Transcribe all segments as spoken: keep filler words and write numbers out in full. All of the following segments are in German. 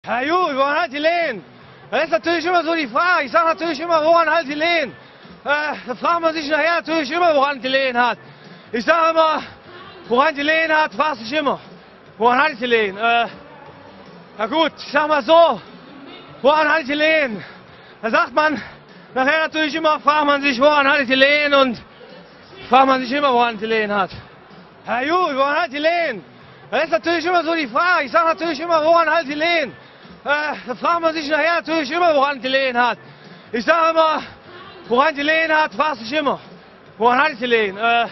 Herr Ju, woran halt die Lehen? Das ist natürlich immer so die Frage. Ich sage natürlich immer, woran halt die Lehen? Äh, da fragt man sich nachher natürlich immer, woran die Lehen hat. Ich sage immer, woran die Lehen hat, fragt sich immer. Woran halt die Lehen? Äh, na gut, ich sag mal so, woran halt die Lehen? Da sagt man nachher natürlich immer, fragt man sich, woran halt die Lehen? Und fragt man sich immer, woran die Lehen hat. Herr Ju, woran halt die Lehen? Das ist natürlich immer so die Frage. Ich sage natürlich immer, woran halt die Lehen? Äh, da fragt man sich nachher natürlich immer, woran die Lehen hat. Ich sage immer, woran die Lehen hat, fragt sich immer. Woran halt die Lehen? Äh,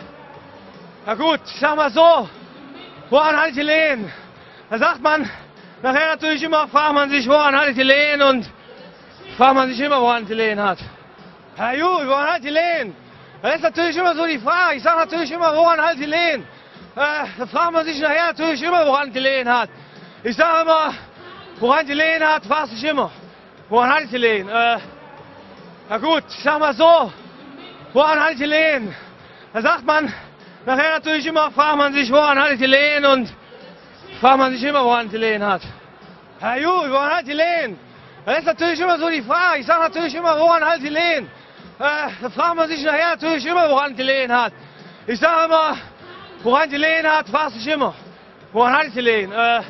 na gut, ich sag mal so, woran halt die Lehen? Da sagt man nachher natürlich immer, fragt man sich, woran halt die Lehen? Und fragt man sich immer, woran die Lehen hat. Herr Ju, woran halt die Lehen? Das ist natürlich immer so die Frage. Ich sage natürlich immer, woran halt die Lehen? Äh, da fragt man sich nachher natürlich immer, woran die Lehen hat. Ich sage immer, woran die Lehen hat, fragt sich immer. Woran halt die Lehen? Äh, na gut, ich sag mal so, woran halt die Lehen? Da sagt man nachher natürlich immer, fragt man sich, woran halt die Lehen? Und fragt man sich immer, woran die Lehen hat. Herr Ju, woran halt die Lehen? Das ist natürlich immer so die Frage. Ich sage natürlich immer, woran halt die Lehen? Äh, da fragt man sich nachher natürlich immer, woran die Lehen hat. Ich sage immer, woran die Lehen hat, fragt sich immer. Woran halt die Lehen? Äh,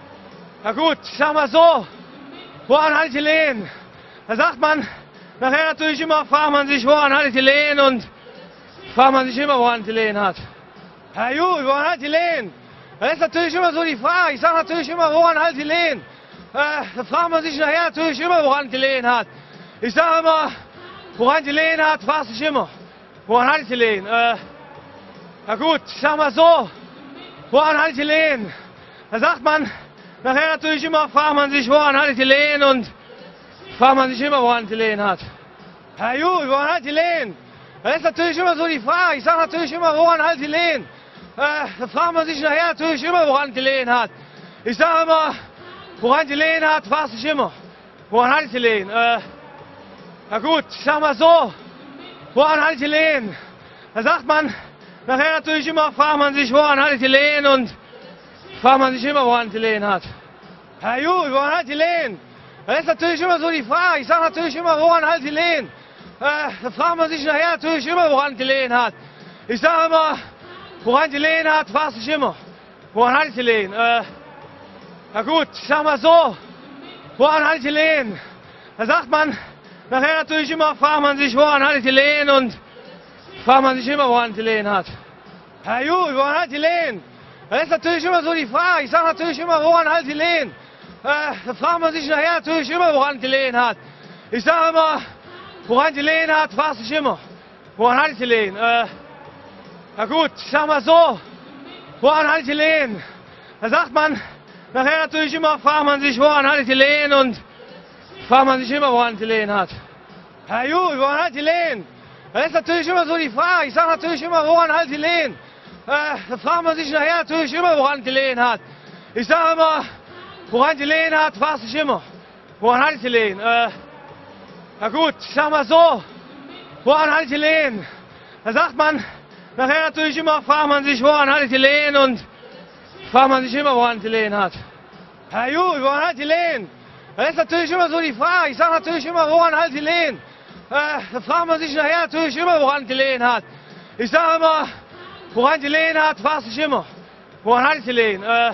na gut, ich sag mal so, woran halt die Lehen? Da sagt man nachher natürlich immer, fragt man sich, woran halt die Lehen? Und fragt man sich immer, woran die Lehen hat. Herr Ju, woran halt die Lehen? Das ist natürlich immer so die Frage. Ich sage natürlich immer, woran halt die Lehen? Äh, da fragt man sich nachher natürlich immer, woran die Lehen hat. Ich sage immer, woran die Lehen hat, fragt sich immer. Woran halt die Lehen? Äh, na gut, ich sag mal so, woran halt die Lehen? Da sagt man nachher natürlich immer, fragt man sich, woran halt die Lehen? Und fragt man sich immer, woran die Lehen hat. Herr Ju, woran halt die Lehen? Das ist natürlich immer so die Frage. Ich sage natürlich immer, woran halt die Lehen? Äh, da fragt man sich nachher natürlich immer, woran die Lehen hat. Ich sage immer, woran die Lehen hat, fragt sich immer. Woran halt die Lehen? Äh, na gut, ich sag mal so, woran halt die Lehen? Da sagt man nachher natürlich immer, fragt man sich, woran halt die Lehen? Und fragt man sich immer, woran die Lehen hat. Herr Ju, woran halt die Lehen? Das ist natürlich immer so die Frage. Ich sage natürlich immer, woran halt die Lehen? Äh, da fragt man sich nachher natürlich immer, woran die Lehen hat. Ich sage immer, woran die Lehen hat, fragt sich immer. Woran halt die Lehen? Äh, na gut, ich sag mal so, woran halt die Lehen? Da sagt man nachher natürlich immer, fragt man sich, woran halt die Lehen? Und fragt man sich immer, woran die Lehen hat. Herr Ju, woran halt die Lehen? Das ist natürlich immer so die Frage. Ich sage natürlich immer, woran halt die Lehen? Äh, da fragt man sich nachher natürlich immer, woran die Lehen hat. Ich sage immer, woran die Lehen hat, fragt sich immer. Woran halt die Lehen? Äh, na gut, ich sag mal so, woran halt die Lehen? Da sagt man nachher natürlich immer, fragt man sich, woran halt die Lehen? Und fragt man sich immer, woran die Lehen hat. Herr Ju, woran halt die Lehen? Das ist natürlich immer so die Frage. Ich sage natürlich immer, woran halt die Lehen? Äh, da fragt man sich nachher natürlich immer, woran die Lehen hat. Ich sage immer, woran die Lehen hat, fragt sich immer. Woran halt die Lehen? Äh, na gut, ich sag mal so, woran halt die Lehen? Da sagt man nachher natürlich immer, fragt man sich, woran halt die Lehen? Und fragt man sich immer, woran die Lehen hat. Herr Ju, woran halt die Lehen? Das ist natürlich immer so die Frage. Ich sage natürlich immer, woran halt die Lehen? Äh, da fragt man sich nachher natürlich immer, woran die Lehen hat. Ich sage immer, woran die Lehen hat, fragt sich immer. Woran halt die Lehen? Äh,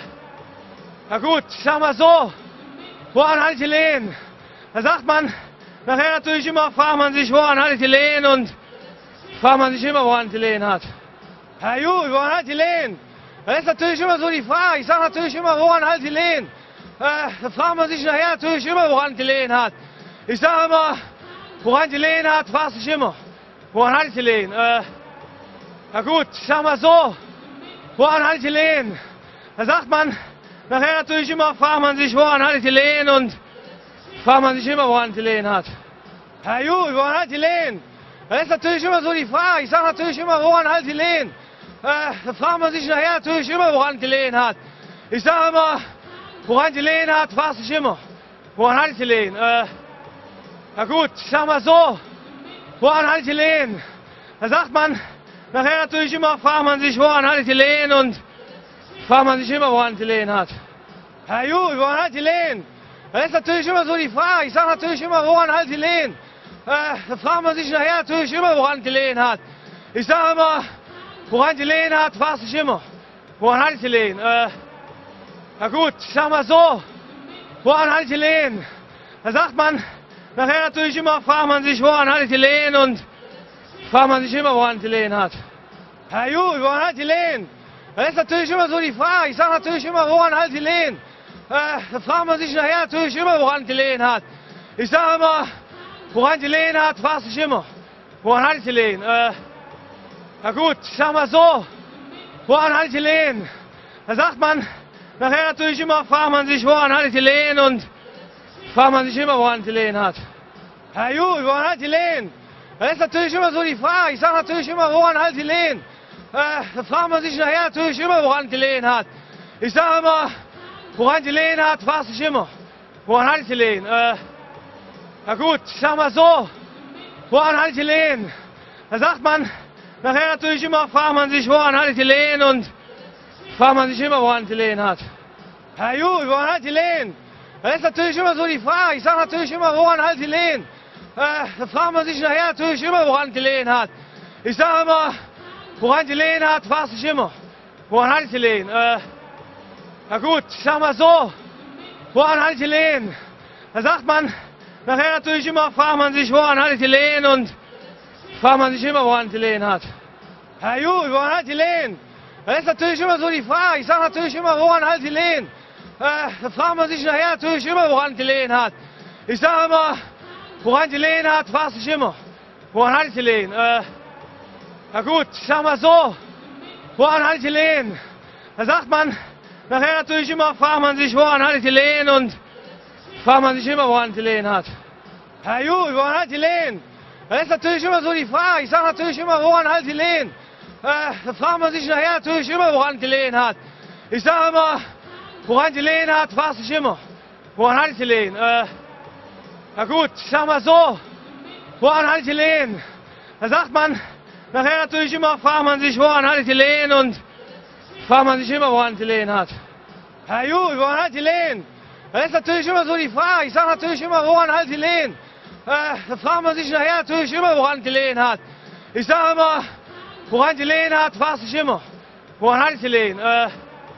na gut, ich sag mal so, woran halt die Lehen? Da sagt man nachher natürlich immer, fragt man sich, woran halt die Lehen? Und fragt man sich immer, woran die Lehen hat. Herr Ju, woran halt die Lehen? Das ist natürlich immer so die Frage. Ich sage natürlich immer, woran halt die Lehen? Äh, da fragt man sich nachher natürlich immer, woran die Lehen hat. Ich sage immer, woran die Lehen hat, fragt sich immer. Woran halt die Lehen? Äh, na gut, ich sag mal so, woran halt die Lehen? Da sagt man nachher natürlich immer, fragt man sich, woran halt die Lehen? Und fragt man sich immer, woran die Lehen hat. Herr Ju, woran halt die Lehen? Das ist natürlich immer so die Frage. Ich sage natürlich immer, woran halt die Lehen? Äh, da fragt man sich nachher natürlich immer, woran die Lehen hat. Ich sage immer, woran die Lehen hat, fragt sich immer. Woran halt die Lehen? Äh, na gut, ich sag mal so, woran halt die Lehen? Da sagt man nachher natürlich immer, fragt man sich, woran halt die Lehen? Und fragt man sich immer, woran die Lehen hat. Herr Ju, woran halt die Lehen? Das ist natürlich immer so die Frage. Ich sage natürlich immer, woran halt die Lehen? Äh, da fragt man sich nachher natürlich immer, woran die Lehen hat. Ich sage immer, woran die Lehen hat, fragt sich immer. Woran hat die Lehen? Äh, na gut, ich sag mal so, woran hat die Lehen? Da sagt man nachher natürlich immer, fragt man sich, woran hat die Lehen, und fragt man sich immer, woran die Lehen hat. Ja gut, woran hat die Lehen? Das ist natürlich immer so die Frage. Ich sage natürlich immer, woran halt die Lehen? Äh, da fragt man sich nachher natürlich immer, woran die Lehen hat. Ich sage immer, woran die Lehen hat, fragt sich immer. Woran hat die Lehen? Äh, na gut, ich sag mal so, woran hat die Lehen? Da sagt man nachher natürlich immer, fragt man sich, woran hat die Lehen, und fragt man sich immer, woran die Lehen hat. Ja gut, woran hat die Lehen? Das ist natürlich immer so die Frage. Ich sage natürlich immer, woran halt die Lehen? Äh, da fragt man sich nachher natürlich immer, woran die Lehen hat. Ich sage immer, woran die Lehen hat, fragt sich immer. Woran hat die Lehen? Äh, na gut, ich sag mal so, woran hat die Lehen? Da sagt man nachher natürlich immer, fragt man sich, woran hat die Lehen, und fragt man sich immer, woran die Lehen hat. Ja gut, woran hat die Lehen? Das ist natürlich immer so die Frage. Ich sage natürlich immer, woran halt die Lehen? Äh, da fragt man sich nachher natürlich immer, woran die Lehen hat. Ich sage immer, woran die Lehen hat, fragt sich immer. Woran hat die Lehen? Äh, na gut, ich sag mal so, woran hat die Lehen? Da sagt man nachher natürlich immer, fragt man sich, woran hat die Lehen, und fragt man sich immer, woran die Lehen hat. Ja gut, woran hat die Lehen? Das ist natürlich immer so die Frage. Ich sage natürlich immer, woran halt die Lehen? Äh, da fragt man sich nachher natürlich immer, woran die Lehen hat. Ich sage immer, woran die Lehen hat, fragt sich immer. Woran hat die Lehen? Äh, na gut, ich sag mal so, woran hat die Lehen? Da sagt man nachher natürlich immer, fragt man sich, woran hat die Lehen, und fragt man sich immer, woran die Lehen hat. Ja gut, woran hat die Lehen? Das ist natürlich immer so die Frage. Ich sage natürlich immer, woran halt die Lehen? Äh, da fragt man sich nachher natürlich immer, woran die Lehen hat. Ich sage immer, woran die Lehen hat, fragt sich immer. Woran hat die Lehen? Äh, na gut, ich sag mal so, woran hat die Lehen? Da sagt man nachher natürlich immer, fragt man sich, woran hat die Lehen, und fragt man sich immer, woran die Lehen hat. Ja gut, woran hat die Lehen? Das ist natürlich immer so die Frage. Ich sage natürlich immer, woran halt die Lehen? Äh, da fragt man sich nachher natürlich immer, woran die Lehen hat. Ich sage immer, woran die Lehen hat, fragt sich immer. Woran hat die Lehen? Äh,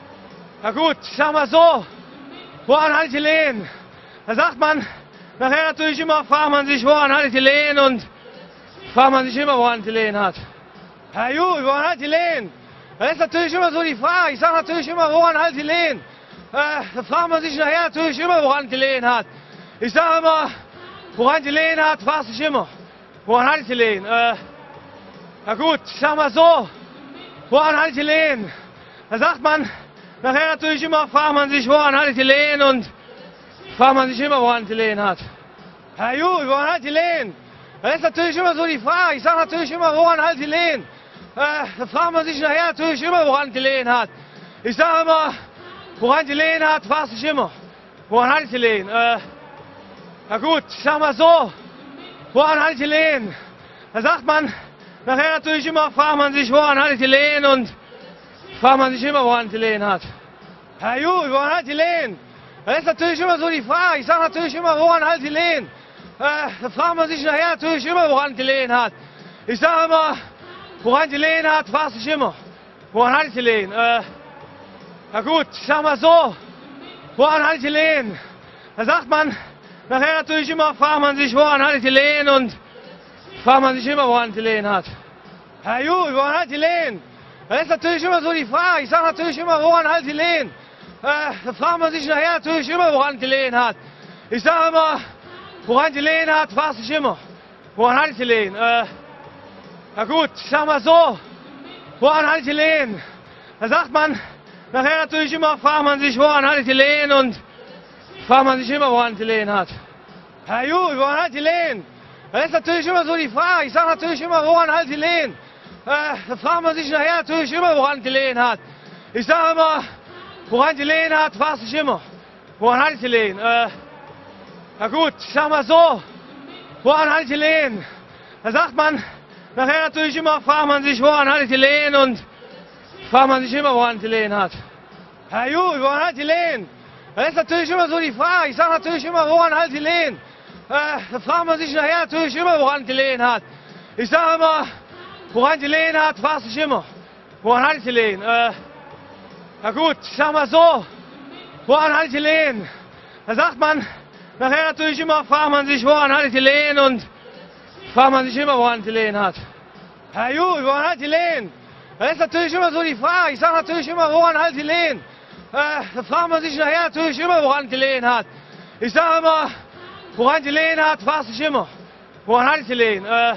na gut, ich sag mal so, woran hat die Lehen? Da sagt man nachher natürlich immer, fragt man sich, woran hat die Lehen, und fragt man sich immer, woran die Lehen hat. Ja gut, woran hat die Lehen? Das ist natürlich immer so die Frage. Ich sage natürlich immer, woran halt die Lehen? Äh, da fragt man sich nachher natürlich immer, woran die Lehen hat. Ich sage immer, woran die Lehen hat, fragt sich immer. Woran hat die Lehen? Äh, na gut, ich sag mal so, woran hat die Lehen? Da sagt man nachher natürlich immer, fragt man sich, woran hat die Lehen, und fragt man sich immer, woran die Lehen hat. Ja gut, woran hat die Lehen? Das ist natürlich immer so die Frage. Ich sage natürlich immer, woran halt die Lehen? Äh, da fragt man sich nachher natürlich immer, woran die Lehen hat. Ich sage immer, woran die Lehen hat, fragt sich immer. Woran hat die Lehen? Äh, na gut, ich sag mal so, woran hat die Lehen? Da sagt man nachher natürlich immer, fragt man sich, woran hat die Lehen, und fragt man sich immer, woran die Lehen hat. Ja gut, woran hat die Lehen? Das ist natürlich immer so die Frage. Ich sage natürlich immer, woran halt die Lehen? Äh, da fragt man sich nachher natürlich immer, woran die Lehen hat. Ich sage immer, woran die Lehen hat, fragt sich immer. Woran hat die Lehen? Äh, na gut, ich sag mal so, woran hat die Lehen? Da sagt man nachher natürlich immer, fragt man sich, woran hat die Lehen, und fragt man sich immer, woran die Lehen hat. Ja gut, woran hat die Lehen? Das ist natürlich immer so die Frage. Ich sage natürlich immer, woran halt die Lehen? Äh, da fragt man sich nachher natürlich immer, woran die Lehen hat. Ich sage immer, woran die Lehen hat, fragt sich immer. Woran hat die Lehen? Äh, na gut, ich sag mal so, woran hat die Lehen? Da sagt man nachher natürlich immer, fragt man sich, woran hat die Lehen, und fragt man sich immer, woran die Lehen hat. Ja gut, woran hat die Lehen? Das ist natürlich immer so die Frage. Ich sage natürlich immer, woran halt die Lehen? Äh, da fragt man sich nachher natürlich immer, woran die Lehen hat. Ich sage immer, woran die Lehen hat, fragt sich immer. Woran hat die Lehen? Äh, na gut, ich sag mal so, woran hat die Lehen? Da sagt man nachher natürlich immer, fragt man sich, woran hat die Lehen, und fragt man sich immer, woran die Lehen hat. Ja gut, woran hat die Lehen? Das ist natürlich immer so die Frage. Ich sage natürlich immer, woran halt die Lehen? Äh, da fragt man sich nachher natürlich immer, woran die Lehen hat. Ich sage immer, woran die Lehen hat, fragt sich immer. Woran halt die Lehen? Äh, na gut, ich sag mal so, woran halt die Lehen? Da sagt man nachher natürlich immer, fragt man sich, woran halt die Lehen, und fragt man sich immer, woran die Lehen hat. Ja gut, woran halt die Lehen? Das ist natürlich immer so die Frage. Ich sage natürlich immer, woran halt die Lehen? Äh, da fragt man sich nachher natürlich immer, woran die Lehen hat. Ich sage immer, woran die Lehen hat, fragt sich immer. Woran halt die Lehen? Äh,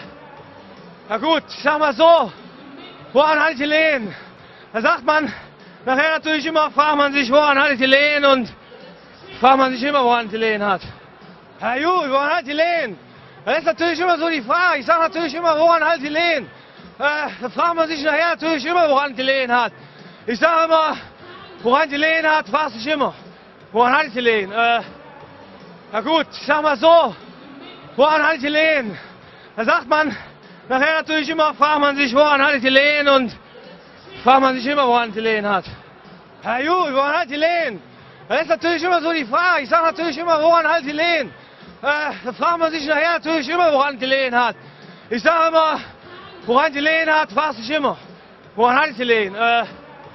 na gut, ich sag mal so, woran halt die Lehen? Da sagt man nachher natürlich immer, fragt man sich, woran halt die Lehen, und fragt man sich immer, woran die Lehen hat. Ja gut, woran halt die Lehen? Das ist natürlich immer so die Frage. Ich sage natürlich immer, woran halt die Lehen? Äh, da fragt man sich nachher natürlich immer, woran die Lehen hat. Ich sage immer, woran die Lehen hat, fragt sich immer. Woran halt die Lehen? Äh, na gut, ich sag mal so, woran halt die Lehen? Da sagt man nachher natürlich immer, fragt man sich, woran halt die Lehen, und fragt man sich immer, woran die Lehen hat. Ja gut, woran halt die Lehen? Das ist natürlich immer so die Frage. Ich sage natürlich immer, woran halt die Lehen? Äh, da fragt man sich nachher natürlich immer, woran die Lehen hat. Ich sage immer, woran die Lehen hat, fragt sich immer. Woran halt die Lehen? Äh,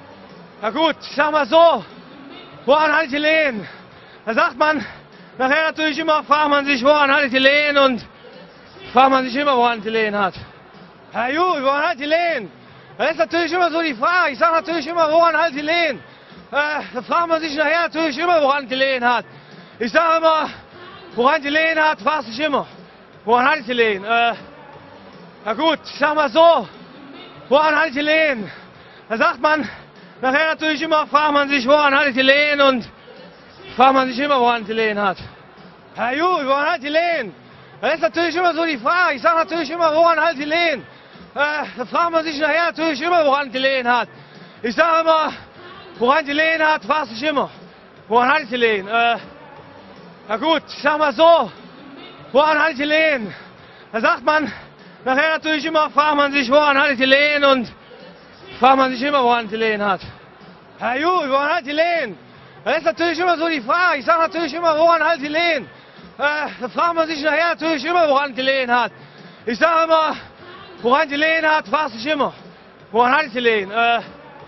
na gut, ich sag mal so, woran halt die Lehen? Da sagt man nachher natürlich immer, fragt man sich, woran halt die Lehen, und fragt man sich immer, woran die Lehen hat. Ja gut, woran halt die Lehen? Das ist natürlich immer so die Frage. Ich sage natürlich immer, woran halt die Lehen? Äh, da fragt man sich nachher natürlich immer, woran die Lehen hat. Ich sage immer, woran die Lehen hat, fragt sich immer. Woran halt die Lehen? Äh, na gut, ich sag mal so, woran halt die Lehen? Da sagt man nachher natürlich immer, fragt man sich, woran halt die Lehen, und fragt man sich immer, woran die Lehen hat. Ja gut, woran halt die Lehen? Das ist natürlich immer so die Frage. Ich sage natürlich immer, woran halt die Lehen? Äh, da fragt man sich nachher natürlich immer, woran die Lehen hat. Ich sage immer, woran die Lehen hat, fragt sich immer. Woran halt die Lehen? Äh, na gut, ich sag mal so, woran halt die Lehen? Da sagt man nachher natürlich immer, fragt man sich, woran halt die Lehen, und fragt man sich immer, woran die Lehen hat. Ja gut, woran halt die Lehen? Das ist natürlich immer so die Frage. Ich sage natürlich immer, woran halt die Lehen? Äh, da fragt man sich nachher natürlich immer, woran die Lehen hat. Ich sage immer, woran die Lehen hat, fragt sich immer. Woran halt die Lehen? Äh,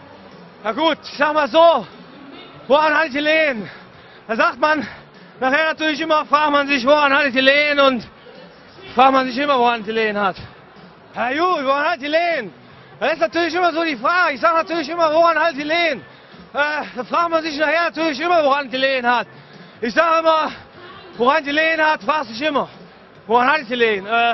na gut, ich sag mal so, woran halt die Lehen? Da sagt man nachher natürlich immer, fragt man sich, woran halt die Lehen, und fragt man sich immer, woran die Lehen hat. Ja gut, woran halt die Lehen? Das ist natürlich immer so die Frage. Ich sage natürlich immer, woran halt die Lehen? Äh, da fragt man sich nachher natürlich immer, woran die Lehen hat. Ich sage immer, woran die Lehen hat, fragt sich immer. Woran halt die Lehen? Äh,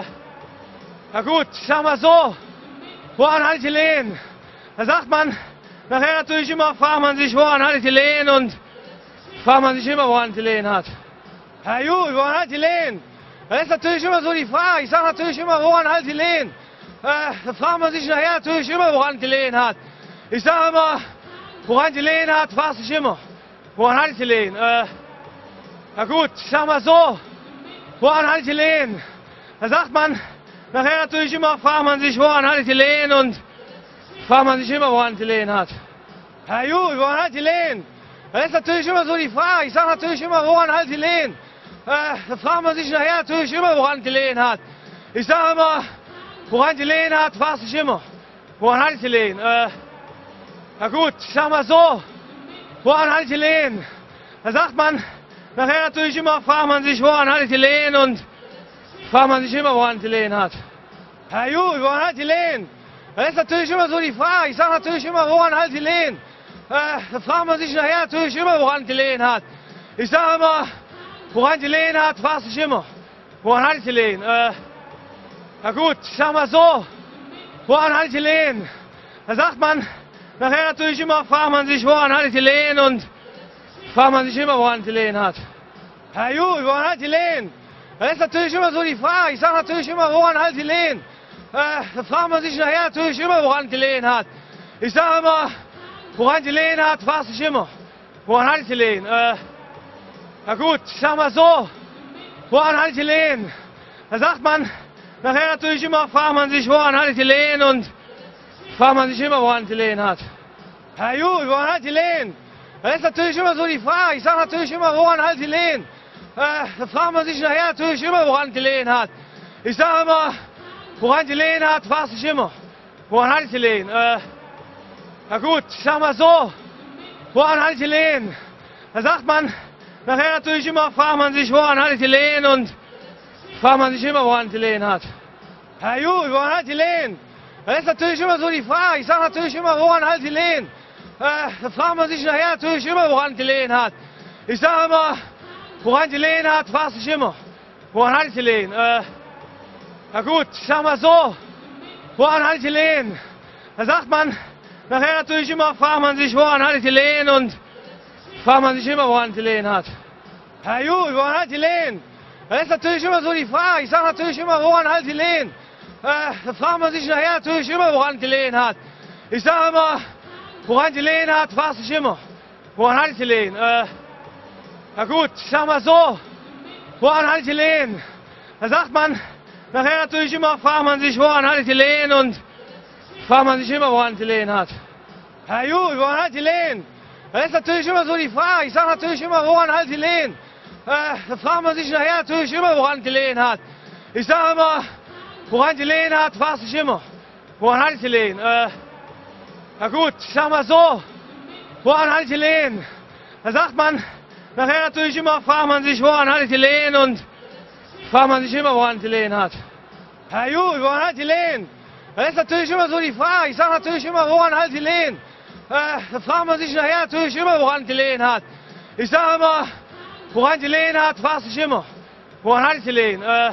na gut, ich sag mal so, woran halt die Lehen? Da sagt man nachher natürlich immer, fragt man sich, woran halt die Lehen, und fragt man sich immer, woran die Lehen hat. Ja gut, woran halt die Lehen? Das ist natürlich immer so die Frage. Ich sage natürlich immer, woran halt die Lehen? Äh, da fragt man sich nachher natürlich immer, woran die Lehen hat. Ich sage immer, woran die Lehen hat, fragt sich immer. Woran halt die Lehen? Äh, na gut, ich sag mal so, woran halt die Lehen? Da sagt man nachher natürlich immer, fragt man sich, woran halt die Lehen, und fragt man sich immer, woran die Lehen hat. Ja gut, woran halt die Lehen? Das ist natürlich immer so die Frage. Ich sage natürlich immer, woran halt die Lehen? Äh, da fragt man sich nachher natürlich immer, woran die Lehen hat. Ich sage immer, woran die Lehen hat, fragt sich immer. Woran halt die Lehen? Äh, na gut, ich sag mal so, woran halt die Lehen? Da sagt man nachher natürlich immer, fragt man sich, woran halt die Lehen, und fragt man sich immer, woran die Lehen hat. Ja gut, woran halt die Lehen? Das ist natürlich immer so die Frage. Ich sage natürlich immer, woran halt die Lehen? Äh, da fragt man sich nachher natürlich immer, woran die Lehen hat. Ich sage immer, woran die Lehen hat, fragt sich immer. Woran halt die Lehen? Äh, na gut, ich sag mal so, woran halt die Lehen? Da sagt man nachher natürlich immer, fragt man sich, woran halt die Lehen, und fragt man sich immer, woran die Lehen hat. Ja gut, woran halt die Lehen? Das ist natürlich immer so die Frage. Ich sage natürlich immer, woran halt die Lehen? Äh, da fragt man sich nachher natürlich immer, woran die Lehen hat. Ich sage immer, woran die Lehen hat, fragt sich immer. Woran halt die Lehen? Äh, na gut, ich sag mal so, woran halt die Lehen? Da sagt man nachher natürlich immer, fragt man sich, woran halt die Lehen, und fragt man sich immer, woran die Lehen hat. Ja gut, woran halt die Lehen? Das ist natürlich immer so die Frage. Ich sage natürlich immer, woran halt die Lehen? Äh, da fragt man sich nachher natürlich immer, woran die Lehen hat. Ich sage immer, woran die Lehen hat, fragt sich immer. Woran hat die Lehen? Äh, na gut, ich sag mal so, woran hat die Lehen? Da sagt man nachher natürlich immer, fragt man sich, woran hat die Lehen, und fragt man sich immer, woran die Lehen hat. Ja gut, woran hat die Lehen? Das ist natürlich immer so die Frage. Ich sage natürlich immer, woran halt die Lehen? Äh, da fragt man sich nachher natürlich immer, woran die Lehen hat. Ich sage immer, woran die Lehen hat, fragt sich immer. Woran hat die Lehen? Äh, na gut, ich sag mal so, woran hat die Lehen? Da sagt man nachher natürlich immer, fragt man sich, woran hat die Lehen, und fragt man sich immer, woran die Lehen hat. Ja gut, woran hat die Lehen? Das ist natürlich immer so die Frage. Ich sage natürlich immer, woran halt die Lehen? Äh, da fragt man sich nachher natürlich immer, woran die Lehen hat. Ich sage immer, woran die Lehen hat, fragt sich immer. Woran hat die Lehen? Äh, na gut, ich sag mal so, woran hat die Lehen? Da sagt man nachher natürlich immer, fragt man sich, woran hat die Lehen, und fragt man sich immer, woran die Lehen hat. Ja gut, woran hat die Lehen? Das ist natürlich immer so die Frage. Ich sage natürlich immer, woran halt die Lehen? Äh, da fragt man sich nachher natürlich immer, woran die Lehen hat. Ich sage immer, woran die Lehen hat, fragt sich immer. Woran hat die Lehen? Äh, na gut, ich sag mal so, woran hat die Lehen? Da sagt man nachher natürlich immer, fragt man sich, woran hat die Lehen, und fragt man sich immer, woran die Lehen hat. Ja gut, woran hat die Lehen? Das ist natürlich immer so die Frage. Ich sage natürlich immer, woran halt die Lehen? Äh, da fragt man sich nachher natürlich immer, woran die Lehen hat. Ich sage immer, woran die Lehen hat, fragt sich immer. Woran hat die Lehen? Äh,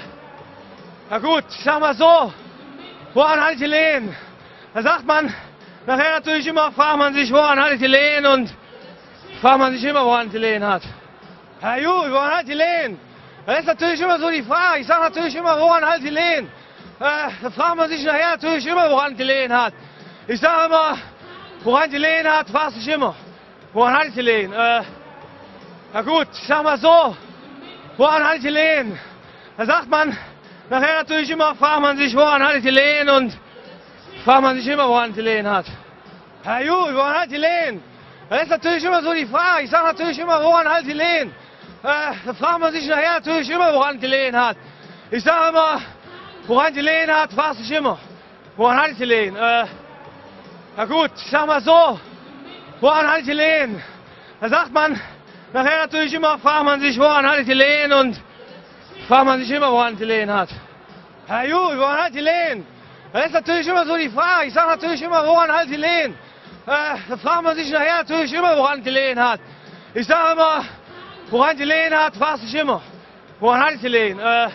na gut, ich sag mal so, woran hat die Lehen? Da sagt man nachher natürlich immer, fragt man sich, woran hat die Lehen, und fragt man sich immer, woran die Lehen hat. Ja gut, woran hat die Lehen? Das ist natürlich immer so die Frage. Ich sage natürlich immer, woran halt die Lehen? Äh, da fragt man sich nachher natürlich immer, woran die Lehen hat. Ich sage immer, woran die Lehen hat, fragt sich immer. Woran hat die Lehen? Äh, na gut, ich sag mal so, woran hat die Lehen? Da sagt man nachher natürlich immer, fragt man sich, woran hat die Lehen, und fragt man sich immer, woran die Lehen hat. Ja gut, woran hat die Lehen? Das ist natürlich immer so die Frage. Ich sage natürlich immer, woran halt die Lehen? Äh, da fragt man sich nachher natürlich immer, woran die Lehen hat. Ich sage immer, woran die Lehen hat, fragt sich immer. Woran hat die Lehen? Äh, na gut, ich sag mal so, woran hat die Lehen? Da sagt man nachher natürlich immer, fragt man sich, woran hat die Lehen, und fragt man sich immer, woran die Lehen hat. Ja gut, woran hat die Lehen? Das ist natürlich immer so die Frage. Ich sage natürlich immer, woran halt die Lehen? Äh, da fragt man sich nachher natürlich immer, woran die Lehen hat. Ich sage immer, woran die Lehen hat, fragt sich immer. Woran hat die Lehen? Äh,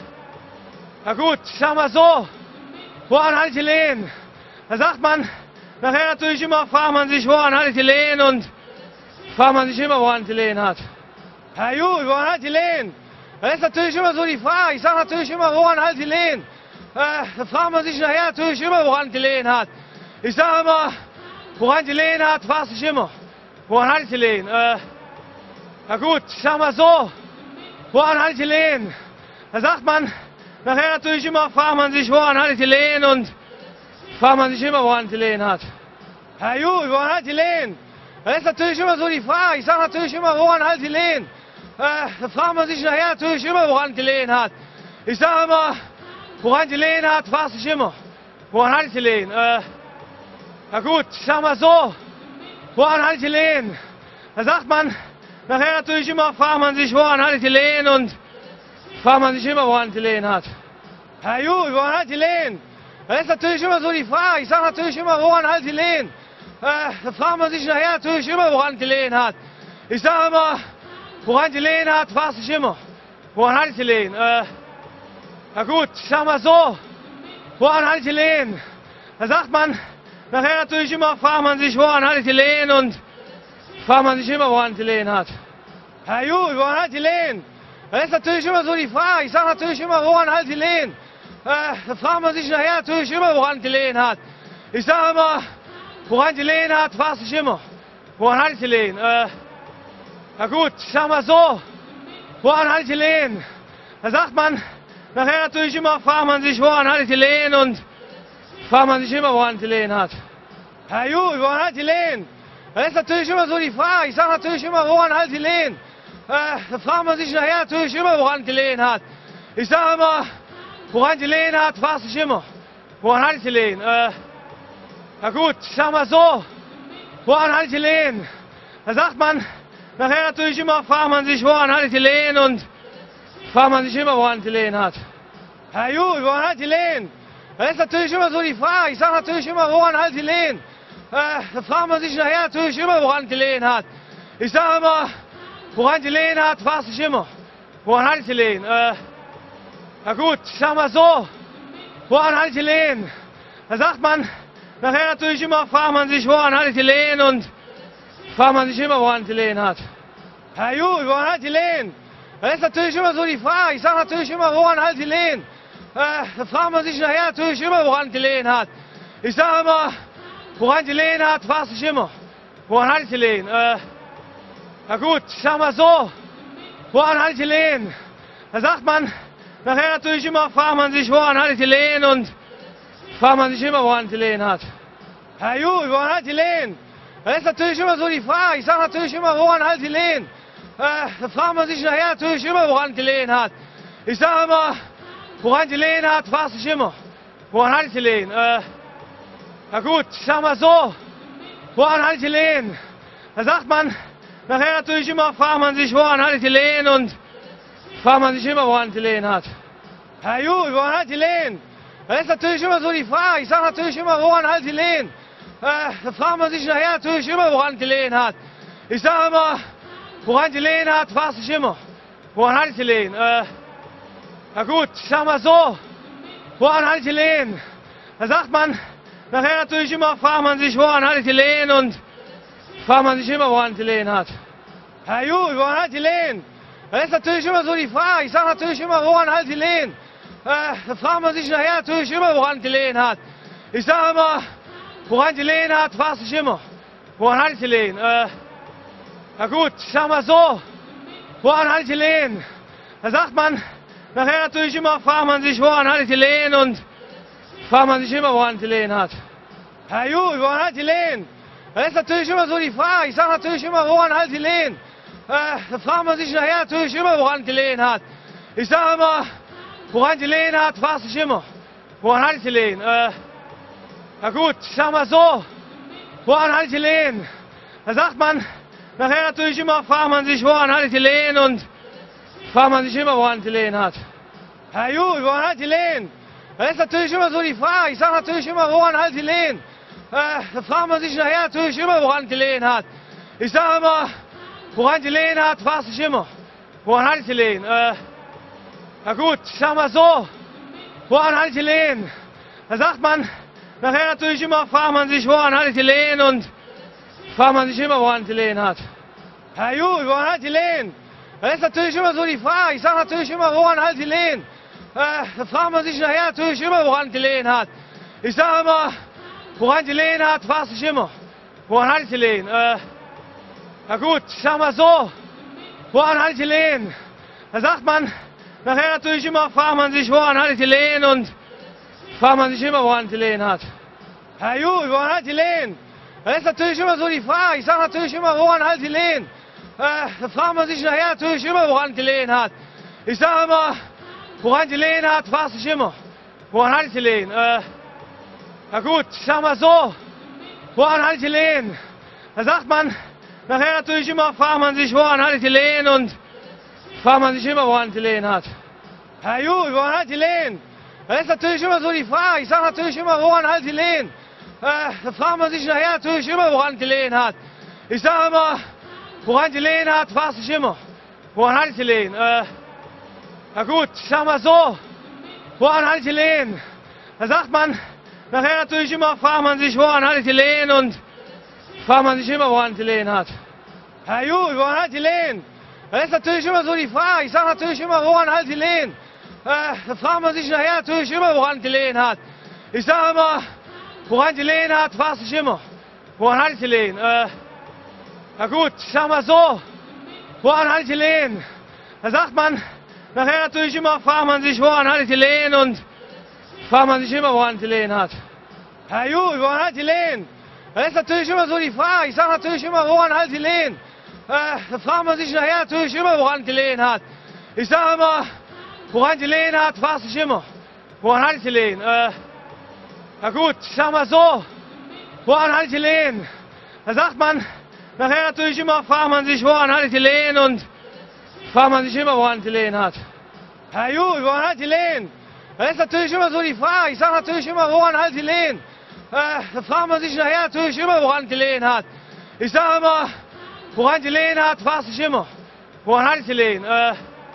na gut, ich sag mal so, woran hat die Lehen? Da sagt man nachher natürlich immer, fragt man sich, woran hat die Lehen, und fragt man sich immer, woran die Lehen hat. Ja gut, woran hat die Lehen? Das ist natürlich immer so die Frage. Ich sage natürlich immer, woran halt die Lehen? Äh, da fragt man sich nachher natürlich immer, woran die Lehen hat. Ich sage immer, woran die Lehen hat, fragt sich immer. Woran hat die Lehen? Äh, na gut, ich sag mal so, woran hat die Lehen? Da sagt man nachher natürlich immer, fragt man sich, woran hat die Lehen, und fragt man sich immer, woran die Lehen hat. Ja gut, woran hat die Lehen? Das ist natürlich immer so die Frage. Ich sage natürlich immer, woran halt die Lehen? Äh, da fragt man sich nachher natürlich immer, woran die Lehen hat. Ich sage immer, woran die Lehen hat, fragt sich immer. Woran hat die Lehen? Äh, na gut, ich sag mal so, woran hat die Lehen? Da sagt man nachher natürlich immer, fragt man sich, woran hat die Lehen, und fragt man sich immer, woran die Lehen hat. Ja gut, woran hat die Lehen? Das ist natürlich immer so die Frage. Ich sage natürlich immer, woran halt die Lehen? Äh, da fragt man sich nachher natürlich immer, woran die Lehen hat. Ich sage immer, woran die Lehen hat, fragt sich immer. Woran hat die Lehen? Äh, na gut, ich sag mal so, woran hat die Lehen? Da sagt man nachher natürlich immer, fragt man sich, woran hat die Lehen, und fragt man sich immer, woran die Lehen hat. Ja gut, woran hat die Lehen? Das ist natürlich immer so die Frage. Ich sage natürlich immer, woran halt die Lehen? Äh, da fragt man sich nachher natürlich immer, woran die Lehen hat. Ich sage immer, woran die Lehen hat, fragt sich immer. Woran hat die Lehen? Äh, na gut, ich sag mal so, woran hat die Lehen? Da sagt man nachher natürlich immer, fragt man sich, woran hat die Lehen, und fragt man sich immer, woran die Lehen hat. Ja gut, woran hat die Lehen? Das ist natürlich immer so die Frage. Ich sage natürlich immer, woran halt die Lehen? Äh, da fragt man sich nachher natürlich immer, woran die Lehen hat. Ich sage immer, woran die Lehen hat, fragt sich immer. Woran hat die Lehen? Äh, na gut, ich sag mal so, woran hat die Lehen? Da sagt man nachher natürlich immer, fragt man sich, woran hat die Lehen, und fragt man sich immer, woran die Lehen hat. Ja gut, woran hat die Lehen? Das ist natürlich immer so die Frage. Ich sage natürlich immer, woran halt die Lehen? Äh, da fragt man sich nachher natürlich immer, woran die Lehen hat. Ich sage immer, woran die Lehen hat, fragt sich immer. Woran hat die Lehen? Äh, na gut, ich sag mal so, woran hat die Lehen? Da sagt man nachher natürlich immer, fragt man sich, woran hat die Lehen, und fragt man sich immer, woran die Lehen hat. Ja gut, woran hat die Lehen? Das ist natürlich immer so die Frage. Ich sage natürlich immer, woran halt die Lehen? Äh, da fragt man sich nachher natürlich immer, woran die Lehen hat. Ich sage immer, woran die Lehen hat, fragt sich immer. Woran hat die Lehen? Äh, na gut, ich sag mal so, woran hat die Lehen? Da sagt man nachher natürlich immer, fragt man sich, woran hat die Lehen, und fragt man sich immer, woran die Lehen hat. Ja gut, woran hat die Lehen? Das ist natürlich immer so die Frage. Ich sage natürlich immer, woran halt die Lehen? Äh, da fragt man sich nachher natürlich immer, woran die Lehen hat. Ich sage immer, woran die Lehen hat, fragt sich immer. Woran hat die Lehen? Äh, na gut, ich sag mal so, woran hat die Lehen? Da sagt man nachher natürlich immer, fragt man sich, woran hat die Lehen, und fragt man sich immer, woran die Lehen hat. Ja gut, woran hat die Lehen? Das ist natürlich immer so die Frage. Ich sage natürlich immer, woran halt die Lehen? Äh, da fragt man sich nachher natürlich immer, woran die Lehen hat. Ich sage immer, woran die Lehen hat, fragt sich immer. Woran hat die Lehen? Äh, na gut, ich sag mal so, woran hat die Lehen? Da sagt man nachher natürlich immer, fragt man sich, woran hat die Lehen, und fragt man sich immer, woran die Lehen hat. Ja gut, woran hat die Lehen? Das ist natürlich immer so die Frage. Ich sage natürlich immer, woran halt die Lehen? Äh, da fragt man sich nachher natürlich immer, woran die Lehen hat. Ich sage immer, woran die Lehen hat, fragt sich immer. Woran hat die Lehen? Äh, na gut, ich sag mal so, woran hat die Lehen? Da sagt man nachher natürlich immer, fragt man sich, woran hat die Lehen, und fragt man sich immer, woran die Lehen hat. Ja gut, woran hat die Lehen? Das ist natürlich immer so die Frage. Ich sage natürlich immer, woran halt die Lehen? Äh, da fragt man sich nachher natürlich immer, woran die Lehen hat. Ich sage immer, woran die Lehen hat, fragt sich immer. Woran hat die Lehen? Äh, na gut, ich sag mal so, woran hat die Lehen? Da sagt man nachher natürlich immer, fragt man sich, woran hat die Lehen, und fragt man sich immer, woran die Lehen hat. Ja gut, woran hat die Lehen? Das ist natürlich immer so die Frage. Ich sage natürlich immer, woran halt die Lehen? Äh, da fragt man sich nachher natürlich immer, woran die Lehen hat. Ich sage immer, woran die Lehen hat, fragt sich immer. Woran hat die Lehen? Äh, na gut, ich sag mal so, woran hat die Lehen? Da sagt man nachher natürlich immer, fragt man sich, woran hat die Lehen, und fragt man sich immer, woran die Lehen hat. Ja gut, woran hat die Lehen? Das ist natürlich immer so die Frage. Ich sage natürlich immer, woran halt die Lehen? Äh, da fragt man sich nachher natürlich immer, woran die Lehen hat. Ich sage immer, woran die Lehen hat, fragt sich immer. Woran hat die Lehen? Äh, na gut, ich sag mal so, woran hat die Lehen? Da sagt man nachher natürlich immer, fragt man sich, woran hat die Lehen, und fragt man sich immer, woran die Lehen hat. Ja gut, woran hat die Lehen? Das ist natürlich immer so die Frage. Ich sage natürlich immer, woran halt die Lehen? Äh, da fragt man sich nachher natürlich immer, woran die Lehen hat. Ich sage immer, woran die Lehen hat, fragt sich immer. Woran hat die Lehen? Äh, na gut, ich sag mal so, woran hat die Lehen? Da sagt man nachher natürlich immer, fragt man sich, woran hat die Lehen, und fragt man sich immer, woran die Lehen hat. Ja gut, woran hat die Lehen? Das ist natürlich immer so die Frage. Ich sage natürlich immer, woran halt die Lehen? Äh, da fragt man sich nachher natürlich immer, woran die Lehen hat. Ich sage immer, woran die Lehen hat, fragt sich immer. Woran hat die Lehen? Äh, na gut, ich sag mal so, woran hat die Lehen? Da sagt man nachher natürlich immer, fragt man sich, woran hat die Lehen, und fragt man sich immer, woran die Lehen hat. Ja gut, woran hat die Lehen? Das ist natürlich immer so die Frage. Ich sage natürlich immer, woran halt die Lehen? Äh, da fragt man sich nachher natürlich immer, woran die Lehen hat. Ich sage immer, woran die Lehen hat, fragt sich immer. Woran hat die Lehen? Äh, na gut, ich sag mal so, woran hat die Lehen? Da sagt man nachher natürlich immer, fragt man sich, woran hat die Lehen, und fragt man sich immer, woran die Lehen hat. Ja gut, woran hat die Lehen? Das ist natürlich immer so die Frage. Ich sage natürlich immer, woran hat die Lehen? Äh, da fragt man sich nachher natürlich immer, woran die Lehen hat. Ich sage immer, woran die Lehen hat, fragt sich immer. Woran hat die Lehen? Äh, na gut, ich sag mal so, woran hat die Lehen? Da sagt man nachher natürlich immer, fragt man sich, woran hat die Lehen, und fragt man sich immer, woran die Lehen hat. Ja gut, woran hat die Lehen? Das ist natürlich immer so die Frage. Ich sage natürlich immer, woran hat die Lehen? Äh, da fragt man sich nachher natürlich immer, woran die Lehen hat. Ich sage immer, woran die Lehen hat, fragt sich immer. Woran hat die Lehen? Äh,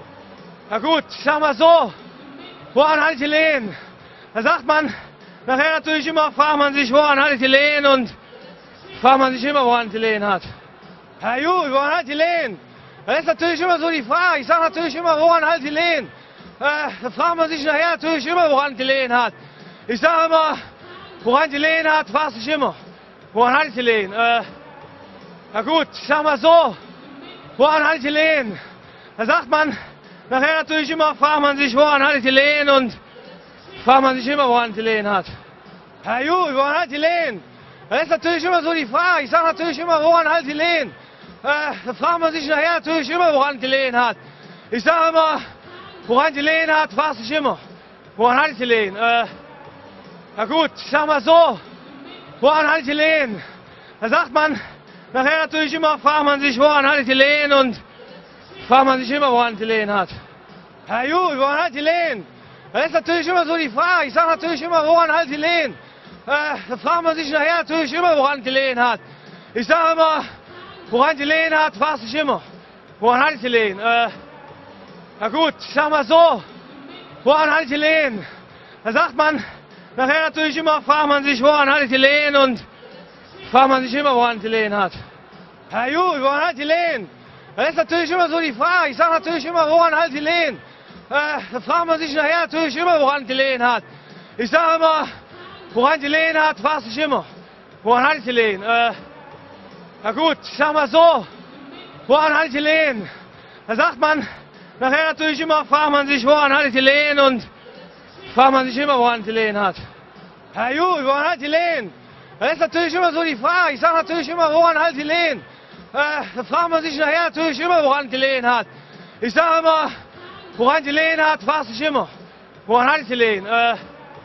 na gut, ich sag mal so, woran hat die Lehen? Da sagt man nachher natürlich immer, fragt man sich, woran hat die Lehen, und fragt man sich immer, woran die Lehen hat. Ja gut, woran hat die Lehen? Das ist natürlich immer so die Frage. Ich sage natürlich immer, woran hat die Lehen? Äh, da fragt man sich nachher natürlich immer, woran die Lehen hat. Ich sage immer, woran die Lehen hat, fragt sich immer. Woran hat die Lehen? Äh, na gut, ich sag mal so, woran hat die Lehen? Da sagt man nachher natürlich immer, fragt man sich, woran hat die Lehen, und fragt man sich immer, woran die Lehen hat. Ja gut, woran hat die Lehen? Das ist natürlich immer so die Frage. Ich sage natürlich immer, woran hat die Lehen? Äh, da fragt man sich nachher natürlich immer, woran die Lehen hat. Ich sage immer, woran die Lehen hat, fragt sich immer. Woran hat die Lehen? Äh, na gut, ich sag mal so, woran hat die Lehen? Da sagt man nachher natürlich immer, fragt man sich, woran hat die Lehen, und fragt man sich immer, woran die Lehen hat. Ja gut, woran hat die Lehen? Das ist natürlich immer so die Frage. Ich sage natürlich immer, woran hat die Lehen? Äh, da fragt man sich nachher natürlich immer, woran die Lehen hat. Ich sage immer, woran die Lehen hat, fragt sich immer. Woran hat die Lehen? Äh, na gut, ich sag mal so, woran hat die Lehen? Da sagt man nachher natürlich immer, fragt man sich, woran hat die Lehen, und fragt man sich immer, woran die Lehen hat. Ja gut, woran hat die Lehen? Das ist natürlich immer so die Frage. Ich sage natürlich immer, woran hat die Lehen? Äh, da fragt man sich nachher natürlich immer, woran die Lehen hat. Ich sage immer, woran die Lehen hat, fragt sich immer. Woran hat die Lehen? Äh, na gut, ich sag mal so, woran hat die Lehen? Da sagt man nachher natürlich immer, fragt man sich, woran hat die Lehen, und fragt man sich immer, woran die Lehen hat. Ja gut, woran hat die Lehen? Das ist natürlich immer so die Frage. Ich sage natürlich immer, woran hat die Lehen? Äh, da fragt man sich nachher natürlich immer, woran die Lehen hat. Ich sage immer, woran die Lehen hat, fragt sich immer. Woran hat die Lehen? Äh,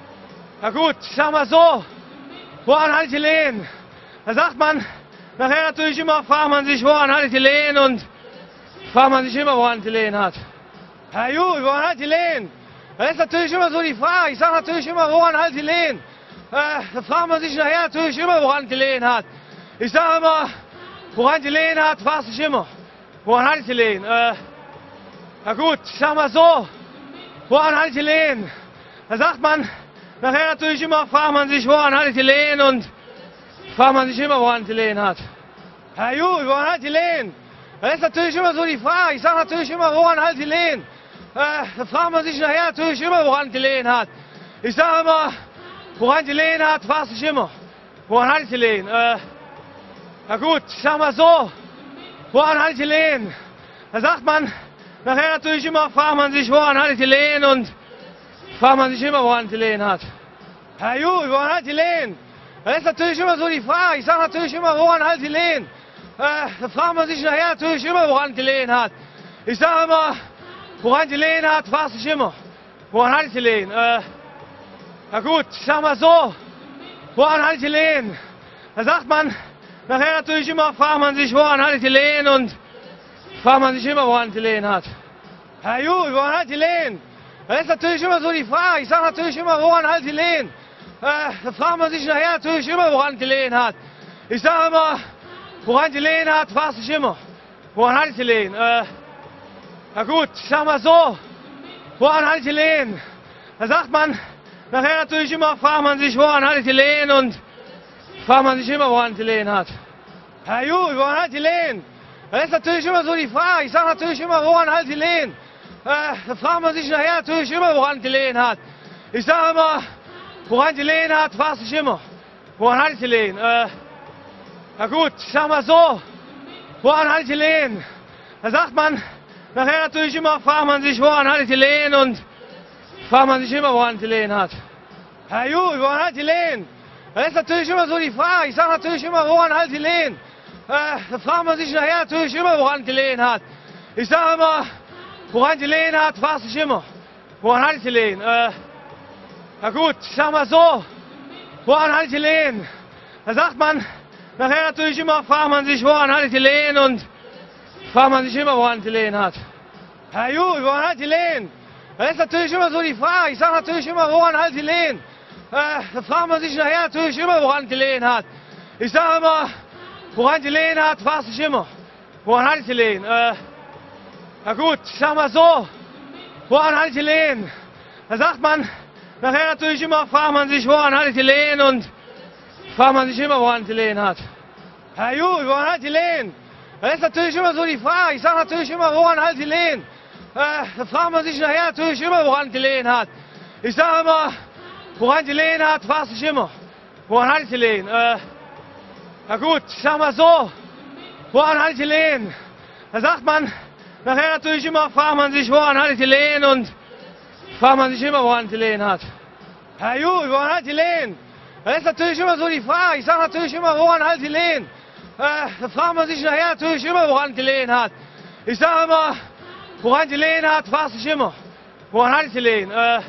na gut, ich sag mal so, woran hat die Lehen? Da sagt man nachher natürlich immer, fragt man sich, woran hat die Lehen, und fragt man sich immer, woran die Lehen hat. Ja gut, woran hat die Lehen? Das ist natürlich immer so die Frage. Ich sage natürlich immer, woran hat die Lehen? Äh, da fragt man sich nachher natürlich immer, woran die Lehen hat. Ich sage immer, woran die Lehen hat, fragt sich immer. Woran hat die Lehen? Äh, na gut, ich sag mal so, woran hat die Lehen? Da sagt man nachher natürlich immer, fragt man sich, woran hat die Lehen, und fragt man sich immer, woran die Lehen hat. Ja gut, woran hat die Lehen? Das ist natürlich immer so die Frage. Ich sage natürlich immer, woran hat die Lehen? Äh, da fragt man sich nachher natürlich immer, woran die Lehen hat. Ich sage immer, woran die Lehen hat, fragt sich immer. Woran hat die Lehen? Äh, na gut, ich sag mal so, woran hat die Lehen? Da sagt man nachher natürlich immer, fragt man sich, woran hat die Lehen, und fragt man sich immer, woran die Lehen hat. Ja gut, woran hat die Lehen? Das ist natürlich immer so die Frage. Ich sage natürlich immer, woran hat die Lehen? Äh, da fragt man sich nachher natürlich immer, woran die Lehen hat. Ich sage immer, woran die Lehen hat, fragt sich immer. Woran hat die Lehen? Äh, na gut, ich sag mal so, woran hat die Lehen? Da sagt man nachher natürlich immer, fragt man sich, woran hat die Lehen, und fragt man sich immer, woran die Lehen hat. Ja gut, woran hat die Lehen? Das ist natürlich immer so die Frage. Ich sage natürlich immer, woran hat die Lehen? Äh, da fragt man sich nachher natürlich immer, woran die Lehen hat. Ich sage immer, woran die Lehen hat, fragt sich immer. Woran hat die Lehen? Äh, na gut, ich sag mal so, woran hat die Lehen? Da sagt man nachher natürlich immer, fragt man sich, woran hat die Lehen, und fragt man sich immer, woran die Lehen hat. Ja gut, woran hat die Lehen? Das ist natürlich immer so die Frage. Ich sage natürlich immer, woran hat die Lehen? Äh, da fragt man sich nachher natürlich immer, woran die Lehen hat. Ich sage immer, woran die Lehen hat, fragt sich immer. Woran hat die Lehen? Äh, na gut, ich sag mal so, woran hat die Lehen? Da sagt man nachher natürlich immer, fragt man sich, woran hat die Lehen, und fragt man sich immer, woran die Lehen hat. Ja gut, woran hat die Lehen? Das ist natürlich immer so die Frage. Ich sage natürlich immer, woran hat die Lehen? Äh, da fragt man sich nachher natürlich immer, woran die Lehen hat. Ich sage immer, woran die Lehen hat, fragt sich immer. Woran hat die Lehen? Äh, na gut, ich sag mal so, woran hat die Lehen? Da sagt man nachher natürlich immer, fragt man sich, woran hat die Lehen, und fragt man sich immer, woran die Lehen hat. Ja gut, woran hat die Lehen? Das ist natürlich immer so die Frage. Ich sage natürlich immer, woran hat die Lehen? Äh, da fragt man sich nachher natürlich immer, woran die Lehen hat. Ich sage immer, woran die Lehen hat, fragt sich immer. Woran hat die Lehen? Äh, na gut, ich sag mal so, woran hat die Lehen? Da sagt man nachher natürlich immer, fragt man sich, woran hat die Lehen, und fragt man sich immer, woran die Lehen hat. Ja gut, woran hat die Lehen? Das ist natürlich immer so die Frage. Ich sage natürlich immer, woran hat die Lehen? Äh, da fragt man sich nachher natürlich immer, woran die Lehen hat. Ich sage immer, woran die Lehen hat, fragt sich immer. Woran hat die Lehen? Äh, na gut, ich sag mal so, woran hat die Lehen? Da sagt man nachher natürlich immer, fragt man sich, woran hat die Lehen, und fragt man sich immer, woran die Lehen hat. Ja gut, woran hat die Lehen? Das ist natürlich immer so die Frage. Ich sage natürlich immer, woran hat die Lehen? Äh, da fragt man sich nachher natürlich immer, woran die Lehen hat. Ich sage immer, woran die Lehen hat, fragt sich immer. Woran hat die Lehen? Äh,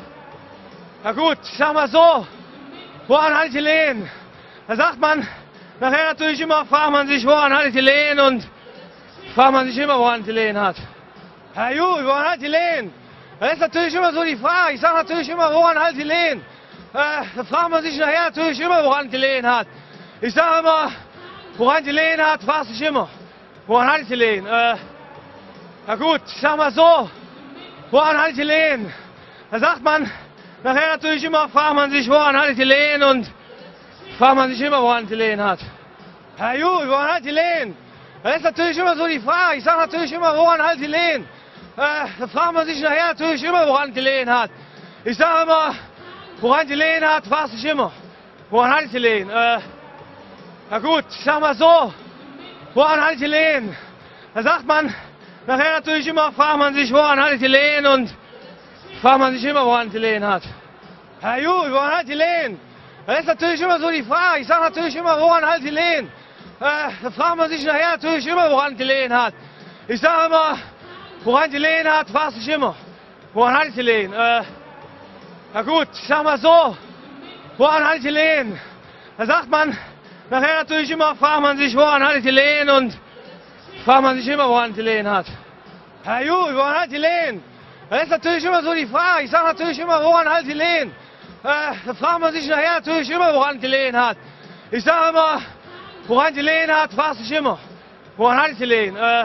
na gut, ich sag mal so, woran hat die Lehen? Da sagt man nachher natürlich immer, fragt man sich, woran hat die Lehen, und fragt man sich immer, woran die Lehen hat. Ja gut, woran hat die Lehen? Das ist natürlich immer so die Frage. Ich sage natürlich immer, woran hat die Lehen? Äh, da fragt man sich nachher natürlich immer, woran die Lehen hat. Ich sage immer, woran die Lehen hat, fragt sich immer. Woran hat die Lehen? Äh, na gut, ich sag mal so, woran hat die Lehen? Da sagt man nachher natürlich immer, fragt man sich, woran hat die Lehen, und fragt man sich immer, woran die Lehen hat. Ja gut, woran hat die Lehen? Das ist natürlich immer so die Frage. Ich sage natürlich immer, woran hat die Lehen? Äh, da fragt man sich nachher natürlich immer, woran die Lehen hat. Ich sage immer, woran die Lehen hat, fragt sich immer. Woran hat die Lehen? Äh, na gut, ich sag mal so, woran hat die Lehen? Da sagt man nachher natürlich immer, fragt man sich, woran hat die Lehen, und fragt man sich immer, woran die Lehen hat. Ja gut, woran hat die Lehen? Das ist natürlich immer so die Frage. Ich sage natürlich immer, woran hat die Lehen? Äh, da fragt man sich nachher natürlich immer, woran die Lehen hat. Ich sage immer, woran die Lehen hat, fragt sich immer. Woran hat die Lehen? Äh, na gut, ich sag mal so, woran hat die Lehen? Da sagt man nachher natürlich immer, fragt man sich, woran hat die Lehen, und fragt man sich immer, woran die Lehen hat. Ja gut, woran hat die Lehen? Das ist natürlich immer so die Frage. Ich sage natürlich immer, woran hat die Lehen? Äh, da fragt man sich nachher natürlich immer, woran die Lehen hat. Ich sage immer, woran die Lehen hat, fragt sich immer. Woran hat die Lehen? Äh,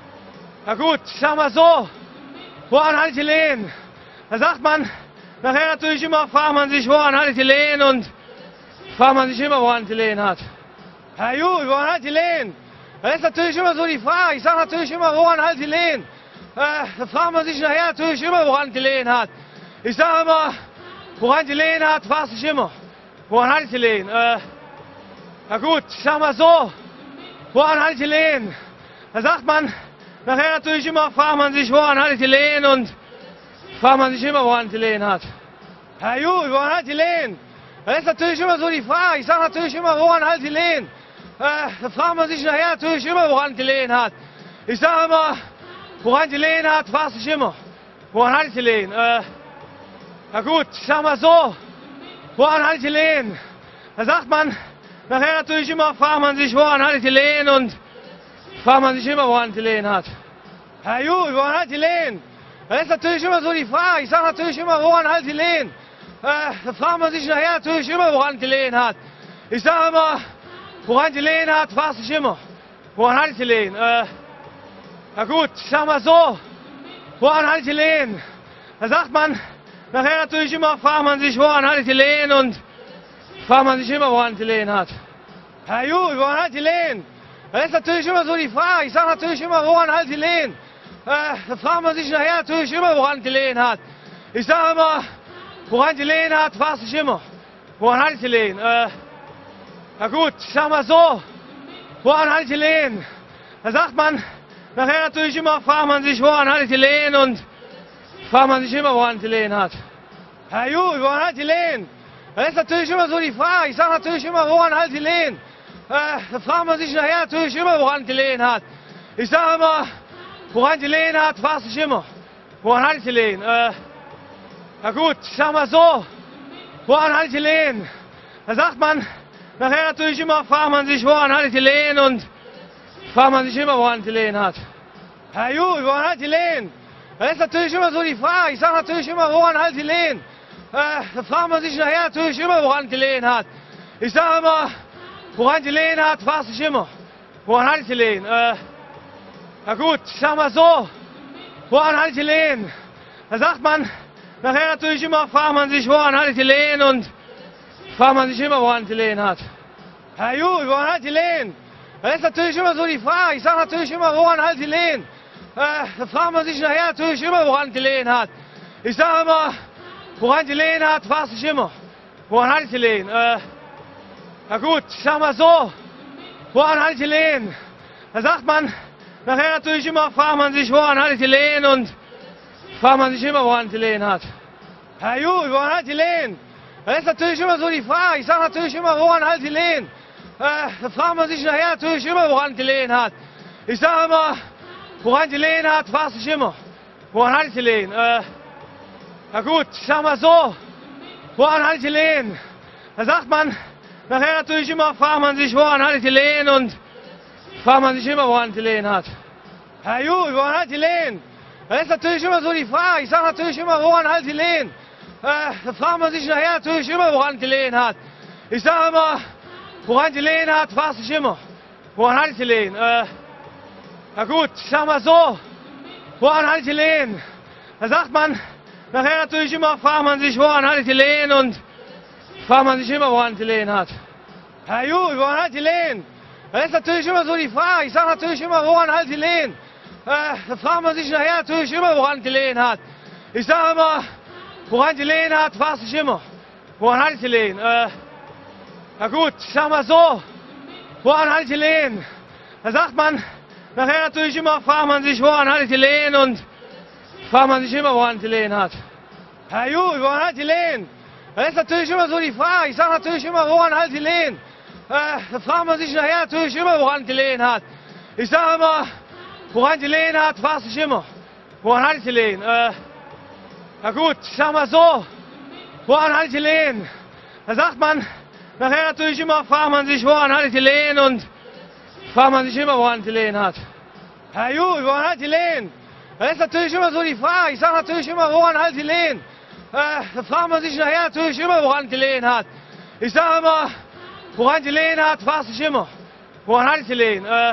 na gut, ich sag mal so, woran hat die Lehen? Da sagt man nachher natürlich immer, fragt man sich, woran hat die Lehen, und fragt man sich immer, woran die Lehen hat. Ja gut, woran hat die Lehen? Das ist natürlich immer so die Frage. Ich sage natürlich immer, woran hat die Lehen? Äh, da fragt man sich nachher natürlich immer, woran die Lehen hat. Ich sage immer, woran die Lehen hat, fragt sich immer. Woran hat die Lehen? Äh, na gut, ich sag mal so, woran hat die Lehen? Da sagt man nachher natürlich immer, fragt man sich, woran hat die Lehen, und fragt man sich immer, woran die Lehen hat. Ja gut, woran hat die Lehen? Das ist natürlich immer so die Frage. Ich sage natürlich immer, woran hat die Lehen? Äh, da fragt man sich nachher natürlich immer, woran die Lehen hat. Ich sage immer, woran die Lehen hat, fragt sich immer. Woran hat die Lehen? Äh, na gut, ich sag mal so, woran hat die Lehen? Da sagt man nachher natürlich immer, fragt man sich, woran hat die Lehen, und fragt man sich immer, woran die Lehen hat. Ja gut, woran hat die Lehen? Das ist natürlich immer so die Frage. Ich sage natürlich immer, woran hat die Lehen? Äh, da fragt man sich nachher natürlich immer, woran die Lehen hat. Ich sage immer, woran die Lehen hat, fragt sich immer. Woran hat die Lehen? Äh, na gut, ich sag mal so, woran hat die Lehen? Da sagt man nachher natürlich immer, fragt man sich, woran hat die Lehen, und fragt man sich immer, woran die Lehen hat. Ja gut, woran hat die Lehen? Das ist natürlich immer so die Frage. Ich sage natürlich immer, woran hat die Lehen? Äh, da fragt man sich nachher natürlich immer, woran die Lehen hat. Ich sage immer, woran die Lehen hat, fragt sich immer. Woran hat die Lehen? Äh, na gut, ich sag mal so, woran hat die Lehen? Da sagt man nachher natürlich immer, fragt man sich, woran hat die Lehen, und fragt man sich immer, woran die Lehen hat. Ja gut, woran hat die Lehen? Das ist natürlich immer so die Frage. Ich sage natürlich immer, woran halt die Lehen? Äh, da fragt man sich nachher natürlich immer, woran die Lehen hat. Ich sage immer, woran die Lehen hat, fragt sich immer. Woran halt die Lehen? Äh, na gut, ich sag mal so, woran halt die Lehen? Da sagt man nachher natürlich immer, fragt man sich, woran halt die Lehen, und fragt man sich immer, woran die Lehen hat. Ja gut, woran halt die Lehen? Das ist natürlich immer so die Frage. Ich sage natürlich immer, woran halt die Lehen? Äh, da fragt man sich nachher natürlich immer, woran die Lehen hat. Ich sage immer, woran die Lehen hat, fragt sich immer. Woran halt die Lehen? Äh, na gut, ich sag mal so, woran halt die Lehen? Da sagt man nachher natürlich immer, fragt man sich, woran halt die Lehen, und fragt man sich immer, woran die Lehen hat. Ja gut, woran halt die Lehen? Das ist natürlich immer so die Frage. Ich sage natürlich immer, woran halt die Lehen? Äh, da fragt man sich nachher natürlich immer, woran die Lehen hat. Ich sage immer, woran die Lehen hat, fragt sich immer. Woran halt die Lehen? Äh, na gut, ich sag mal so, woran halt die Lehen? Da sagt man nachher natürlich immer, fragt man sich, woran halt die Lehen, und fragt man sich immer, woran die Lehen hat. Ja gut, woran halt die Lehen? Das ist natürlich immer so die Frage. Ich sage natürlich immer, woran halt die Lehen? Äh, da fragt man sich nachher natürlich immer, woran die Lehen hat. Ich sage immer, woran die Lehen hat, fragt sich immer. Woran halt die Lehen? Äh, na gut, ich sag mal so, woran halt die Lehen? Da sagt man nachher natürlich immer, fragt man sich, woran halt die Lehen, und fragt man sich immer, woran die Lehen hat. Ja gut, woran halt die Lehen? Das ist natürlich immer so die Frage. Ich sage natürlich immer, woran halt die Lehen? Äh, da fragt man sich nachher natürlich immer, woran die Lehen hat. Ich sage immer, woran die Lehen hat, fragt sich immer. Woran halt die Lehen? Äh, na gut, ich sag mal so, woran halt die Lehen? Da sagt man nachher natürlich immer, fragt man sich, woran halt die Lehen, und fragt man sich immer, woran die Lehen hat. Ja gut, woran halt die Lehen? Das ist natürlich immer so die Frage. Ich sage natürlich immer, woran halt die Lehen? Äh, da fragt man sich nachher natürlich immer, woran die Lehen hat. Ich sage immer, woran die Lehen hat, fragt sich immer. Woran halt die Lehen? Äh, na gut, ich sag mal so, woran halt die Lehen? Da sagt man nachher natürlich immer, fragt man sich, woran halt die Lehen, und fragt man sich immer, woran die Lehen hat. Ja gut, woran halt die Lehen? Das ist natürlich immer so die Frage. Ich sage natürlich immer, woran halt die Lehen? Äh, da fragt man sich nachher natürlich immer, woran die Lehen hat. Ich sage immer, woran die Lehen hat, fragt sich immer. Woran halt die Lehen? Äh, na gut, ich sag mal so, woran halt die Lehen? Da sagt man nachher natürlich immer, fragt man sich, woran halt die Lehen, und fragt man sich immer, woran die Lehen hat. Ja gut, woran halt die Lehen? Das ist natürlich immer so die Frage. Ich sage natürlich immer, woran halt die Lehen? Äh, da fragt man sich nachher natürlich immer, woran die Lehen hat. Ich sage immer, woran die Lehen hat, fragt sich immer. Woran halt die Lehen? Äh,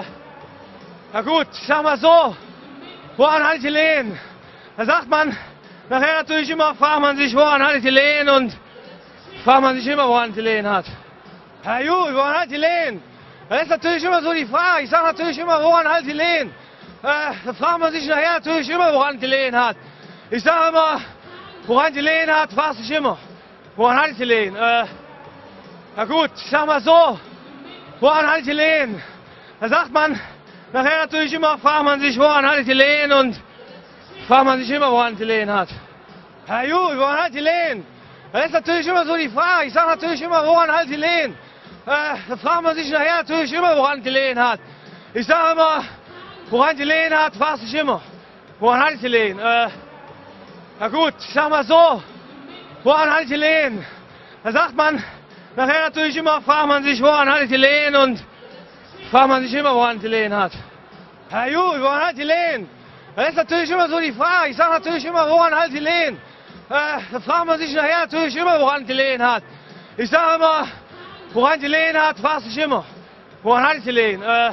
na gut, ich sag mal so, woran halt die Lehen? Da sagt man nachher natürlich immer, fragt man sich, woran halt die Lehen, und fragt man sich immer, woran die Lehen hat. Ja gut, woran halt die Lehen? Das ist natürlich immer so die Frage. Ich sage natürlich immer, woran halt die Lehen? Äh, da fragt man sich nachher natürlich immer, woran die Lehen hat. Ich sage immer, woran die Lehen hat, fragt sich immer. Woran halt die Lehen? Äh, na gut, ich sag mal so, woran halt die Lehen? Da sagt man nachher natürlich immer, fragt man sich, woran halt die Lehen, und fragt man sich immer, woran die Lehen hat. Ja gut, woran halt die Lehen? Das ist natürlich immer so die Frage. Ich sage natürlich immer, woran halt die Lehen? Äh, da fragt man sich nachher natürlich immer, woran die Lehen hat. Ich sage immer, woran die Lehen hat, fragt sich immer. Woran halt die Lehen? Äh, na gut, ich sag mal so, woran halt die Lehen? Da sagt man nachher natürlich immer, fragt man sich, woran halt die Lehen, und fragt man sich immer, woran die Lehen hat. Ja gut, woran halt die Lehen? Das ist natürlich immer so die Frage. Ich sage natürlich immer, woran halt die Lehen? Äh, da fragt man sich nachher natürlich immer, woran die Lehen hat. Ich sage immer, woran die Lehen hat, fragt sich immer. Woran halt die Lehen? Äh,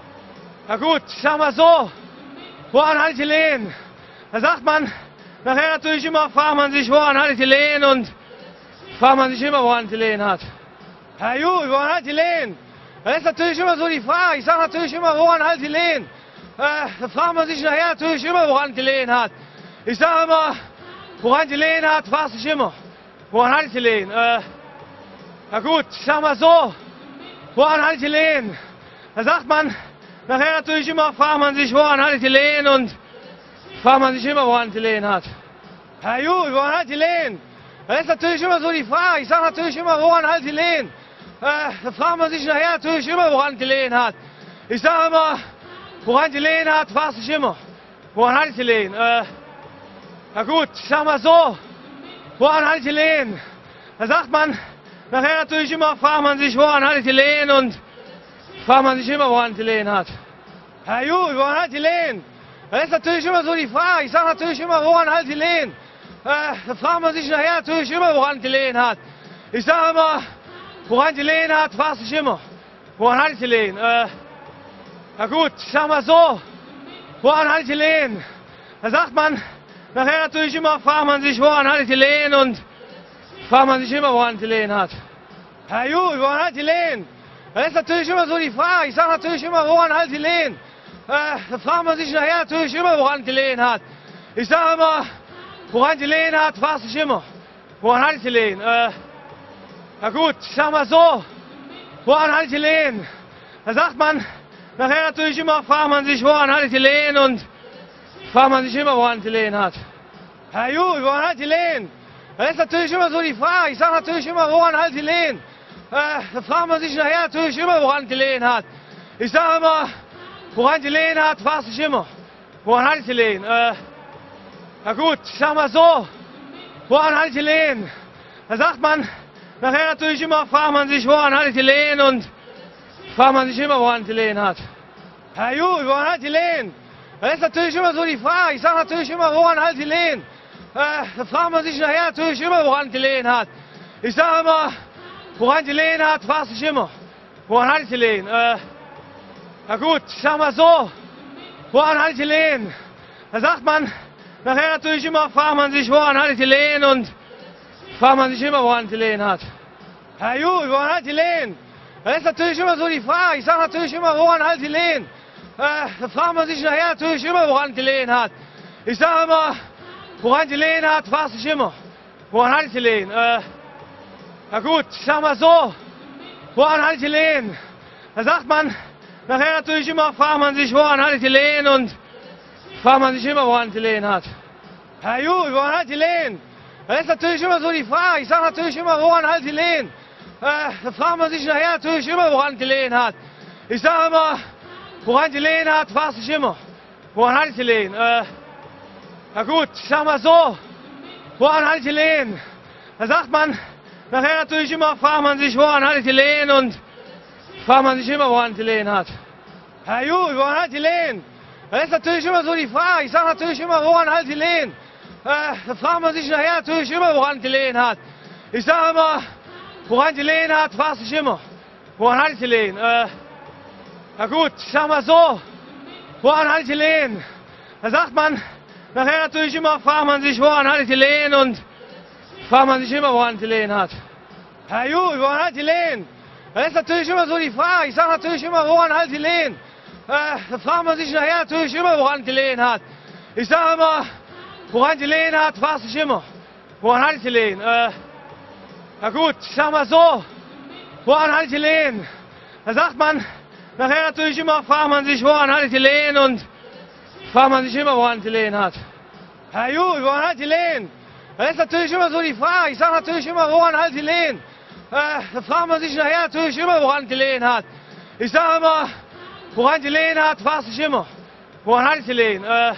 na gut, ich sag mal so, woran halt die Lehen? Da sagt man nachher natürlich immer, fragt man sich, woran halt die Lehen, und fragt man sich immer, woran die Lehen hat. Ja gut, woran halt die Lehen? Das ist natürlich immer so die Frage. Ich sage natürlich immer, woran halt die Lehen? Äh, da fragt man sich nachher natürlich immer, woran die Lehen hat. Ich sage immer, woran die Lehen hat, fragt sich immer. Woran halt die Lehen? Äh, na gut, ich sag mal so, woran halt die Lehen? Da sagt man nachher natürlich immer, fragt man sich, woran halt die Lehen, und fragt man sich immer, woran die Lehen hat. Ja gut, woran halt die Lehen? Das ist natürlich immer so die Frage. Ich sage natürlich immer, woran halt die Lehen? Äh, da fragt man sich nachher natürlich immer, woran die Lehen hat. Ich sage immer, woran die Lehen hat, fragt sich immer. Woran hat die Lehen? Äh, na gut, ich sag mal so, woran hat die Lehen? Da sagt man nachher natürlich immer, fragt man sich, woran hat die Lehen, und fragt man sich immer, woran die Lehen hat. Ja gut, woran hat die Lehen? Das ist natürlich immer so die Frage. Ich sage natürlich immer, woran halt die Lehen? Äh, da fragt man sich nachher natürlich immer, woran die Lehen hat. Ich sage immer, woran die Lehen hat, fragt sich immer. Woran hat die Lehen? Äh, na gut, ich sag mal so, woran hat die Lehen? Da sagt man nachher natürlich immer, fragt man sich, woran hat die Lehen, und fragt man sich immer, woran die Lehen hat. Ja gut, woran hat die Lehen? Das ist natürlich immer so die Frage. Ich sage natürlich immer, woran halt die Lehen? Äh, da fragt man sich nachher natürlich immer, woran die Lehen hat. Ich sage immer, woran die Lehen hat, fragt sich immer. Woran hat die Lehen? Äh, na gut, ich sag mal so, woran hat die Lehen? Da sagt man nachher natürlich immer, fragt man sich, woran hat die Lehen, und fragt man sich immer, woran die Lehen hat. Ja gut, woran hat die Lehen? Das ist natürlich immer so die Frage. Ich sage natürlich immer, woran halt die Lehen? Äh, da fragt man sich nachher natürlich immer, woran die Lehen hat. Ich sage immer, woran die Lehen hat, fragt sich immer. Woran hat die Lehen? Äh, na gut, ich sag mal so, woran hat die Lehen? Da sagt man nachher natürlich immer, fragt man sich, woran hat die Lehen, und fragt man sich immer, woran die Lehen hat. Ja gut, woran hat die Lehen? Das ist natürlich immer so die Frage. Ich sage natürlich immer, woran halt die Lehen? Äh, da fragt man sich nachher natürlich immer, woran die Lehen hat. Ich sage immer, woran die Lehen hat, fragt sich immer. Woran hat die Lehen? Äh, na gut, ich sag mal so, woran hat die Lehen? Da sagt man nachher natürlich immer, fragt man sich, woran hat die Lehen, und fragt man sich immer, woran die Lehen hat. Ja gut, woran hat die Lehen? Das ist natürlich immer so die Frage. Ich sage natürlich immer, woran halt die Lehen? Äh, da fragt man sich nachher natürlich immer, woran die Lehen hat. Ich sage immer, woran die Lehen hat, fragt sich immer. Woran hat die Lehen? Äh, na gut, ich sag mal so, woran hat die Lehen? Da sagt man nachher natürlich immer, fragt man sich, woran hat die Lehen, und fragt man sich immer, woran die Lehen hat. Ja gut, woran hat die Lehen? Das ist natürlich immer so die Frage. Ich sage natürlich immer, woran halt die Lehen? Äh, da fragt man sich nachher natürlich immer, woran die Lehen hat. Ich sage immer, woran die Lehen hat, fragt sich immer. Woran hat die Lehen? Äh, na gut, ich sag mal so, woran hat die Lehen? Da sagt man nachher natürlich immer, fragt man sich, woran hat die Lehen, und fragt man sich immer, woran die Lehen hat. Ja gut, woran hat die Lehen? Das ist natürlich immer so die Frage. Ich sage natürlich immer, woran halt die Lehen? Äh, da fragt man sich nachher natürlich immer, woran die Lehen hat. Ich sage immer, woran die Lehen hat, fragt sich immer. Woran hat die Lehen? Äh, na gut, ich sag mal so, woran hat die Lehen? Da sagt man nachher natürlich immer, fragt man sich, woran hat die Lehen, und fragt man sich immer, woran die Lehen hat. Ja gut, woran hat die Lehen? Das ist natürlich immer so die Frage. Ich sage natürlich immer, woran halt die Lehen? Äh, da fragt man sich nachher natürlich immer, woran die Lehen hat. Ich sage immer, woran die Lehen hat, fragt sich immer. Woran hat die Lehen? Äh, na gut, ich sag mal so, woran hat die Lehen? Da sagt man nachher natürlich immer, fragt man sich, woran hat die Lehen, und fragt man sich immer, woran die Lehen hat. Ja gut, woran hat die Lehen? Das ist natürlich immer so die Frage. Ich sage natürlich immer, woran halt die Lehen? Äh, da fragt man sich nachher natürlich immer, woran die Lehen hat. Ich sage immer, woran die Lehen hat, fragt sich immer. Woran hat die Lehen? Äh,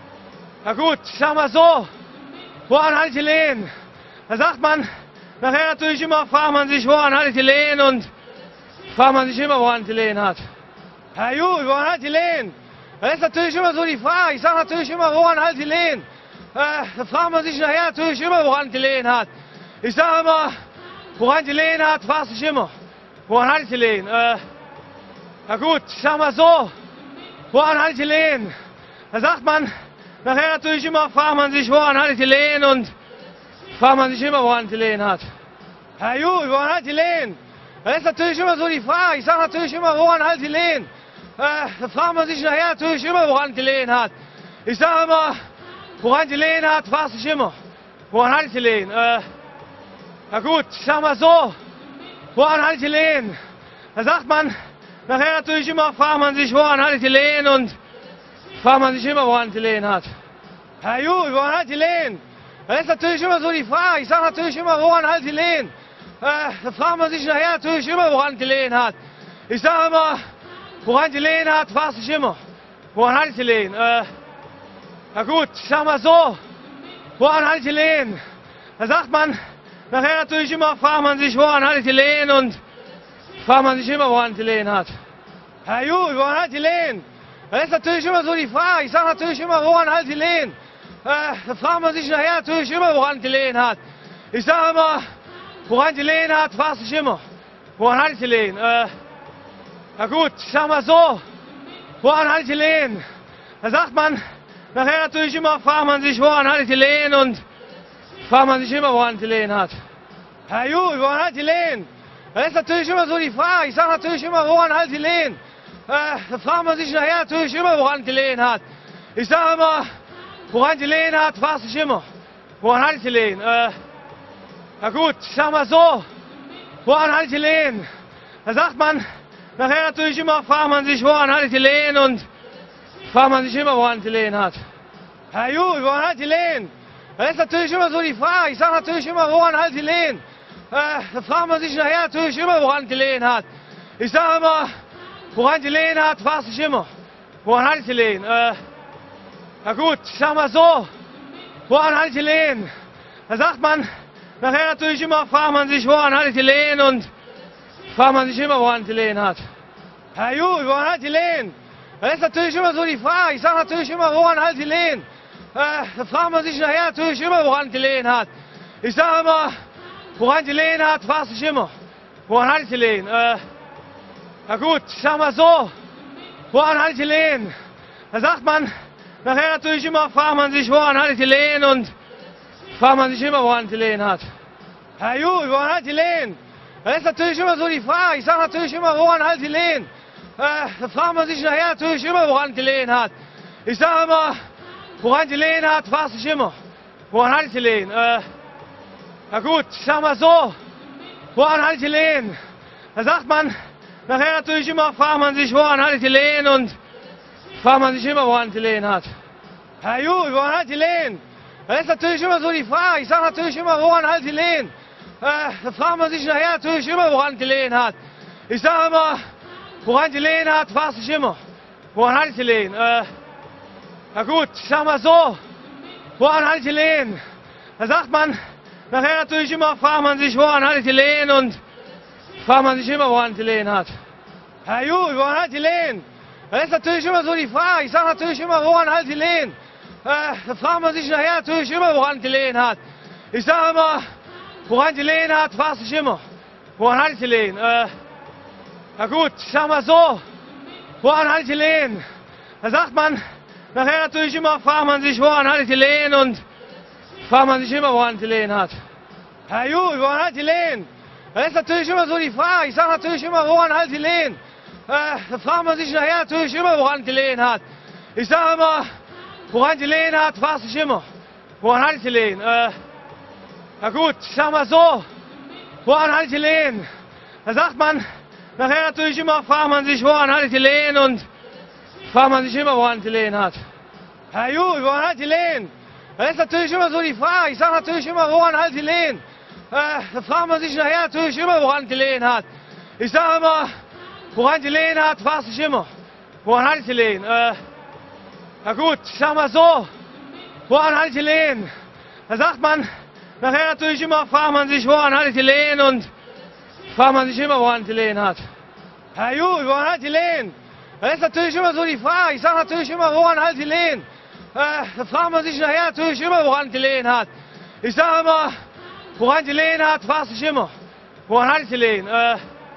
na gut, ich sag mal so, woran hat die Lehen? Da sagt man nachher natürlich immer, fragt man sich, woran hat die Lehen, und fragt man sich immer, woran die Lehen hat. Ja gut, woran hat die Lehen? Das ist natürlich immer so die Frage. Ich sage natürlich immer, woran halt die Lehen? Äh, da fragt man sich nachher natürlich immer, woran die Lehen hat. Ich sage immer, woran die Lehen hat, fragt sich immer. Woran hat die Lehen? Äh, na gut, ich sag mal so, woran hat die Lehen? Da sagt man nachher natürlich immer, fragt man sich, woran hat die Lehen, und fragt man sich immer, woran die Lehen hat. Ja gut, woran hat die Lehen? Das ist natürlich immer so die Frage. Ich sage natürlich immer, woran halt die Lehen? Äh, da fragt man sich nachher natürlich immer, woran die Lehen hat. Ich sage immer, woran die Lehen hat, fragt sich immer. Woran hat die Lehen? Äh, na gut, ich sag mal so, woran hat die Lehen? Da sagt man nachher natürlich immer, fragt man sich, woran hat die Lehen, und fragt man sich immer, woran die Lehen hat. Ja gut, woran hat die Lehen? Das ist natürlich immer so die Frage. Ich sage natürlich immer, woran halt die Lehen? Äh, da fragt man sich nachher natürlich immer, woran die Lehen hat. Ich sage immer, woran die Lehen hat, fragt sich immer. Woran halt die Lehen? Äh, na gut, ich sag mal so, woran halt die Lehen? Da sagt man nachher natürlich immer, fragt man sich, woran halt die Lehen, und fragt man sich immer, woran die Lehen hat. Ja gut, woran halt die Lehen? Das ist natürlich immer so die Frage. Ich sage natürlich immer, woran halt die Lehen? Äh, da fragt man sich nachher natürlich immer, woran die Lehen hat. Ich sage immer, woran die Lehen hat, fragt sich immer. Woran halt die Lehen? Äh, na gut, ich sag mal so, woran halt die Lehen? Da sagt man nachher natürlich immer, fragt man sich, woran halt die Lehen, und fragt man sich immer, woran die Lehen hat. Ja gut, woran halt die Lehen? Das ist natürlich immer so die Frage. Ich sage natürlich immer, woran halt die Lehen? Äh, da fragt man sich nachher natürlich immer, woran die Lehen hat. Ich sage immer, woran die Lehen hat, fragt sich immer. Woran halt die Lehen? Äh, na gut, ich sag mal so, woran halt die Lehen? Da sagt man nachher natürlich immer, fragt man sich, woran halt die Lehen, und fragt man sich immer, woran die Lehen hat. Ja gut, woran halt die Lehen? Das ist natürlich immer so die Frage. Ich sage natürlich immer, woran halt die Lehen? Äh, da fragt man sich nachher natürlich immer, woran die Lehen hat. Ich sage immer, woran die Lehen hat, fragt sich immer. Woran halt die Lehen? Äh, na gut, ich sag mal so, woran halt die Lehen? Da sagt man nachher natürlich immer, fragt man sich, woran halt die Lehen, und fragt man sich immer, woran die Lehen hat. Ja gut, woran halt die Lehen? Das ist natürlich immer so die Frage. Ich sage natürlich immer, woran halt die Lehen? Äh, da fragt man sich nachher natürlich immer, woran die Lehen hat. Ich sage immer, woran die Lehen hat, fragt sich immer. Woran halt die Lehen? Äh, na gut, ich sag mal so, woran halt die Lehen? Da sagt man nachher natürlich immer, fragt man sich, woran halt die Lehen, und fragt man sich immer, woran die Lehen hat. Ja gut, woran halt die Lehen? Das ist natürlich immer so die Frage. Ich sage natürlich immer, woran halt die Lehen? Äh, da fragt man sich nachher natürlich immer, woran die Lehen hat. Ich sage immer, woran die Lehen hat, fragt sich immer. Woran halt die Lehen? Äh, na gut, ich sag mal so, woran halt die Lehen? Da sagt man nachher natürlich immer, fragt man sich, woran halt die Lehen, und fragt man sich immer, woran die Lehen hat. Ja gut, woran halt die Lehen? Das ist natürlich immer so die Frage. Ich sage natürlich immer, woran halt die Lehen? Äh, da fragt man sich nachher natürlich immer, woran die Lehen hat. Ich sage immer, woran die Lehen hat, fragt sich immer. Woran halt die Lehen? Äh, na gut, ich sag mal so, woran halt die Lehen? Da sagt man nachher natürlich immer, fragt man sich, woran halt die Lehen, und fragt man sich immer, woran die Lehen hat. Ja gut, woran halt die Lehen? Das ist natürlich immer so die Frage. Ich sage natürlich immer, woran halt die Lehen? Äh, da fragt man sich nachher natürlich immer, woran die Lehen hat. Ich sage immer, woran die Lehen hat, fragt sich immer. Woran halt die Lehen? Äh, na gut, ich sag mal so, woran halt die Lehen? Da sagt man nachher natürlich immer, fragt man sich, woran halt die Lehen, und fragt man sich immer, woran die Lehen hat. Ja gut, woran halt die Lehen? Das ist natürlich immer so die Frage. Ich sage natürlich immer, woran halt die Lehen? Äh, da fragt man sich nachher natürlich immer, woran die Lehen hat. Ich sage immer, woran die Lehen hat, fragt sich immer. Woran halt die Lehen? Äh, na gut, ich sag mal so, woran halt die Lehen? Da sagt man nachher natürlich immer, fragt man sich, woran halt die Lehen, und fragt man sich immer, woran die Lehen hat. Ja gut, woran halt die Lehen? Das ist natürlich immer so die Frage. Ich sage natürlich immer, woran halt die Lehen? Äh, da fragt man sich nachher natürlich immer, woran die Lehen hat. Ich sage immer, woran die Lehen hat, fragt sich immer. Woran halt die Lehen? Äh, na gut, ich sag mal so, woran halt die Lehen? Da sagt man nachher natürlich immer, fragt man sich, woran halt die Lehen, und fragt man sich immer, woran die Lehen hat. Ja gut, woran halt die Lehen? Das ist natürlich immer so die Frage. Ich sage natürlich immer, woran halt die Lehen? Äh, da fragt man sich nachher natürlich immer, woran die Lehen hat. Ich sage immer, woran die Lehen hat, fragt sich immer. Woran halt die Lehen? Äh,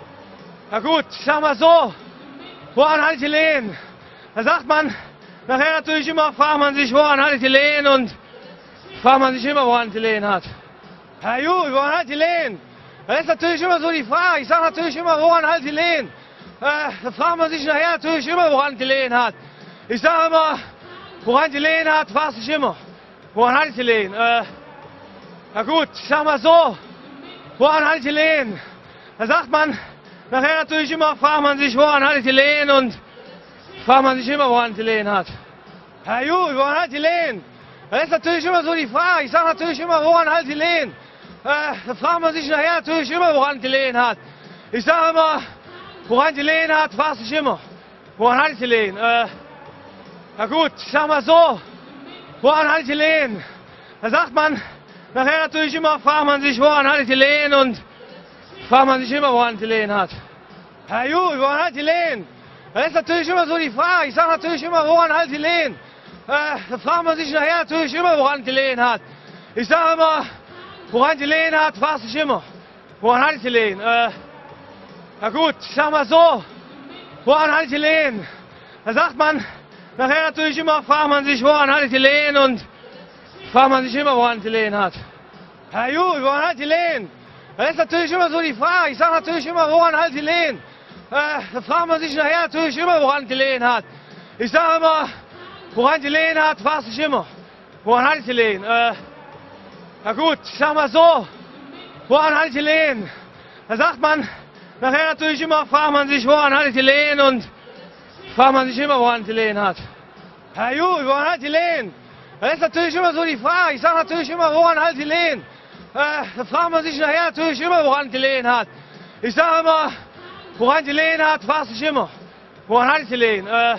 na gut, ich sag mal so, woran halt die Lehen? Da sagt man nachher natürlich immer, fragt man sich, woran halt die Lehen, und fragt man sich immer, woran die Lehen hat. Ja gut, woran halt die Lehen? Das ist natürlich immer so die Frage. Ich sage natürlich immer, woran halt die Lehen? Äh, da fragt man sich nachher natürlich immer, woran die Lehen hat. Ich sage immer, woran die Lehen hat, fragt sich immer. Woran halt die Lehen? Äh, na gut, ich sag mal so, woran halt die Lehen? Da sagt man nachher natürlich immer, fragt man sich, woran halt die Lehen, und fragt man sich immer, woran die Lehen hat. Ja gut, woran halt die Lehen? Das ist natürlich immer so die Frage. Ich sage natürlich immer, woran halt die Lehen? Äh, da fragt man sich nachher natürlich immer, woran die Lehen hat. Ich sage immer, woran die Lehen hat, fragt sich immer. Woran halt die Lehen? Äh, na gut, ich sag mal so, woran halt die Lehen? Da sagt man nachher natürlich immer, fragt man sich, woran halt die Lehen, und fragt man sich immer, woran die Lehen hat. Ja gut, woran halt die Lehen? Das ist natürlich immer so die Frage. Ich sage natürlich immer, woran halt die Lehen? Äh, da fragt man sich nachher natürlich immer, woran die Lehen hat. Ich sage immer, woran die Lehen hat, fragt sich immer. Woran halt die Lehen? Äh, na gut, ich sag mal so, woran halt die Lehen? Da sagt man nachher natürlich immer, fragt man sich, woran halt die Lehen, und fragt man sich immer, woran die Lehen hat. Ja gut, woran halt die Lehen? Das ist natürlich immer so die Frage. Ich sage natürlich immer, woran halt die Lehen? Äh, da fragt man sich nachher natürlich immer, woran die Lehen hat. Ich sage immer, woran die Lehen hat, fragt sich immer. Woran halt die Lehen? Äh, na gut, ich sag mal so, woran halt die Lehen? Da sagt man nachher natürlich immer, fragt man sich, woran halt die Lehen, und fragt man sich immer, woran die Lehen hat. Ja gut, woran halt die Lehen? Das ist natürlich immer so die Frage. Ich sage natürlich immer, woran halt die Lehen? Äh, da fragt man sich nachher natürlich immer, woran die Lehen hat. Ich sage immer, woran die Lehen hat, fragt sich immer. Woran halt die Lehen? Äh,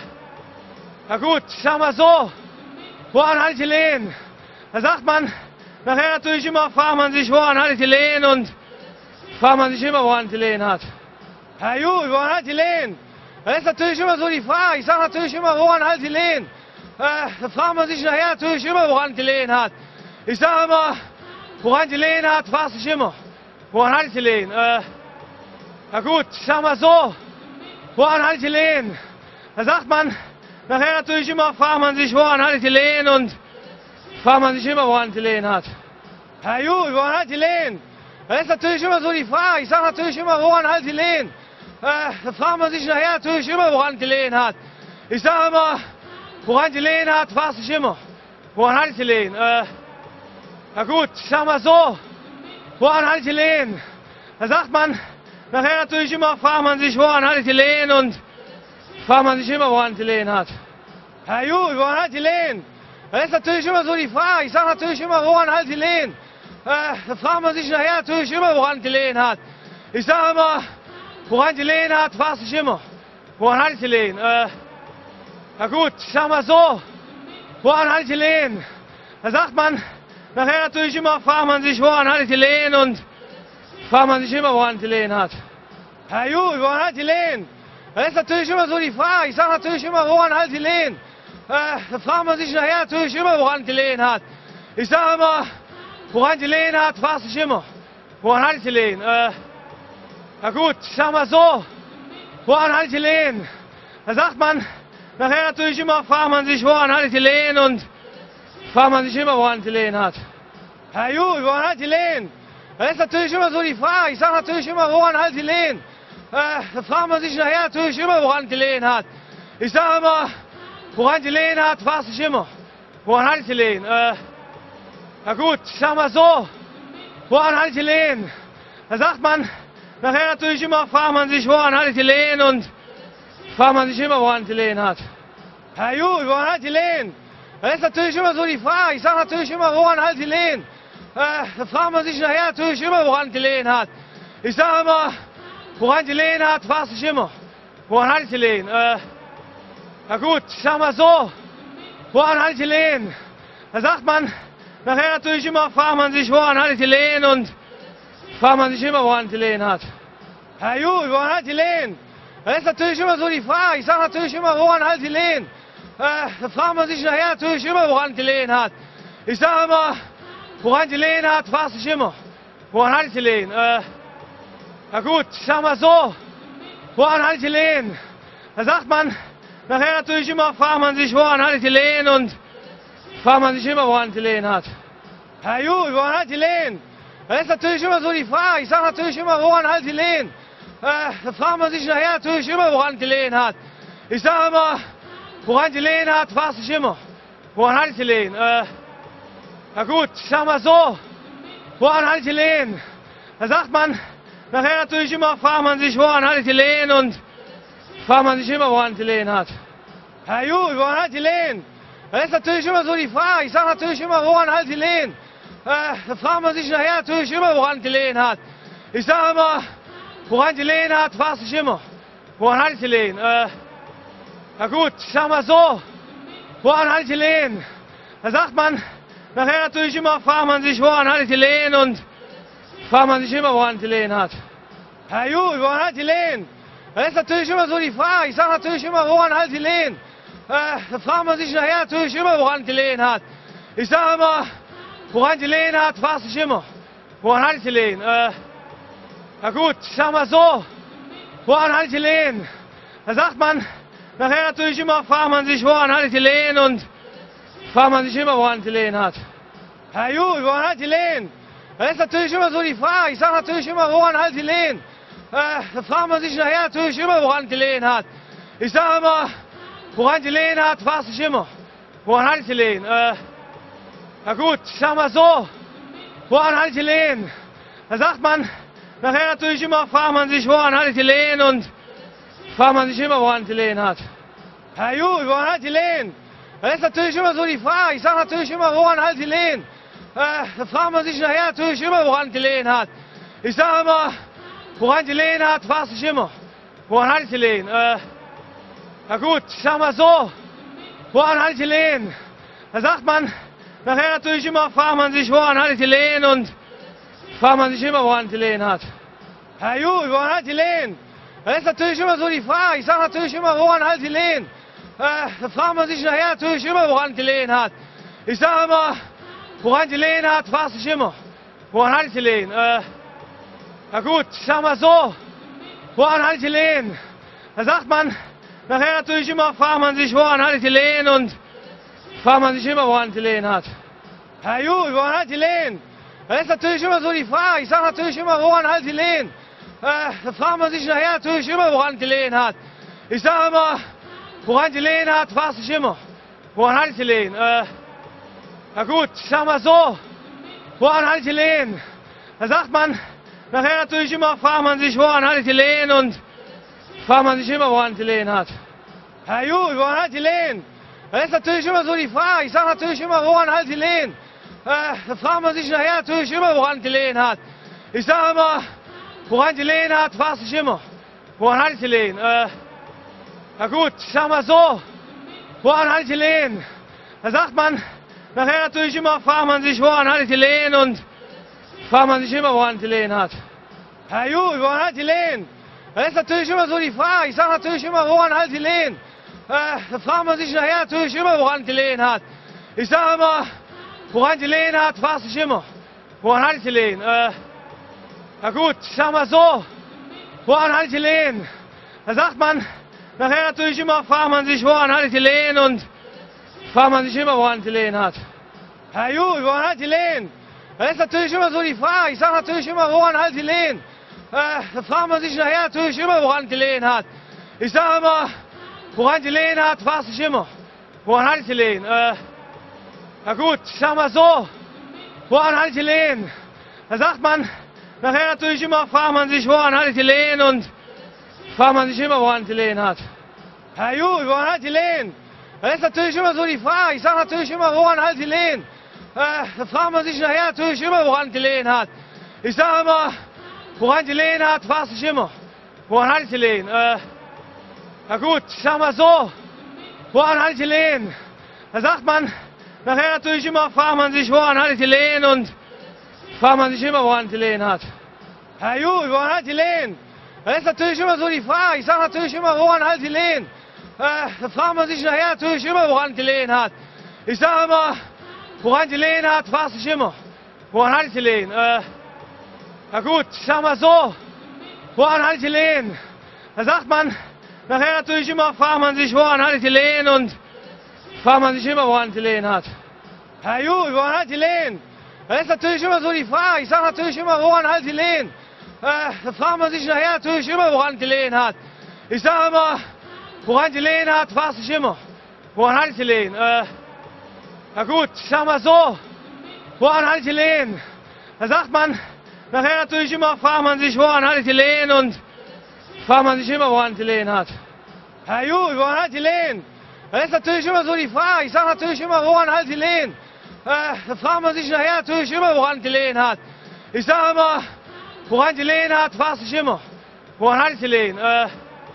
na gut, ich sag mal so, woran halt die Lehen? Da sagt man nachher natürlich immer, fragt man sich, woran halt die Lehen, und fragt man sich immer, woran die Lehen hat. Ja gut, woran halt die Lehen? Das ist natürlich immer so die Frage. Ich sage natürlich immer, woran halt die Lehen? Äh, da fragt man sich nachher natürlich immer, woran die Lehen hat. Ich sage immer, woran die Lehen hat, fragt sich immer. Woran halt die Lehen? Äh, na gut, ich sag mal so, woran halt die Lehen? Da sagt man nachher natürlich immer, fragt man sich, woran halt die Lehen, und fragt man sich immer, woran die Lehen hat. Ja gut, woran halt die Lehen? Das ist natürlich immer so die Frage. Ich sage natürlich immer, woran halt die Lehen? Äh, da fragt man sich nachher natürlich immer, woran die Lehen hat. Ich sage immer, woran die Lehen hat, fragt sich immer. Woran halt die Lehen? Äh, na gut, ich sag mal so, woran halt die Lehen? Da sagt man nachher natürlich immer, fragt man sich, woran halt die Lehen, und fragt man sich immer, woran die Lehen hat. Ja gut, woran halt die Lehen? Das ist natürlich immer so die Frage. Ich sage natürlich immer, woran halt die Lehen? Äh, da fragt man sich nachher natürlich immer, woran die Lehen hat. Ich sage immer, woran die Lehen hat, fragt sich immer. Woran halt die Lehen? Äh, na gut, ich sag mal so, woran halt die Lehen? Da sagt man nachher natürlich immer, fragt man sich, woran halt die Lehen, und fragt man sich immer, woran die Lehen hat. Ja gut, woran halt die Lehen? Das ist natürlich immer so die Frage. Ich sage natürlich immer, woran halt die Lehen? Äh, da fragt man sich nachher natürlich immer, woran die Lehen hat. Ich sage immer, woran die Lehen hat, fragt sich immer. Woran halt die Lehen? Äh, na gut, ich sag mal so, woran halt die Lehen? Da sagt man nachher natürlich immer, fragt man sich, woran halt die Lehen, und fragt man sich immer, woran die Lehen hat. Ja gut, woran halt die Lehen? Das ist natürlich immer so die Frage. Ich sage natürlich immer, woran halt die Lehen? Äh, da fragt man sich nachher natürlich immer, woran die Lehen hat. Ich sage immer, woran die Lehen hat, fragt sich immer. Woran halt die Lehen? Äh, na gut, ich sag mal so, woran halt die Lehen? Da sagt man nachher natürlich immer, fragt man sich, woran halt die Lehen, und fragt man sich immer, woran die Lehen hat. Ja gut, woran halt die Lehen? Das ist natürlich immer so die Frage. Ich sage natürlich immer, woran halt die Lehen? Äh, da fragt man sich nachher natürlich immer, woran die Lehen hat. Ich sage immer, woran die Lehen hat, fragt sich immer. Woran halt die Lehen? Äh, na gut, ich sag mal so, woran halt die Lehen? Da sagt man nachher natürlich immer, fragt man sich, woran halt die Lehen, und fragt man sich immer, woran die Lehen hat. Ja gut, woran halt die Lehen? Das ist natürlich immer so die Frage. Ich sage natürlich immer, woran halt die Lehen? Äh, da fragt man sich nachher natürlich immer, woran die Lehen hat. Ich sage immer, woran die Lehen hat, fragt sich immer. Woran halt die Lehen? Äh, na gut, ich sag mal so, woran halt die Lehen? Da sagt man nachher natürlich immer, fragt man sich, woran halt die Lehen, und fragt man sich immer, woran die Lehen hat. Ja gut, woran halt die Lehen? Das ist natürlich immer so die Frage. Ich sage natürlich immer, woran halt die Lehen? Äh, da fragt man sich nachher natürlich immer, woran die Lehen hat. Ich sage immer, woran die Lehen hat, fragt sich immer. Woran halt die Lehen? Äh, na gut, ich sag mal so, woran halt die Lehen? Da sagt man nachher natürlich immer, fragt man sich, woran halt die Lehen, und fragt man sich immer, woran die Lehen hat. Ja gut, woran halt die Lehen? Das ist natürlich immer so die Frage. Ich sage natürlich immer, woran halt die Lehen? Äh, da fragt man sich nachher natürlich immer, woran die Lehen hat. Ich sage immer, woran die Lehen hat, fragt sich immer. Woran halt die Lehen? Äh, na gut, ich sag mal so, woran halt die Lehen? Da sagt man nachher natürlich immer, fragt man sich, woran halt die Lehen, und fragt man sich immer, woran die Lehen hat. Ja gut, woran halt die Lehen? Das ist natürlich immer so die Frage. Ich sage natürlich immer, woran halt die Lehen? Äh, da fragt man sich nachher natürlich immer, woran die Lehen hat. Ich sage immer, woran die Lehen hat, fragt sich immer. Woran halt die Lehen? Äh, na gut, ich sag mal so, woran halt die Lehen? Da sagt man nachher natürlich immer, fragt man sich, woran halt die Lehen, und fragt man sich immer, woran die Lehen hat. Ja gut, woran halt die Lehen? Das ist natürlich immer so die Frage. Ich sage natürlich immer, woran halt die Lehen? Äh, da fragt man sich nachher natürlich immer, woran die Lehen hat. Ich sage immer, woran die Lehen hat, fragt sich immer. Woran halt die Lehen? Äh, na gut, ich sag mal so, woran halt die Lehen? Da sagt man nachher natürlich immer, fragt man sich, woran halt die Lehen, und fragt man sich immer, woran die Lehen hat. Ja gut, woran halt die Lehen? Das ist natürlich immer so die Frage. Ich sage natürlich immer, woran halt die Lehen? Äh, da fragt man sich nachher natürlich immer, woran die Lehen hat. Ich sage immer, woran die Lehen hat, fragt sich immer. Woran halt die Lehen? Äh, na gut, ich sag mal so, woran halt die Lehen? Da sagt man nachher natürlich immer, fragt man sich, woran halt die Lehen, und fragt man sich immer, woran die Lehen hat. Ja gut, woran halt die Lehen? Das ist natürlich immer so die Frage. Ich sage natürlich immer, woran halt die Lehen? Äh, da fragt man sich nachher natürlich immer, woran die Lehen hat. Ich sage immer, woran die Lehen hat, fragt sich immer. Woran halt die Lehen? Äh, na gut, ich sag mal so, woran halt die Lehen? Da sagt man nachher natürlich immer, fragt man sich, woran halt die Lehen, und fragt man sich immer, woran die Lehen hat. Ja gut, woran halt die Lehen? Das ist natürlich immer so die Frage. Ich sage natürlich immer, woran halt die Lehen? Äh, da fragt man sich nachher natürlich immer, woran die Lehen hat. Ich sage immer, woran die Lehen hat, fragt sich immer. Woran halt die Lehen? Äh, na gut, ich sag mal so, woran halt die Lehen? Da sagt man nachher natürlich immer, fragt man sich, woran halt die Lehen, und fragt man sich immer, woran die Lehen hat. Ja gut, woran halt die Lehen? Das ist natürlich immer so die Frage. Ich sage natürlich immer, woran halt die Lehen? Äh, da fragt man sich nachher natürlich immer, woran die Lehen hat. Ich sage immer, woran die Lehen hat, fragt sich immer. Woran halt die Lehen? Äh, na gut, ich sag mal so, woran halt die Lehen? Da sagt man nachher natürlich immer, fragt man sich, woran halt die Lehen, und fragt man sich immer, woran die Lehen hat. Ja gut, woran halt die Lehen? Das ist natürlich immer so die Frage. Ich sage natürlich immer, woran halt die Lehen? Äh, da fragt man sich nachher natürlich immer, woran die Lehen hat. Ich sage immer, woran die Lehen hat, fragt sich immer. Woran halt die Lehen? Äh, na gut, ich sag mal so, woran halt die Lehen? Da sagt man nachher natürlich immer, fragt man sich, woran halt die Lehen, und fragt man sich immer, woran die Lehen hat. Ja gut, woran halt die Lehen? Das ist natürlich immer so die Frage. Ich sage natürlich immer, woran halt die Lehen? Äh, da fragt man sich nachher natürlich immer, woran die Lehen hat. Ich sage immer, woran die Lehen hat, fragt sich immer. Woran halt die Lehen? Äh, na gut, ich sag mal so, woran halt die Lehen? Da sagt man nachher natürlich immer, fragt man sich, woran halt die Lehen, und fragt man sich immer, woran die Lehen hat. Ja gut, woran halt die Lehen? Das ist natürlich immer so die Frage. Ich sage natürlich immer, woran halt die Lehen? Äh, da fragt man sich nachher natürlich immer, woran die Lehen hat. Ich sage immer, woran die Lehen hat, fragt sich immer. Woran halt die Lehen? Äh, na gut, ich sag mal so, woran halt die Lehen? Da sagt man nachher natürlich immer, fragt man sich, woran halt die Lehen, und fragt man sich immer, woran die Lehen hat. Ja gut, woran halt die Lehen? Das ist natürlich immer so die Frage. Ich sage natürlich immer, woran halt die Lehen? Äh, da fragt man sich nachher natürlich immer, woran die Lehen hat. Ich sage immer, woran die Lehen hat, fragt sich immer. Woran halt die Lehen? Äh, na gut, ich sag mal so, woran halt die Lehen? Da sagt man nachher natürlich immer, fragt man sich, woran halt die Lehen, und fragt man sich immer, woran die Lehen hat. Ja gut, woran halt die Lehen? Das ist natürlich immer so die Frage. Ich sage natürlich immer, woran halt die Lehen? Äh, da fragt man sich nachher natürlich immer, woran die Lehen hat. Ich sage immer, woran die Lehen hat, fragt sich immer. Woran halt die Lehen? Äh, na gut, ich sag mal so, woran halt die Lehen? Da sagt man nachher natürlich immer, fragt man sich, woran halt die Lehen, und fragt man sich immer, woran die Lehen hat. Ja gut, woran halt die Lehen? Das ist natürlich immer so die Frage. Ich sage natürlich immer, woran hat die Lehen? Äh, da fragt man sich nachher natürlich immer, woran die Lehen hat. Ich sage immer, woran die Lehen hat, fragt sich immer. Woran hat die Lehen? Äh,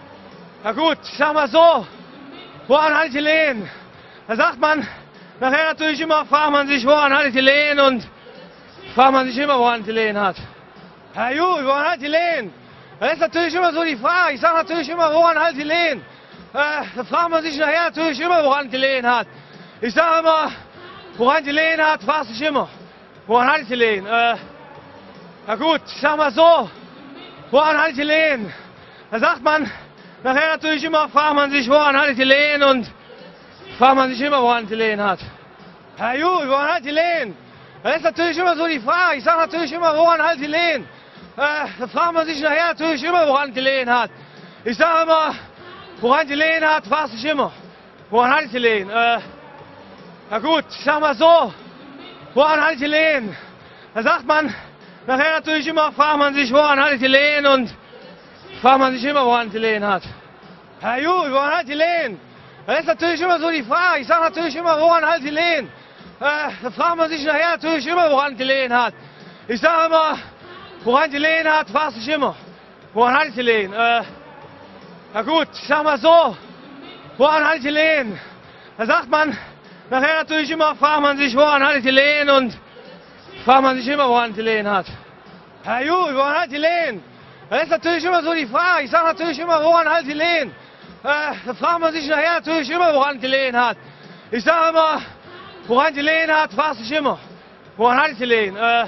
na gut, ich sag mal so, woran hat die Lehen? Da sagt man nachher natürlich immer, fragt man sich, woran hat die Lehen, und fragt man sich immer, woran die Lehen hat. Ja gut, woran hat die Lehen? Das ist natürlich immer so die Frage. Ich sage natürlich immer, woran hat die Lehen? Äh, da fragt man sich nachher natürlich immer, woran die Lehen hat. Ich sage immer, woran die Lehen hat, fragt sich immer. Woran hat die Lehen? Äh, na gut, ich sag mal so, woran hat die Lehen? Da sagt man nachher natürlich immer, fragt man sich, woran hat die Lehen, und fragt man sich immer, woran die Lehen hat. Ja gut, woran hat die Lehen? Das ist natürlich immer so die Frage. Ich sage natürlich immer, woran hat die Lehen? Äh, da fragt man sich nachher natürlich immer, woran die Lehen hat. Ich sage immer, woran die Lehen hat, fragt sich immer. Woran hat die Lehen? Äh, na gut, ich sag mal so, woran hat die Lehen? Da sagt man nachher natürlich immer, fragt man sich, woran hat die Lehen, und fragt man sich immer, woran die Lehen hat. Ja gut, woran hat die Lehen? Das ist natürlich immer so die Frage. Ich sage natürlich immer, woran hat die Lehen? Äh, da fragt man sich nachher natürlich immer, woran die Lehen hat. Ich sage immer, woran die Lehen hat, fragt sich immer. Woran hat die Lehen? Äh, na gut, ich sag mal so, woran hat die Lehen? Da sagt man nachher natürlich immer, fragt man sich, woran hat die Lehen, und fragt man sich immer, woran die Lehen hat. Ja gut, woran hat die Lehen? Das ist natürlich immer so die Frage. Ich sage natürlich immer, woran hat die Lehen? Äh, da fragt man sich nachher natürlich immer, woran die Lehen hat. Ich sage immer, woran die Lehen hat, fragt sich immer. Woran hat die Lehen? Äh,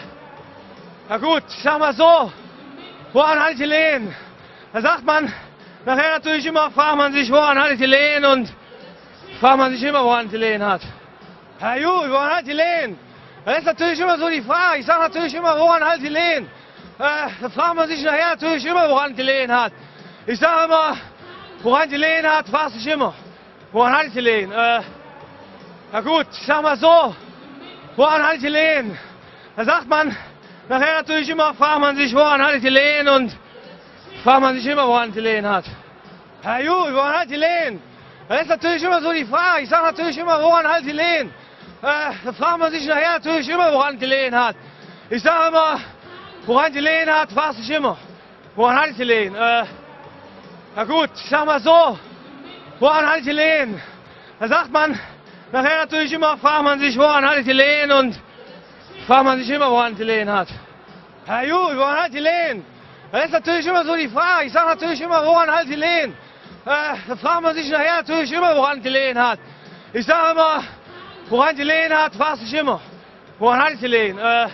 na gut, ich sag mal so, woran hat die Lehen? Da sagt man nachher natürlich immer, fragt man sich, woran hat die Lehen, und fragt man sich immer, woran die Lehen hat. Ja gut, woran hat die Lehen? Das ist natürlich immer so die Frage. Ich sage natürlich immer, woran hat die Lehen? Äh, da fragt man sich nachher natürlich immer, woran die Lehen hat. Ich sage immer, woran die Lehen hat, fragt sich immer. Woran hat die Lehen? Äh, na gut, ich sag mal so, woran hat die Lehen? Da sagt man nachher natürlich immer, fragt man sich, woran hat die Lehen, und fragt man sich immer, woran die Lehen hat. Ja gut, woran hat die Lehen? Das ist natürlich immer so die Frage. Ich sage natürlich immer, woran hat die Lehen? Äh, da fragt man sich nachher natürlich immer, woran die Lehen hat. Ich sage immer, woran die Lehen hat, fragt sich immer. Woran hat die Lehen? Äh, na gut, ich sag mal so, woran hat die Lehen? Da sagt man nachher natürlich immer, fragt man sich, woran hat die Lehen, und fragt man sich immer, woran die Lehen hat. Ja gut, woran hat die Lehen? Das ist natürlich immer so die Frage. Ich sage natürlich immer, woran hat die Lehen? Äh, da fragt man sich nachher natürlich immer, woran die Lehen hat. Ich sage immer, woran die Lehen hat, fragt sich immer. Woran hat die Lehen? Äh,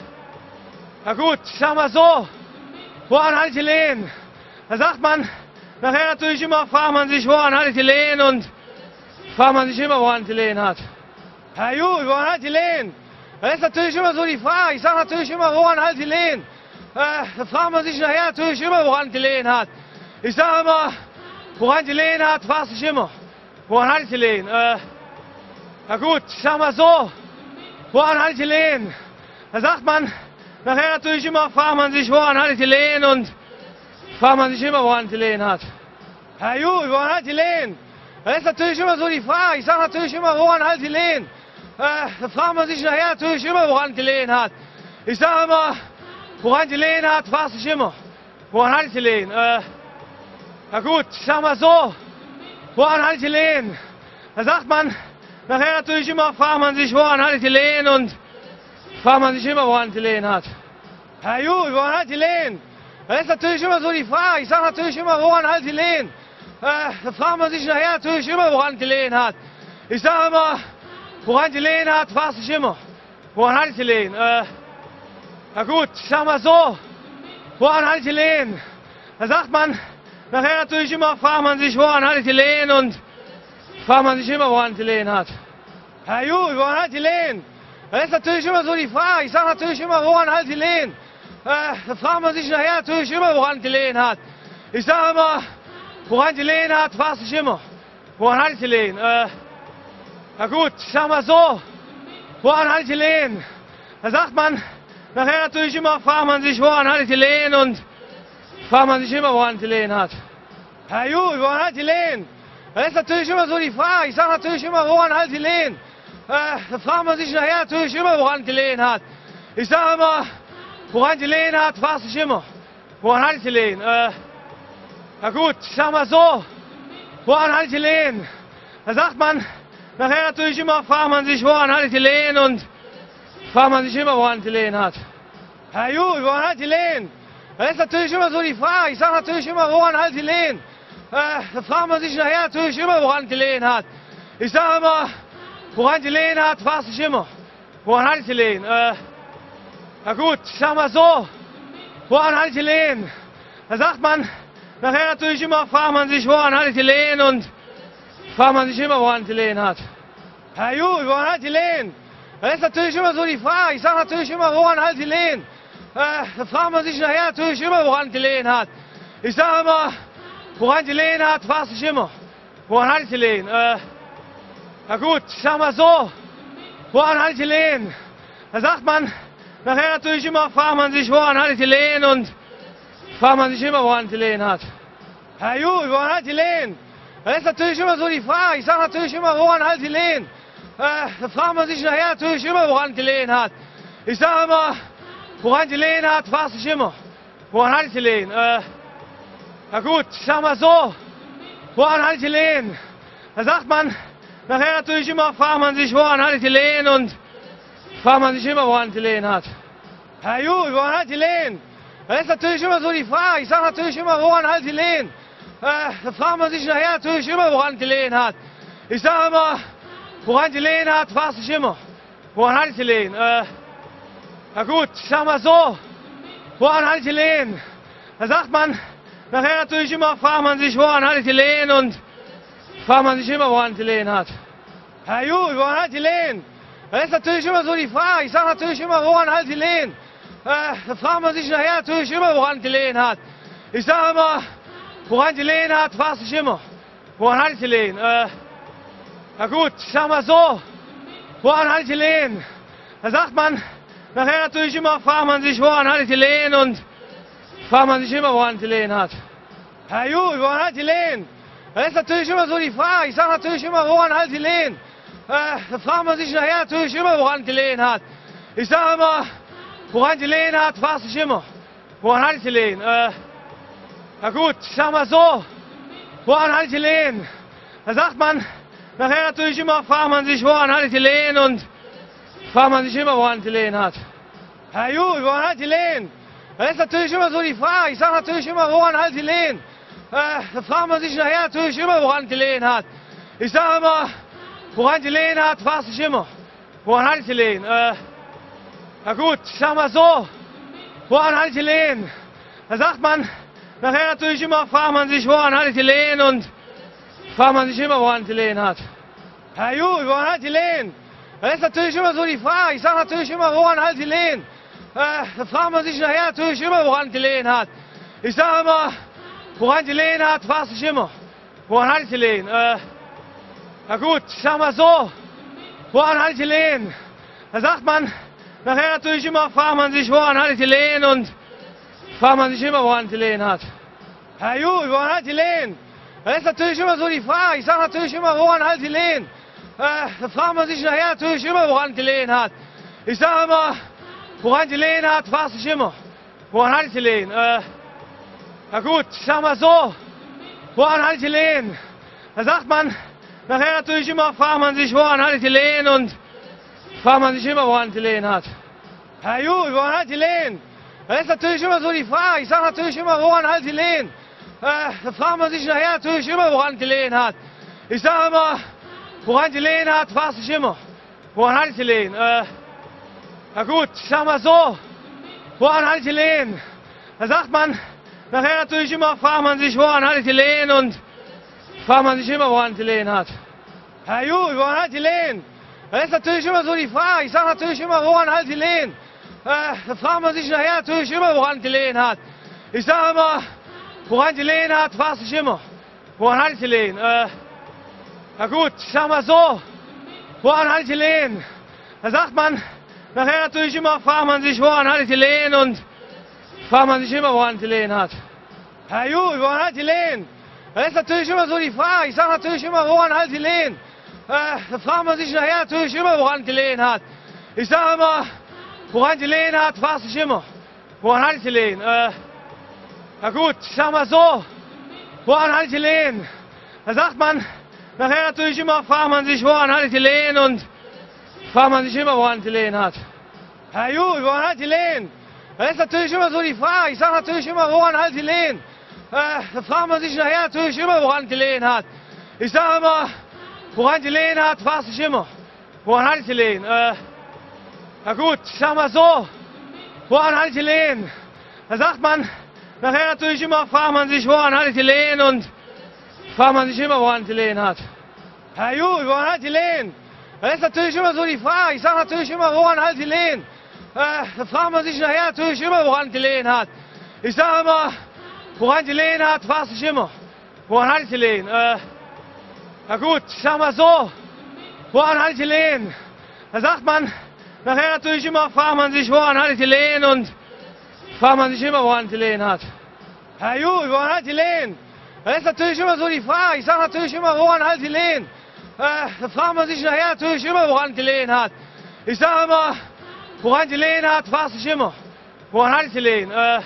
na gut, ich sag mal so, woran hat die Lehen? Da sagt man nachher natürlich immer, fragt man sich, woran hat die Lehen, und fragt man sich immer, woran die Lehen hat. Ja gut, woran hat die Lehen? Das ist natürlich immer so die Frage. Ich sage natürlich immer, woran hat die Lehen? Äh, da fragt man sich nachher natürlich immer, woran die Lehen hat. Ich sage immer, woran die Lehen hat, fragt sich immer. Woran hat die Lehen? Äh, na gut, ich sag mal so, woran hat die Lehen? Da sagt man nachher natürlich immer, fragt man sich, woran hat die Lehen, und fragt man sich immer, woran die Lehen hat. Ja gut, woran hat die Lehen? Das ist natürlich immer so die Frage. Ich sage natürlich immer, woran hat die Lehen? Äh, da fragt man sich nachher natürlich immer, woran die Lehen hat. Ich sage immer, woran die Lehen hat, fragt sich immer. Woran hat die Lehen? Äh, na gut, ich sag mal so, woran hat die Lehen? Da sagt man nachher natürlich immer, fragt man sich, woran hat die Lehen, und fragt man sich immer, woran die Lehen hat. Ja gut, woran hat die Lehen? Das ist natürlich immer so die Frage. Ich sage natürlich immer, woran hat die Lehen? Äh, da fragt man sich nachher natürlich immer, woran die Lehen hat. Ich sage immer, woran die Lehen hat, fragt sich immer. Woran hat die Lehen? Äh, na gut, ich sag mal so, woran hat die Lehen? Da sagt man nachher natürlich immer, fragt man sich, woran hat die Lehen, und fragt man sich immer, woran die Lehen hat. Ja gut, woran hat die Lehen? Das ist natürlich immer so die Frage. Ich sage natürlich immer, woran hat die Lehen? Äh, da fragt man sich nachher natürlich immer, woran die Lehen hat. Ich sage immer, woran die Lehen hat, fragt sich immer. Woran hat die Lehen? Äh, na gut, ich sag mal so, woran hat die Lehen? Da sagt man nachher natürlich immer, fragt man sich, woran hat die Lehen, und fragt man sich immer, woran die Lehen hat. Ja gut, woran hat die Lehen? Das ist natürlich immer so die Frage. Ich sage natürlich immer, woran halt die Lehen? Äh, da fragt man sich nachher natürlich immer, woran die Lehen hat. Ich sage immer, woran die Lehen hat, fragt sich immer. Woran halt die Lehen? Äh, na gut, ich sag mal so, woran halt die Lehen? Da sagt man nachher natürlich immer, fragt man sich, woran halt die Lehen, und fragt man sich immer, woran die Lehen hat. Ja gut, woran halt die Lehen? Das ist natürlich immer so die Frage. Ich sage natürlich immer, woran halt die Lehen? Äh, da fragt man sich nachher natürlich immer, woran die Lehen hat. Ich sage immer, woran die Lehen hat, fragt sich immer. Woran halt die Lehen? Äh, na gut, ich sag mal so, woran halt die Lehen? Da sagt man nachher natürlich immer, fragt man sich, woran halt die Lehen, und fragt man sich immer, woran die Lehen hat. Ja gut, woran halt die Lehen? Das ist natürlich immer so die Frage. Ich sage natürlich immer, woran halt die Lehen? Äh, da fragt man sich nachher natürlich immer, woran die Lehen hat. Ich sage immer, woran die Lehen hat, fragt sich immer. Woran halt die Lehen? Äh, na gut, ich sag mal so, woran halt die Lehen? Da sagt man nachher natürlich immer, fragt man sich, woran halt die Lehen, und fragt man sich immer, woran die Lehen hat. Ja gut, woran halt die Lehen? Das ist natürlich immer so die Frage. Ich sage natürlich immer, woran halt die Lehen? Äh, da fragt man sich nachher natürlich immer, woran die Lehen hat. Ich sage immer, woran die Lehen hat, fragt sich immer. Woran halt die Lehen? Äh, na gut, ich sag mal so, woran halt die Lehen? Da sagt man nachher natürlich immer, fragt man sich, woran halt die Lehen, und fragt man sich immer, woran die Lehen hat. Ja gut, woran halt die Lehen? Das ist natürlich immer so die Frage. Ich sage natürlich immer, woran halt die Lehen? Äh, da fragt man sich nachher natürlich immer, woran die Lehen hat. Ich sage immer, woran die Lehen hat, fragt sich immer. Woran halt die Lehen? Äh, na gut, ich sag mal so, woran halt die Lehen? Da sagt man nachher natürlich immer, fragt man sich, woran halt die Lehen, und fragt man sich immer, woran die Lehen hat. Ja gut, woran halt die Lehen? Das ist natürlich immer so die Frage. Ich sage natürlich immer, woran halt die Lehen? Äh, da fragt man sich nachher natürlich immer, woran die Lehen hat. Ich sage immer, woran die Lehen hat, fragt sich immer. Woran halt die Lehen? Äh, na gut, ich sag mal so, woran halt die Lehen? Da sagt man nachher natürlich immer, fragt man sich, woran halt die Lehen, und fragt man sich immer, woran die Lehen hat. Ja gut, woran halt die Lehen? Das ist natürlich immer so die Frage. Ich sage natürlich immer, woran halt die Lehen? Äh, da fragt man sich nachher natürlich immer, woran die Lehen hat. Ich sage immer, woran die Lehen hat, fragt sich immer. Woran halt die Lehen? Äh, na gut, ich sag mal so, woran halt die Lehen? Da sagt man nachher natürlich immer, fragt man sich, woran halt die Lehen, und fragt man sich immer, woran die Lehen hat. Ja gut, woran halt die Lehen? Das ist natürlich immer so die Frage. Ich sage natürlich immer, woran halt die Lehen? Äh, da fragt man sich nachher natürlich immer, woran die Lehen hat. Ich sage immer, woran die Lehen hat, fragt sich immer. Woran halt die Lehen? Äh, na gut, ich sag mal so, woran halt die Lehen? Da sagt man nachher natürlich immer, fragt man sich, woran halt die Lehen, und fragt man sich immer, woran die Lehen hat. Ja gut, woran halt die Lehen? Das ist natürlich immer so die Frage. Ich sage natürlich immer, woran halt die Lehen? Äh, da fragt man sich nachher natürlich immer, woran die Lehen hat. Ich sage immer, woran die Lehen hat, fragt sich immer. Woran halt die Lehen? Äh, na gut, ich sag mal so, woran halt die Lehen? Da sagt man nachher natürlich immer, fragt man sich, woran halt die Lehen, und fragt man sich immer, woran die Lehen hat. Ja gut, woran halt die Lehen? Das ist natürlich immer so die Frage. Ich sage natürlich immer, woran halt die Lehen? Äh, da fragt man sich nachher natürlich immer, woran die Lehen hat. Ich sage immer, woran die Lehen hat, fragt sich immer. Woran halt die Lehen? Äh, na gut, ich sag mal so, woran halt die Lehen? Da sagt man nachher natürlich immer, fragt man sich, woran halt die Lehen, und fragt man sich immer, woran die Lehen hat. Ja gut, woran halt die Lehen? Das ist natürlich immer so die Frage. Ich sage natürlich immer, woran halt die Lehen? Äh, da fragt man sich nachher natürlich immer, woran die Lehen hat. Ich sage immer, woran die Lehen hat, fragt sich immer. Woran halt die Lehen? Äh, na gut, ich sag mal so, woran halt die Lehen? Da sagt man nachher natürlich immer, fragt man sich, woran halt die Lehen, und fragt man sich immer, woran die Lehen hat. Ja gut, woran halt die Lehen? Das ist natürlich immer so die Frage. Ich sage natürlich immer, woran halt die Lehen? Äh, da fragt man sich nachher natürlich immer, woran die Lehen hat. Ich sage immer, woran die Lehen hat, fragt sich immer. Woran halt die Lehen? Äh, na gut, ich sag mal so, woran halt die Lehen? Da sagt man nachher natürlich immer, fragt man sich, woran halt die Lehen, und fragt man sich immer, woran die Lehen hat. Ja gut, woran halt die Lehen? Das ist natürlich immer so die Frage. Ich sage natürlich immer, woran hat die Lehen? Äh, da fragt man sich nachher natürlich immer, woran die Lehen hat. Ich sage immer, woran die Lehen hat, fragt sich immer. Woran hat die Lehen? Äh, na gut, ich sag mal so, woran hat die Lehen? Da sagt man nachher natürlich immer, fragt man sich, woran hat die Lehen, und fragt man sich immer, woran die Lehen hat. Ja gut, woran hat die Lehen? Das ist natürlich immer so die Frage. Ich sage natürlich immer, woran hat die Lehen? Äh, da fragt man sich nachher natürlich immer, woran die Lehen hat. Ich sage immer, woran die Lehen hat, fragt sich immer. Woran hat die Lehen? Äh, na gut, ich sag mal so, woran hat die Lehen? Da sagt man nachher natürlich immer, fragt man sich, woran hat die Lehen, und fragt man sich immer, woran die Lehen hat. Ja gut, woran hat die Lehen? Das ist natürlich immer so die Frage. Ich sage natürlich immer, woran hat die Lehen? Äh, da fragt man sich nachher natürlich immer, woran die Lehen hat. Ich sage immer, woran die Lehen hat, fragt sich immer. Woran hat die Lehen? Äh, na gut, ich sag mal so, woran hat die Lehen? Da sagt man nachher natürlich immer, fragt man sich, woran hat die Lehen, und fragt man sich immer, woran die Lehen hat. Ja gut, woran hat die Lehen? Das ist natürlich immer so die Frage. Ich sage natürlich immer, woran hat die Lehen? Äh, da fragt man sich nachher natürlich immer, woran die Lehen hat. Ich sage immer, woran die Lehen hat, fragt sich immer. Woran hat die Lehen? Äh,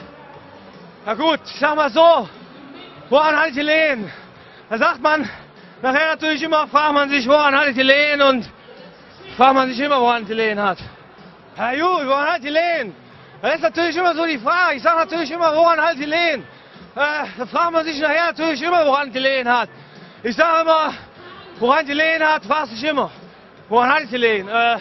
na gut, ich sag mal so, woran hat die Lehen? Da sagt man nachher natürlich immer, fragt man sich, woran hat die Lehen, und fragt man sich immer, woran die Lehen hat. Ja gut, woran hat die Lehen? Das ist natürlich immer so die Frage. Ich sage natürlich immer, woran hat die Lehen? Äh, da fragt man sich nachher natürlich immer, woran die Lehen hat. Ich sage immer, woran die Lehen hat, fragt sich immer. Woran hat die Lehen? Äh,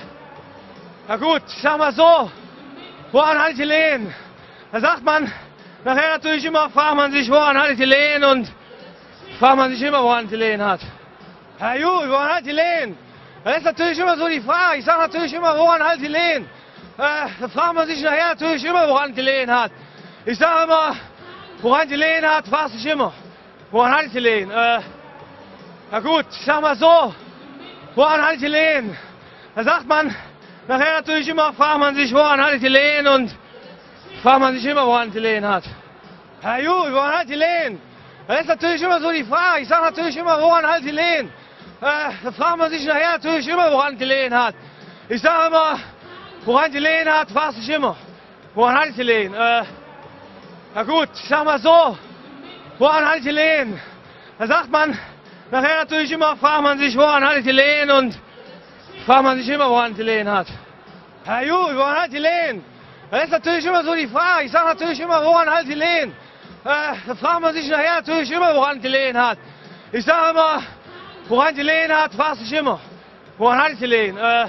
na gut, ich sag mal so, woran hat die Lehen? Da sagt man nachher natürlich immer, fragt man sich, woran hat die Lehen, und fragt man sich immer, woran die Lehen hat. Ja gut, woran hat die Lehen? Das ist natürlich immer so die Frage. Ich sage natürlich immer, woran hat die Lehen? Äh, da fragt man sich nachher natürlich immer, woran die Lehen hat. Ich sage immer, woran die Lehen hat, fragt sich immer. Woran hat die Lehen? Äh, na gut, ich sag mal so, woran hat die Lehen? Da sagt man nachher natürlich immer, fragt man sich, woran hat die Lehen, und fragt man sich immer, woran die Lehen hat. Ja gut, woran hat die Lehen? Das ist natürlich immer so die Frage. Ich sage natürlich immer, woran hat die Lehen? Äh, da fragt man sich nachher natürlich immer, woran die Lehen hat. Ich sage immer, woran die Lehen hat, fragt sich immer. Woran hat die Lehen? Äh, na gut, ich sag mal so, woran hat die Lehen? Da sagt man nachher natürlich immer, fragt man sich, woran hat die Lehen, und fragt man sich immer, woran die Lehen hat. Ja gut, woran hat die Lehen? Das ist natürlich immer so die Frage. Ich sage natürlich immer, woran hat die Lehen? Äh, da fragt man sich nachher natürlich immer, woran die Lehen hat. Ich sage immer, woran die Lehen hat, fragt sich immer. Woran hat die Lehen? Äh,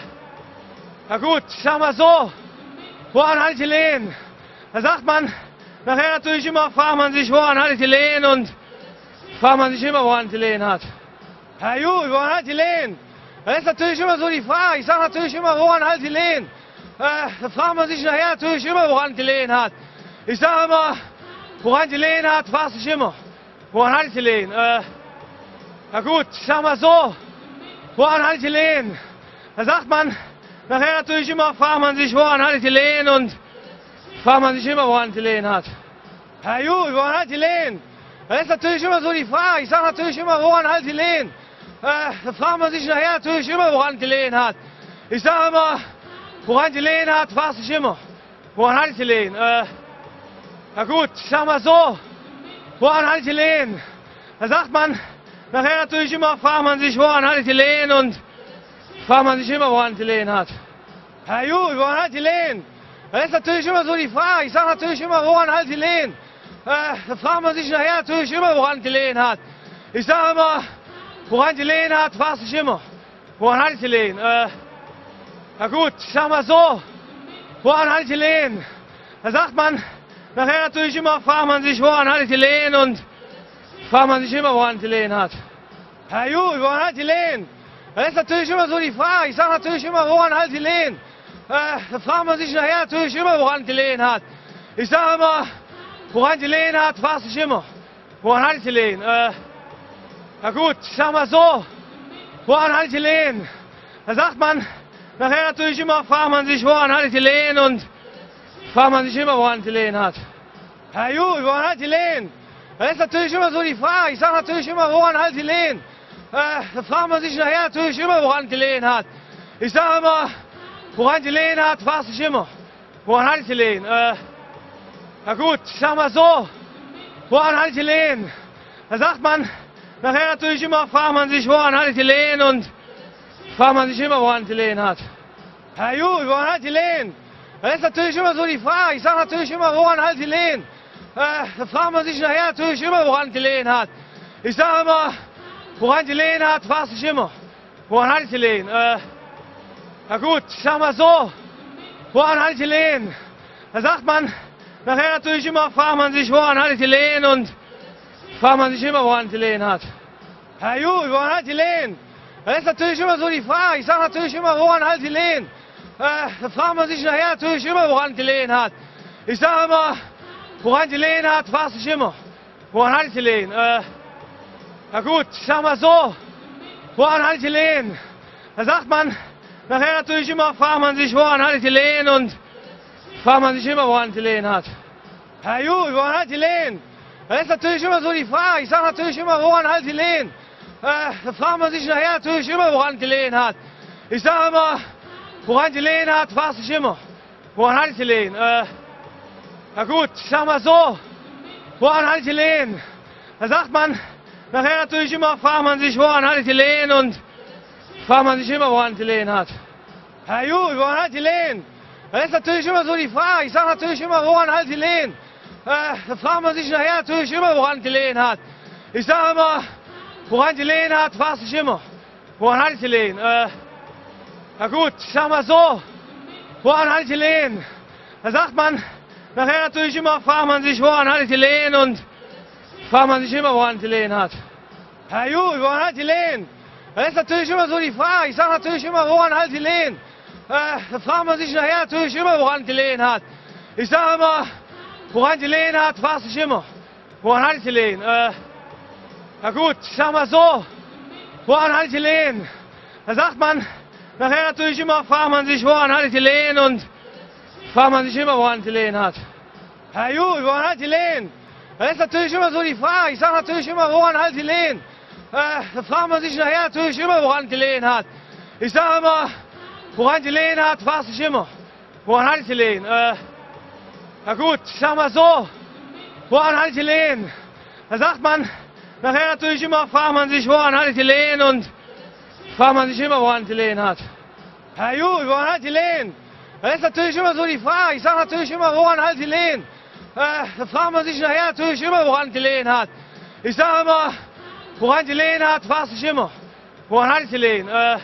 na gut, ich sag mal so, woran hat die Lehen? Da sagt man nachher natürlich immer, fragt man sich, woran hat die Lehen, und fragt man sich immer, woran die Lehen hat. Ja gut, woran hat die Lehen? Das ist natürlich immer so die Frage. Ich sage natürlich immer, woran hat die Lehen? Äh, da fragt man sich nachher natürlich immer, woran die Lehen hat. Ich sage immer, woran die Lehen hat, fragt sich immer. Woran hat die Lehen? Äh, na gut, ich sag mal so, woran hat die Lehen? Da sagt man nachher natürlich immer, fragt man sich, woran hat die Lehen, und fragt man sich immer, woran die Lehen hat. Ja gut, woran hat die Lehen? Das ist natürlich immer so die Frage. Ich sage natürlich immer, woran hat die Lehen? Äh, da fragt man sich nachher natürlich immer, woran die Lehen hat. Ich sage immer, woran die Lehen hat, fragt sich immer. Woran hat die Lehen? Äh, na gut, ich sag mal so, woran hat die Lehen? Da sagt man nachher natürlich immer, fragt man sich, woran hat die Lehen, und fragt man sich immer, woran die Lehen hat. Ja gut, woran hat die Lehen? Das ist natürlich immer so die Frage. Ich sage natürlich immer, woran hat die Lehen? Äh, da fragt man sich nachher natürlich immer, woran die Lehen hat. Ich sage immer, woran die Lehen hat, fragt sich immer. Woran hat die Lehen? Äh, na gut, ich sag mal so, woran hat die Lehen? Da sagt man nachher natürlich immer, fragt man sich, woran hat die Lehen, und fragt man sich immer, woran die Lehen hat. Ja gut, woran hat die Lehen? Das ist natürlich immer so die Frage. Ich sage natürlich immer, woran hat die Lehen? Äh, da fragt man sich nachher natürlich immer, woran die Lehen hat. Ich sage immer, woran die Lehen hat, fragt sich immer. Woran hat die Lehen? Äh, na gut, ich sag mal so, woran hat die Lehen? Da sagt man nachher natürlich immer, fragt man sich, woran hat die Lehen, und fragt man sich immer, woran die Lehen hat. Ja gut, woran hat die Lehen? Das ist natürlich immer so die Frage. Ich sage natürlich immer, woran hat die Lehen? Äh, da fragt man sich nachher natürlich immer, woran die Lehen hat. Ich sage immer, woran die Lehen hat, fragt sich immer. Woran hat die Lehen? Äh, na gut, ich sag mal so, woran hat die Lehen? Da sagt man nachher natürlich immer, fragt man sich, woran hat die Lehen, und fragt man sich immer, woran die Lehen hat. Ja gut, woran hat die Lehen? Das ist natürlich immer so die Frage. Ich sage natürlich immer, woran hat die Lehen? Äh, da fragt man sich nachher natürlich immer, woran die Lehen hat. Ich sage immer, woran die Lehen hat, fragt sich immer. Woran hat die Lehen? Äh, na gut, ich sag mal so, woran hat die Lehen? Da sagt man nachher natürlich immer, fragt man sich, woran hat die Lehen, und fragt man sich immer, woran die Lehen hat. Ja gut, woran hat die Lehen? Das ist natürlich immer so die Frage. Ich sage natürlich immer, woran hat die Lehen? Äh, da fragt man sich nachher natürlich immer, woran die Lehen hat. Ich sage immer, woran die Lehen hat, fragt sich immer. Woran hat die Lehen? Äh, na gut, ich sag mal so, woran hat die Lehen? Da sagt man nachher natürlich immer, fragt man sich, woran hat die Lehen, und fragt man sich immer, woran die Lehen hat. Ja gut, woran hat die Lehen? Das ist natürlich immer so die Frage. Ich sage natürlich immer, woran hat die Lehen? Äh, da fragt man sich nachher natürlich immer, woran die Lehen hat. Ich sage immer, woran die Lehen hat, fragt sich immer. Woran hat die Lehen? Äh, na gut, ich sag mal so, woran hat die Lehen? Da sagt man nachher natürlich immer, fragt man sich, woran hat die Lehen, und fragt man sich immer, woran die Lehen hat. Ja gut, woran hat die Lehen? Das ist natürlich immer so die Frage. Ich sage natürlich immer, woran hat die Lehen? Äh, da fragt man sich nachher natürlich immer, woran die Lehen hat. Ich sage immer, woran die Lehen hat, fragt sich immer. Woran hat die Lehen? Äh, na gut, ich sag mal so, woran hat die Lehen? Da sagt man nachher natürlich immer, fragt man sich, woran hat die Lehen, und fragt man sich immer, woran die Lehen hat. Ja gut, woran hat die Lehen? Das ist natürlich immer so die Frage. Ich sage natürlich immer, woran hat die Lehen? Äh, da fragt man sich nachher natürlich immer, woran die Lehen hat. Ich sage immer, woran die Lehen hat, fragt sich immer. Woran hat die Lehen? Äh, na gut, ich sag mal so, woran hat die Lehen? Da sagt man nachher natürlich immer, fragt man sich, woran hat die Lehen, und fragt man sich immer, woran die Lehen hat. Ja gut, woran hat die Lehen? Das ist natürlich immer so die Frage. Ich sage natürlich immer, woran hat die Lehen? Äh, da fragt man sich nachher natürlich immer, woran die Lehen hat. Ich sage immer, woran die Lehen hat, fragt sich immer. Woran hat die Lehen? Äh, na gut, ich sag mal so, woran hat die Lehen? Da sagt man nachher natürlich immer, fragt man sich, woran hat die Lehen, und fragt man sich immer, woran die Lehen hat. Ja gut, woran hat die Lehen? Das ist natürlich immer so die Frage. Ich sage natürlich immer, woran hat die Lehen? Äh, da fragt man sich nachher natürlich immer, woran die Lehen hat. Ich sage immer, woran die Lehen hat, fragt sich immer. Woran hat die Lehen? Äh,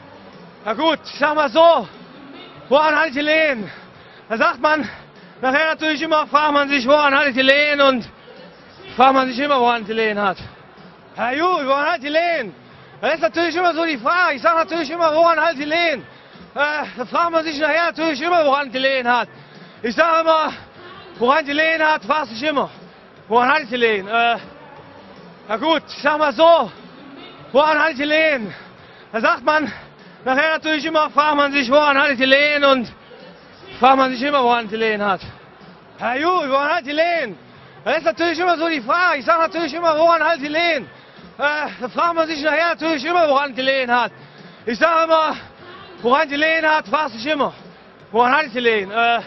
na gut, ich sag mal so, woran hat die Lehen? Da sagt man nachher natürlich immer, fragt man sich, woran hat die Lehen, und fragt man sich immer, woran die Lehen hat. Ja gut, woran hat die Lehen? Das ist natürlich immer so die Frage. Ich sage natürlich immer, woran hat die Lehen? Äh, da fragt man sich nachher natürlich immer, woran die Lehen hat. Ich sage immer, woran die Lehen hat, fragt sich immer. Woran hat die Lehen? Äh, na gut, ich sag mal so, woran hat die Lehen? Da sagt man nachher natürlich immer, fragt man sich, woran hat die Lehen, und fragt man sich immer, woran die Lehen hat. Ja gut, woran hat die Lehen? Das ist natürlich immer so die Frage. Ich sage natürlich immer, woran hat die Lehen? Äh, da fragt man sich nachher natürlich immer, woran die Lehen hat. Ich sage immer, woran die Lehen hat, fragt sich immer. Woran hat die Lehen? Äh,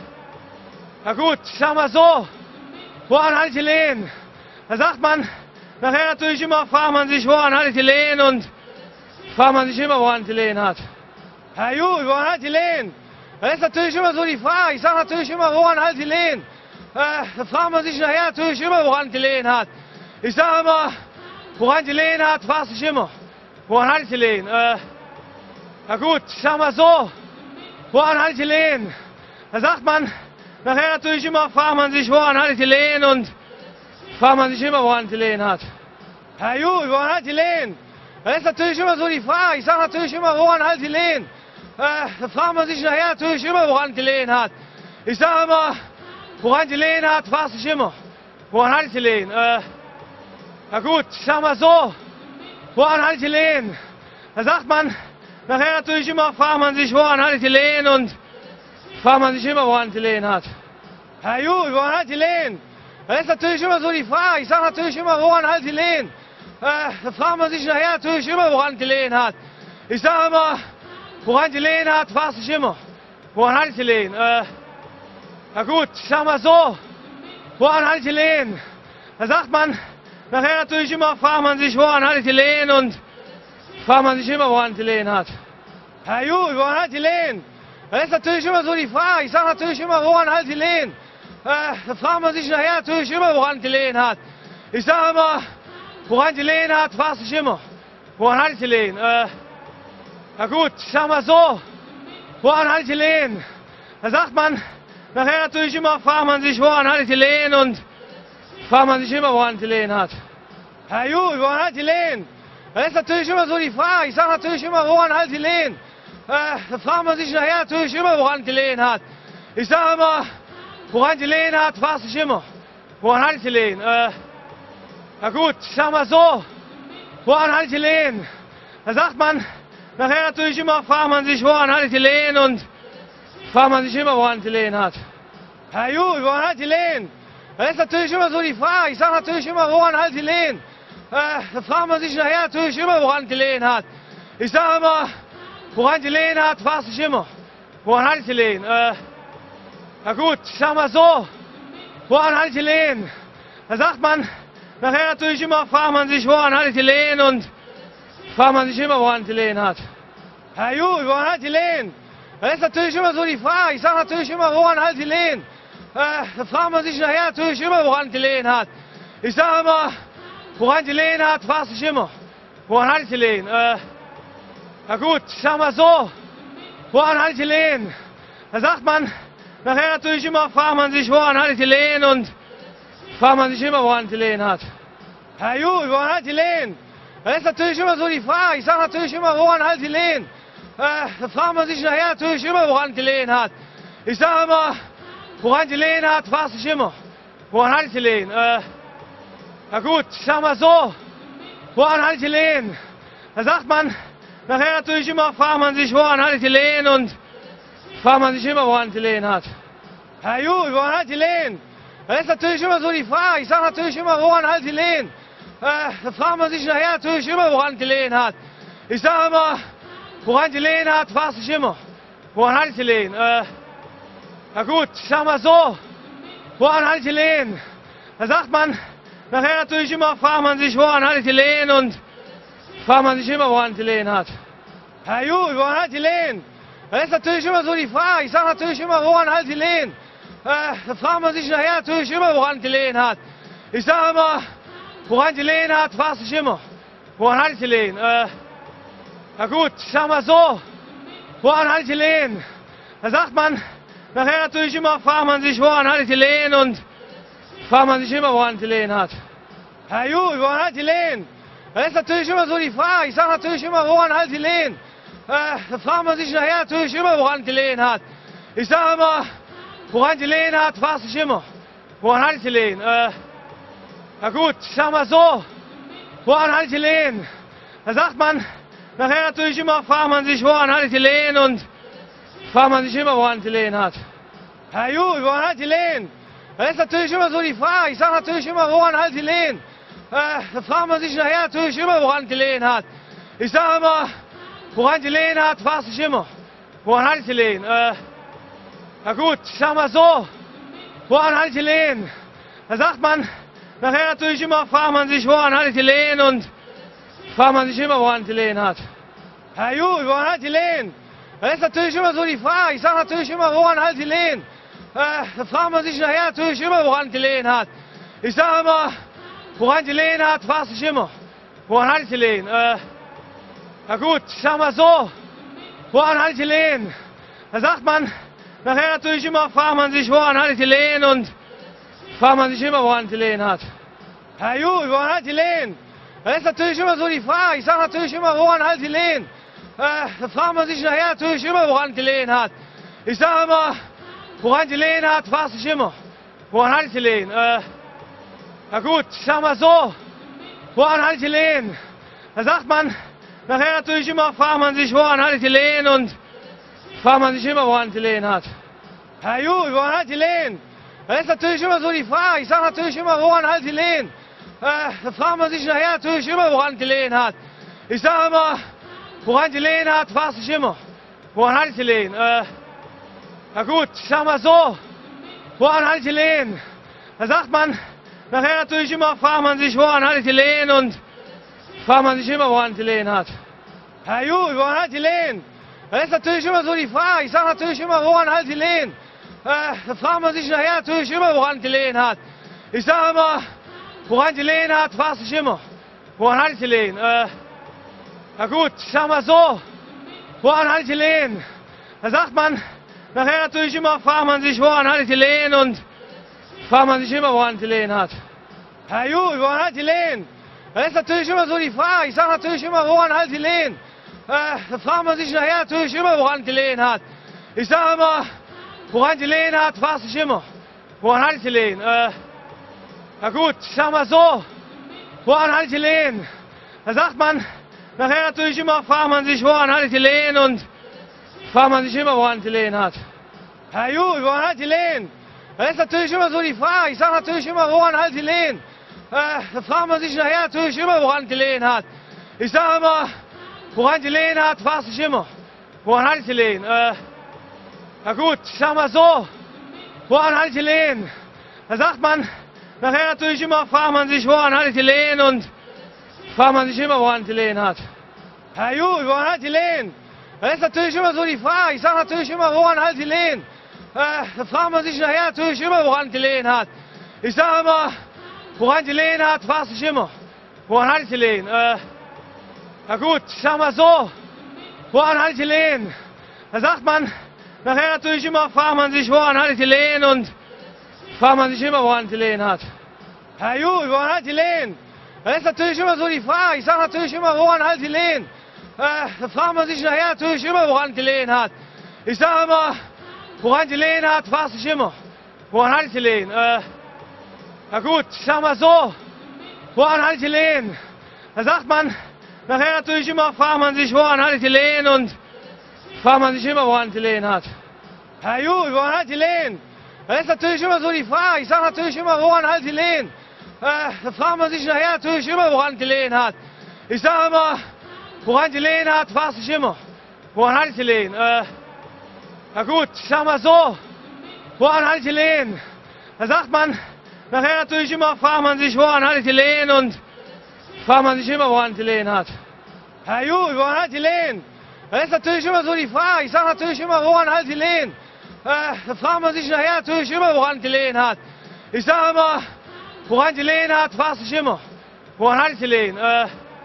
na gut, ich sag mal so, woran hat die Lehen? Da sagt man nachher natürlich immer, fragt man sich, woran hat die Lehen, und fragt man sich immer, woran die Lehen hat. Ja gut, woran hat die Lehen? Das ist natürlich immer so die Frage. Ich sage natürlich immer, woran hat die Lehen? Äh, da fragt man sich nachher natürlich immer, woran die Lehen hat. Ich sage immer, woran die Lehen hat, fragt sich immer. Woran hat die Lehen? Äh, na gut, ich sag mal so, woran hat die Lehen? Da sagt man nachher natürlich immer, fragt man sich, woran hat die Lehen, und fragt man sich immer, woran die Lehen hat. Ja gut, woran hat die Lehen? Das ist natürlich immer so die Frage. Ich sage natürlich immer, woran hat die Lehen? Äh, da fragt man sich nachher natürlich immer, woran die Lehen hat. Ich sage immer, woran die Lehen hat, fragt sich immer. Woran hat die Lehen? Äh, na gut, ich sag mal so, woran hat die Lehen? Da sagt man nachher natürlich immer, fragt man sich, woran hat die Lehen, und fragt man sich immer, woran die Lehen hat. Ja gut, woran hat die Lehen? Das ist natürlich immer so die Frage. Ich sage natürlich immer, woran halt die Lehen? Äh, da fragt man sich nachher natürlich immer, woran die Lehen hat. Ich sage immer, woran die Lehen hat, fragt sich immer. Woran hat die Lehen? Äh, na gut, ich sag mal so, woran hat die Lehen? Da sagt man nachher natürlich immer, fragt man sich, woran hat die Lehen, und fragt man sich immer, woran die Lehen hat. Ja gut, woran hat die Lehen? Das ist natürlich immer so die Frage. Ich sage natürlich immer, woran halt die Lehen? Äh, da fragt man sich nachher natürlich immer, woran die Lehen hat. Ich sage immer, woran die Lehen hat, fragt sich immer. Woran hat die Lehen? Äh, na gut, ich sag mal so, woran hat die Lehen? Da sagt man nachher natürlich immer, fragt man sich, woran hat die Lehen, und fragt man sich immer, woran die Lehen hat. Ja gut, woran hat die Lehen? Das ist natürlich immer so die Frage. Ich sage natürlich immer, woran halt die Lehen? Äh, da fragt man sich nachher natürlich immer, woran die Lehen hat. Ich sage immer, woran die Lehen hat, fragt sich immer. Woran hat die Lehen? Äh, na gut, ich sag mal so, woran hat die Lehen? Da sagt man nachher natürlich immer, fragt man sich, woran hat die Lehen, und fragt man sich immer, woran die Lehen hat. Ja gut, woran hat die Lehen? Das ist natürlich immer so die Frage. Ich sage natürlich immer, woran halt die Lehen? Äh, da fragt man sich nachher natürlich immer, woran die Lehen hat. Ich sage immer, woran die Lehen hat, fragt sich immer. Woran hat die Lehen? Äh, na gut, ich sag mal so, woran hat die Lehen? Da sagt man nachher natürlich immer, fragt man sich, woran hat die Lehen, und fragt man sich immer, woran die Lehen hat. Ja gut, woran hat die Lehen? Das ist natürlich immer so die Frage. Ich sage natürlich immer, woran halt die Lehen? Äh, da fragt man sich nachher natürlich immer, woran die Lehen hat. Ich sage immer, woran die Lehen hat, fragt sich immer. Woran hat die Lehen? Äh, na gut, ich sag mal so, woran hat die Lehen? Da sagt man nachher natürlich immer, fragt man sich, woran hat die Lehen, und fragt man sich immer, woran die Lehen hat. Ja gut, woran hat die Lehen? Das ist natürlich immer so die Frage. Ich sage natürlich immer, woran halt die Lehen? Äh, da fragt man sich nachher natürlich immer, woran die Lehen hat. Ich sage immer, woran die Lehen hat, fragt sich immer. Woran hat die Lehen? Äh, na gut, ich sag mal so, woran hat die Lehen? Da sagt man nachher natürlich immer, fragt man sich, woran hat die Lehen, und fragt man sich immer, woran die Lehen hat. Ja gut, woran hat die Lehen? Das ist natürlich immer so die Frage. Ich sage natürlich immer, woran halt die Lehen? Äh, da fragt man sich nachher natürlich immer, woran die Lehen hat. Ich sage immer, woran die Lehen hat, fragt sich immer. Woran hat die Lehen? Äh, na gut, ich sag mal so, woran hat die Lehen? Da sagt man nachher natürlich immer, fragt man sich, woran hat die Lehen, und fragt man sich immer, woran die Lehen hat. Ja gut, woran hat die Lehen? Das ist natürlich immer so die Frage. Ich sage natürlich immer, woran halt die Lehen? Äh, da fragt man sich nachher natürlich immer, woran die Lehen hat. Ich sage immer, woran die Lehen hat, fragt sich immer. Woran hat die Lehen? Äh, na gut, ich sag mal so, woran hat die Lehen? Da sagt man nachher natürlich immer, fragt man sich, woran hat die Lehen, und fragt man sich immer, woran die Lehen hat. Ja gut, woran hat die Lehen? Das ist natürlich immer so die Frage. Ich sage natürlich immer, woran halt die Lehen? Äh, da fragt man sich nachher natürlich immer, woran die Lehen hat. Ich sage immer, woran die Lehen hat, fragt sich immer. Woran hat die Lehen? Äh, na gut, ich sag mal so, woran hat die Lehen? Da sagt man nachher natürlich immer, fragt man sich, woran hat die Lehen, und fragt man sich immer, woran die Lehen hat. Ja gut, woran hat die Lehen? Das ist natürlich immer so die Frage. Ich sage natürlich immer, woran halt die Lehen? Äh, da fragt man sich nachher natürlich immer, woran die Lehen hat. Ich sage immer, woran die Lehen hat, fragt sich immer. Woran hat die Lehen? Äh, na gut, ich sag mal so, woran hat die Lehen? Da sagt man nachher natürlich immer, fragt man sich, woran hat die Lehen, und fragt man sich immer, woran die Lehen hat. Ja gut, woran hat die Lehen? Das ist natürlich immer so die Frage. Ich sage natürlich immer, woran halt die Lehen? Äh, da fragt man sich nachher natürlich immer, woran die Lehen hat. Ich sage immer, woran die Lehen hat, fragt sich immer. Woran hat die Lehen? Äh, na gut, ich sag mal so, woran hat die Lehen? Da sagt man nachher natürlich immer, fragt man sich, woran hat die Lehen, und fragt man sich immer, woran die Lehen hat. Ja gut, woran hat die Lehen? Das ist natürlich immer so die Frage. Ich sage natürlich immer, woran halt die Lehen? Äh, da fragt man sich nachher natürlich immer, woran die Lehen hat. Ich sage immer, woran die Lehen hat, fragt sich immer. Woran hat die Lehen? Äh, na gut, ich sag mal so, woran hat die Lehen? Da sagt man nachher natürlich immer, fragt man sich, woran hat die Lehen, und fragt man sich immer, woran die Lehen hat. Ja gut, woran hat die Lehen? Das ist natürlich immer so die Frage. Ich sage natürlich immer, woran hat die Lehen? Äh, da fragt man sich nachher natürlich immer, woran die Lehen hat. Ich sage immer, woran die Lehen hat, fragt sich immer. Woran hat die Lehen? Äh, na gut, ich sag mal so, woran hat die Lehen? Da sagt man nachher natürlich immer, fragt man sich, woran hat die Lehen, und fragt man sich immer, woran die Lehen hat. Ja gut, woran hat die Lehen? Das ist natürlich immer so die Frage. Ich sage natürlich immer, woran hat die Lehen? Äh, da fragt man sich nachher natürlich immer, woran die Lehen hat. Ich sage immer, woran die Lehen hat, fragt sich immer. Woran hat die Lehen? Äh, na gut, ich sag mal so, woran hat die Lehen? Da sagt man nachher natürlich immer, fragt man sich, woran hat die Lehen, und fragt man sich immer, woran die Lehen hat. Ja gut, woran hat die Lehen? Das ist natürlich immer so die Frage. Ich sage natürlich immer, woran hat die Lehen? Äh, da fragt man sich nachher natürlich immer, woran die Lehen hat. Ich sage immer, woran die Lehen hat, fragt sich immer. Woran hat die Lehen? Äh, na gut, ich sag mal so, woran hat die Lehen? Da sagt man nachher natürlich immer, fragt man sich, woran hat die Lehen, und fragt man sich immer, woran die Lehen hat. Ja gut, woran hat die Lehen? Das ist natürlich immer so die Frage. Ich sage natürlich immer, woran hat die Lehen? Äh, da fragt man sich nachher natürlich immer, woran die Lehen hat. Ich sage immer, woran die Lehen hat, fragt sich immer. Woran hat die Lehen? Äh, na gut, ich sag mal so, woran hat die Lehen? Da sagt man nachher natürlich immer, fragt man sich, woran hat die Lehen, und fragt man sich immer, woran die Lehen hat. Ja gut, woran hat die Lehen? Das ist natürlich immer so die Frage. Ich sage natürlich immer, woran hat die Lehen? Äh, da fragt man sich nachher natürlich immer, woran die Lehen hat. Ich sage immer, woran die Lehen hat, fragt sich immer. Woran hat die Lehen? Äh, na gut, ich sag mal so, woran hat die Lehen? Da sagt man nachher natürlich immer, fragt man sich, woran hat die Lehen, und fragt man sich immer, woran die Lehen hat. Ja gut, woran hat die Lehen? Das ist natürlich immer so die Frage. Ich sage natürlich immer, woran hat die Lehen? Äh, da fragt man sich nachher natürlich immer, woran die Lehen hat. Ich sage immer, woran die Lehen hat, fragt sich immer. Woran hat die Lehen? Äh, na gut, ich sag mal so, woran hat die Lehen? Da sagt man nachher natürlich immer, fragt man sich, woran hat die Lehen, und fragt man sich immer, woran die Lehen hat. Ja gut, woran hat die Lehen? Das ist natürlich immer so die Frage. Ich sage natürlich immer, woran hat die Lehen? Äh, da fragt man sich nachher natürlich immer, woran die Lehen hat. Ich sage immer, woran die Lehen hat, fragt sich immer. Woran hat die Lehen? Äh, na gut, ich sag mal so, woran hat die Lehen? Da sagt man nachher natürlich immer, fragt man sich, woran hat die Lehen, und fragt man sich immer, woran die Lehen hat. Ja gut, woran hat die Lehen? Das ist natürlich immer so die Frage. Ich sage natürlich immer, woran hat die Lehen? Äh, da fragt man sich nachher natürlich immer, woran die Lehen hat. Ich sage immer, woran die Lehen hat, fragt sich immer. Woran hat die Lehen? Äh,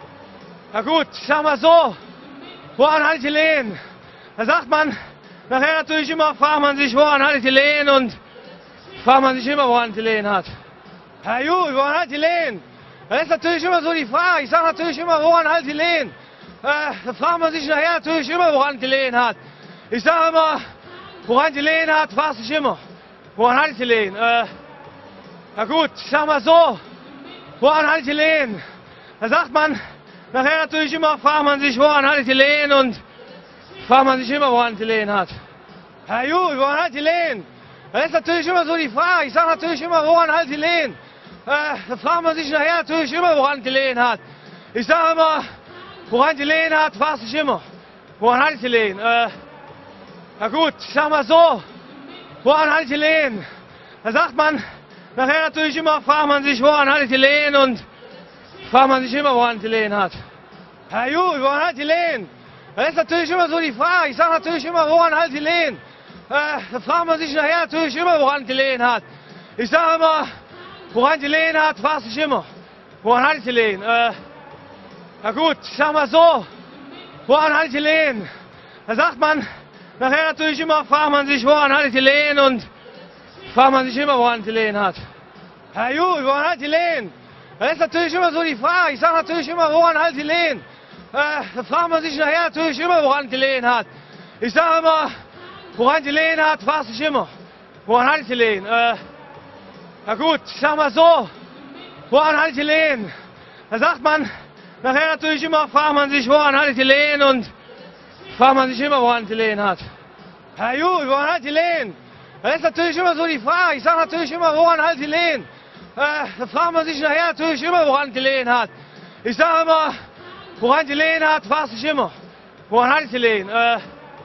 na gut, ich sag mal so, woran hat die Lehen? Da sagt man nachher natürlich immer, fragt man sich, woran hat die Lehen, und fragt man sich immer, woran die Lehen hat. Ja gut, woran hat die Lehen? Das ist natürlich immer so die Frage. Ich sage natürlich immer, woran hat die Lehen? Äh, da fragt man sich nachher natürlich immer, woran die Lehen hat. Ich sage immer, woran die Lehen hat, fragt sich immer. Woran hat die Lehen? Äh, na gut, ich sag mal so, woran hat die Lehen? Da sagt man nachher natürlich immer, fragt man sich, woran hat die Lehen, und fragt man sich immer, woran die Lehen hat. Ja gut, woran hat die Lehen? Das ist natürlich immer so die Frage. Ich sage natürlich immer, woran hat die Lehen? Äh, da fragt man sich nachher natürlich immer, woran die Lehen hat. Ich sage immer, woran die Lehen hat, fragt sich immer. Woran hat die Lehen? Äh, na gut, ich sag mal so, woran hat die Lehen? Da sagt man nachher natürlich immer, fragt man sich, woran hat die Lehen, und fragt man sich immer, woran die Lehen hat. Ja gut, woran hat die Lehen? Das ist natürlich immer so die Frage. Ich sage natürlich immer, woran hat die Lehen? Äh, da fragt man sich nachher natürlich immer, woran die Lehen hat. Ich sage immer, woran die Lehen hat, fragt sich immer. Woran hat die Lehen? Äh, na gut, ich sag mal so, woran hat die Lehen? Da sagt man nachher natürlich immer, fragt man sich, woran hat die Lehen, und fragt man sich immer, woran die Lehen hat. Ja gut, woran hat die Lehen? Das ist natürlich immer so die Frage. Ich sage natürlich immer, woran hat die Lehen? Äh, da fragt man sich nachher natürlich immer, woran die Lehen hat. Ich sage immer, woran die Lehen hat, fragt sich immer. Woran hat die Lehen? Äh, na gut, ich sag mal so, woran hat die Lehen? Da sagt man nachher natürlich immer, fragt man sich, woran hat die Lehen, und fragt man sich immer, woran die Lehen hat. Ja gut, woran hat die Lehen? Das ist natürlich immer so die Frage. Ich sage natürlich immer, woran hat die Lehen? Äh, da fragt man sich nachher natürlich immer, woran die Lehen hat. Ich sage immer, woran die Lehen hat, fragt sich immer. Woran hat die Lehen? Äh,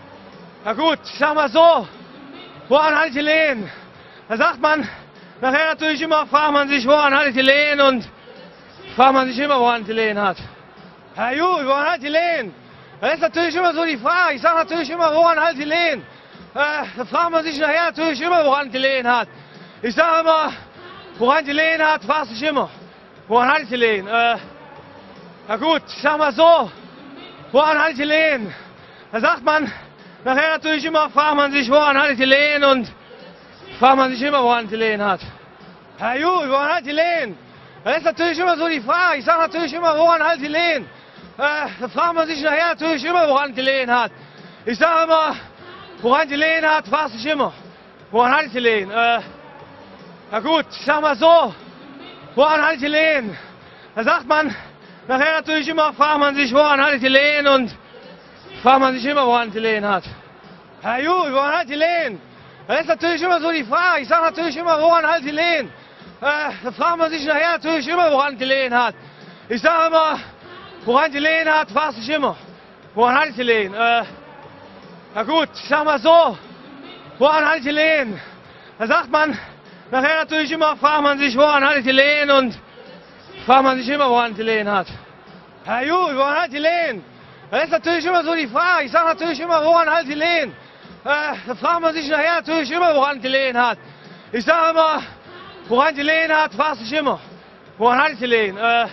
na gut, ich sag mal so, woran hat die Lehen? Da sagt man nachher natürlich immer, fragt man sich, woran hat die Lehen, und fragt man sich immer, woran die Lehen hat. Ja gut, woran hat die Lehen? Das ist natürlich immer so die Frage. Ich sage natürlich immer, woran hat die Lehen? Äh, da fragt man sich nachher natürlich immer, woran die Lehen hat. Ich sage immer, woran die Lehen hat, fragt sich immer. Woran hat die Lehen? Äh, na gut, ich sag mal so, woran hat die Lehen? Da sagt man nachher natürlich immer, fragt man sich, woran hat die Lehen, und fragt man sich immer, woran die Lehen hat. Ja gut, woran hat die Lehen? Das ist natürlich immer so die Frage. Ich sage natürlich immer, woran hat die Lehen? Äh, da fragt man sich nachher natürlich immer, woran die Lehen hat. Ich sage immer, woran die Lehen hat, fragt sich immer. Woran hat die Lehen? Äh, na gut, ich sag mal so, woran hat die Lehen? Da sagt man nachher natürlich immer, fragt man sich, woran hat die Lehen, und fragt man sich immer, woran die Lehen hat. Ja gut, woran hat die Lehen? Das ist natürlich immer so die Frage. Ich sage natürlich immer, woran hat die Lehen? Äh, da fragt man sich nachher natürlich immer, woran die Lehen hat. Ich sage immer, woran die Lehen hat, fragt sich immer. Woran hat die Lehen? Äh, na gut, ich sag mal so, woran hat die Lehen? Da sagt man nachher natürlich immer, fragt man sich, woran hat die Lehen, und fragt man sich immer, woran die Lehen hat. Ja gut, woran hat die Lehen? Das ist natürlich immer so die Frage. Ich sage natürlich immer, woran hat die Lehen? Äh, da fragt man sich nachher natürlich immer, woran die Lehen hat. Ich sage immer, woran die Lehen hat, fragt sich immer. Woran hat die Lehen? Äh,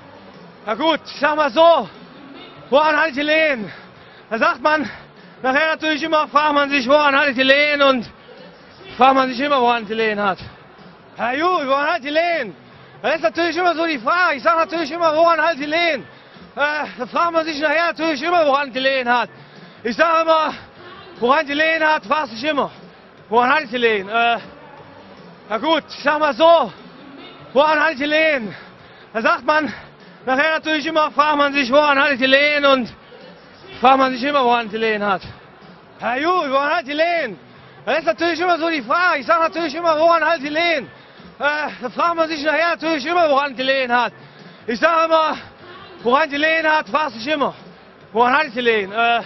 na gut, ich sag mal so, woran hat die Lehen? Da sagt man nachher natürlich immer, fragt man sich, woran hat die Lehen, und fragt man sich immer, woran die Lehen hat. Ja gut, woran hat die Lehen? Das ist natürlich immer so die Frage. Ich sage natürlich immer, woran hat die Lehen? Äh, da fragt man sich nachher natürlich immer, woran die Lehen hat. Ich sage immer, woran die Lehen hat, fragt sich immer. Woran hat die Lehen? Äh, na gut, ich sag mal so, woran hat die Lehen? Da sagt man nachher natürlich immer, fragt man sich, woran hat die Lehen, und fragt man sich immer, woran die Lehen hat. Ja gut, woran hat die Lehen? Das ist natürlich immer so die Frage. Ich sage natürlich immer, woran hat die Lehen? Äh, da fragt man sich nachher natürlich immer, woran die Lehen hat. Ich sage immer, woran die Lehen hat, fragt sich immer. Woran hat die Lehen? Äh,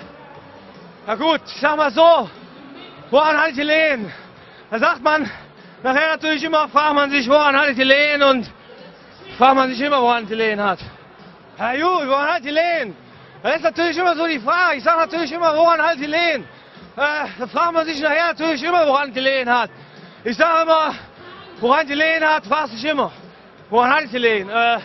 na gut, ich sag mal so, woran hat die Lehen? Da sagt man nachher natürlich immer, fragt man sich, woran hat die Lehen, und fragt man sich immer, woran die Lehen hat. Ja gut, woran hat die Lehen? Das ist natürlich immer so die Frage. Ich sage natürlich immer, woran hat die Lehen? Äh, da fragt man sich nachher natürlich immer, woran die Lehen hat. Ich sage immer, woran die Lehen hat, fragt sich immer. Woran hat die Lehen? Äh,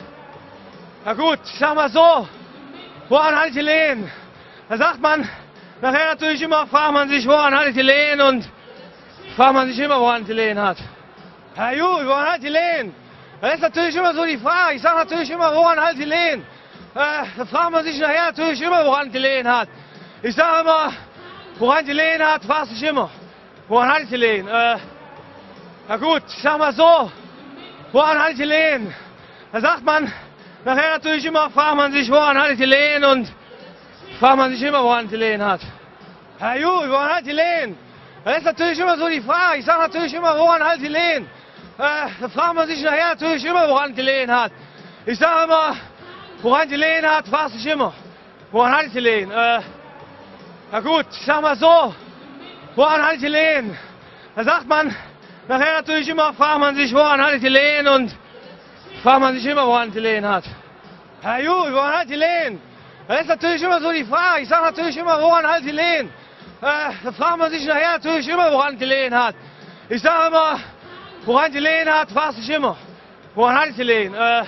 na gut, ich sag mal so, woran hat die Lehen? Da sagt man nachher natürlich immer, fragt man sich, woran hat die Lehen, und fragt man sich immer, woran die Lehen hat. Ja gut, woran hat die Lehen? Das ist natürlich immer so die Frage. Ich sage natürlich immer, woran hat die Lehen? Äh, da fragt man sich nachher natürlich immer, woran die Lehen hat. Ich sage immer, woran die Lehen hat, fragt sich immer. Woran hat die Lehen? Äh, na gut, ich sag mal so, woran hat die Lehen? Da sagt man nachher natürlich immer, fragt man sich, woran hat die Lehen, und fragt man sich immer, woran die Lehen hat. Ja gut, woran hat die Lehen? Das ist natürlich immer so die Frage. Ich sage natürlich immer, woran hat die Lehen? Äh, da fragt man sich nachher natürlich immer, woran die Lehen hat. Ich sage immer, woran die Lehen hat, fragt sich immer. Woran hat die Lehen? Äh, na gut, ich sag mal so, woran hat die Lehen? Da sagt man nachher natürlich immer, fragt man sich, woran hat die Lehen, und fragt man sich immer, woran die Lehen hat. Ja gut, woran hat die Lehen? Das ist natürlich immer so die Frage. Ich sage natürlich immer, woran hat die Lehen? Äh, da fragt man sich nachher natürlich immer, woran die Lehen hat. Ich sage immer, woran die Lehen hat, fragt sich immer. Woran hat die Lehen? Äh,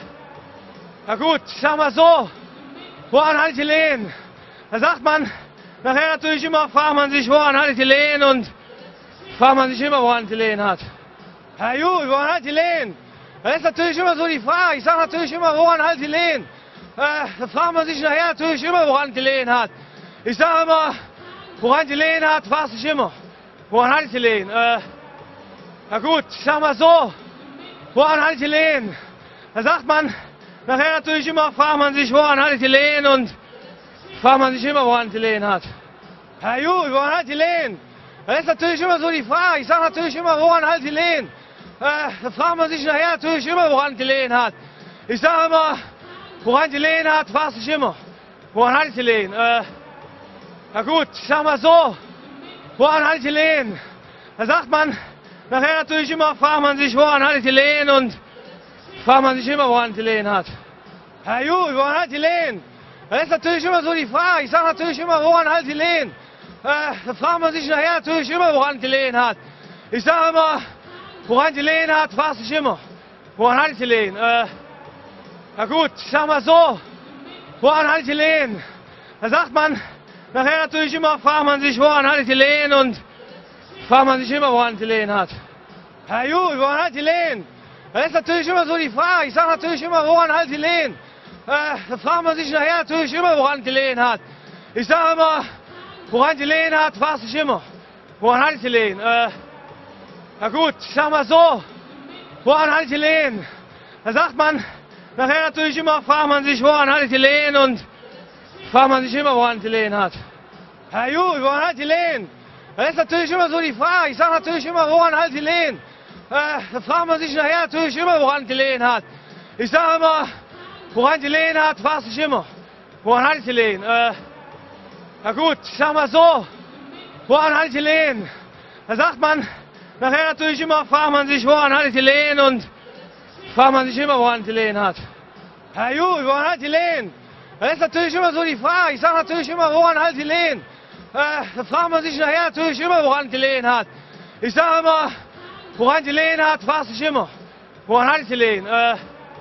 na gut, ich sag mal so, woran hat die Lehen? Da sagt man nachher natürlich immer, fragt man sich, woran hat die Lehen, und fragt man sich immer, woran die Lehen hat. Ja gut, woran hat die Lehen? Das ist natürlich immer so die Frage. Ich sage natürlich immer, woran hat die Lehen? Äh, da fragt man sich nachher natürlich immer, woran die Lehen hat. Ich sage immer, woran die Lehen hat, fragt sich immer. Woran hat die Lehen? Äh, na gut, ich sag mal so, woran hat die Lehen? Da sagt man nachher natürlich immer, fragt man sich, woran hat die Lehen, und fragt man sich immer, woran die Lehen hat. Ja gut, woran hat die Lehen? Das ist natürlich immer so die Frage. Ich sage natürlich immer, woran hat die Lehen? Äh, da fragt man sich nachher natürlich immer, woran die Lehen hat. Ich sage immer, woran die Lehen hat, fragt sich immer. Woran hat die Lehen? Äh, na gut, ich sag mal so, woran hat die Lehen? Da sagt man nachher natürlich immer, fragt man sich, woran hat die Lehen, und fragt man sich immer, woran die Lehen hat. Ja gut, woran hat die Lehen? Das ist natürlich immer so die Frage. Ich sage natürlich immer, woran hat die Lehen? Äh, da fragt man sich nachher natürlich immer, woran die Lehen hat. Ich sage immer, woran die Lehen hat, fragt sich immer. Woran hat die Lehen? Äh, na gut, ich sag mal so, woran hat die Lehen? Da sagt man nachher natürlich immer, fragt man sich, woran hat die Lehen, und fragt man sich immer, woran die Lehen hat. Ja gut, woran hat die Lehen? Das ist natürlich immer so die Frage. Ich sage natürlich immer, woran hat die Lehen? Äh, da fragt man sich nachher natürlich immer, woran die Lehen hat. Ich sage immer, woran die Lehen hat, fragt sich immer. Woran hat die Lehen? Äh, na gut, ich sag mal so, woran hat die Lehen? Da sagt man nachher natürlich immer, fragt man sich, woran hat die Lehen, und fragt man sich immer, woran die Lehen hat. Ja gut, woran hat die Lehen? Das ist natürlich immer so die Frage. Ich sage natürlich immer, woran hat die Lehen? Äh, da fragt man sich nachher natürlich immer, woran die Lehen hat. Ich sage immer, woran die Lehen hat, fragt sich immer. Woran hat die Lehen? Äh, na gut, ich sag mal so, woran hat die Lehen? Da sagt man nachher natürlich immer, fragt man sich, woran hat die Lehen, und fragt man sich immer, woran die Lehen hat. Ja gut, woran hat die Lehen? Das ist natürlich immer so die Frage. Ich sage natürlich immer, woran hat die Lehen? Äh, da fragt man sich nachher natürlich immer, woran die Lehen hat. Ich sage immer, woran die Lehen hat, fragt sich immer. Woran hat die Lehen? Äh,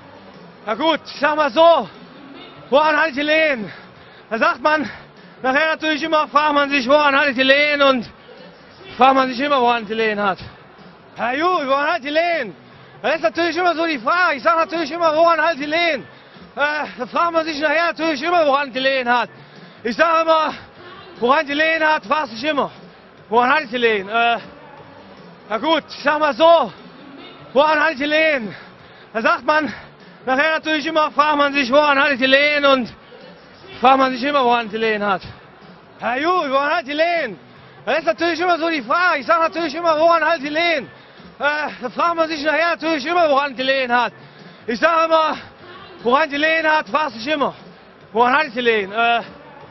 na gut, ich sag mal so, woran hat die Lehen? Da sagt man nachher natürlich immer, fragt man sich, woran hat die Lehen, und fragt man sich immer, woran die Lehen hat. Ja gut, woran hat die Lehen? Das ist natürlich immer so die Frage. Ich sage natürlich immer, woran hat die Lehen? Äh, da fragt man sich nachher natürlich immer, woran die Lehen hat. Ich sage immer, woran die Lehen hat, fragt sich immer. Woran hat die Lehen? Äh, na gut, ich sag mal so, woran hat die Lehen? Da sagt man nachher natürlich immer, fragt man sich, woran hat die Lehen, und fragt man sich immer, woran die Lehen hat. Ja gut, woran hat die Lehen? Das ist natürlich immer so die Frage. Ich sage natürlich immer, woran hat die Lehen? Äh, da fragt man sich nachher natürlich immer, woran die Lehen hat. Ich sage immer, woran die Lehen hat, fragt sich immer. Woran hat die Lehen? Äh,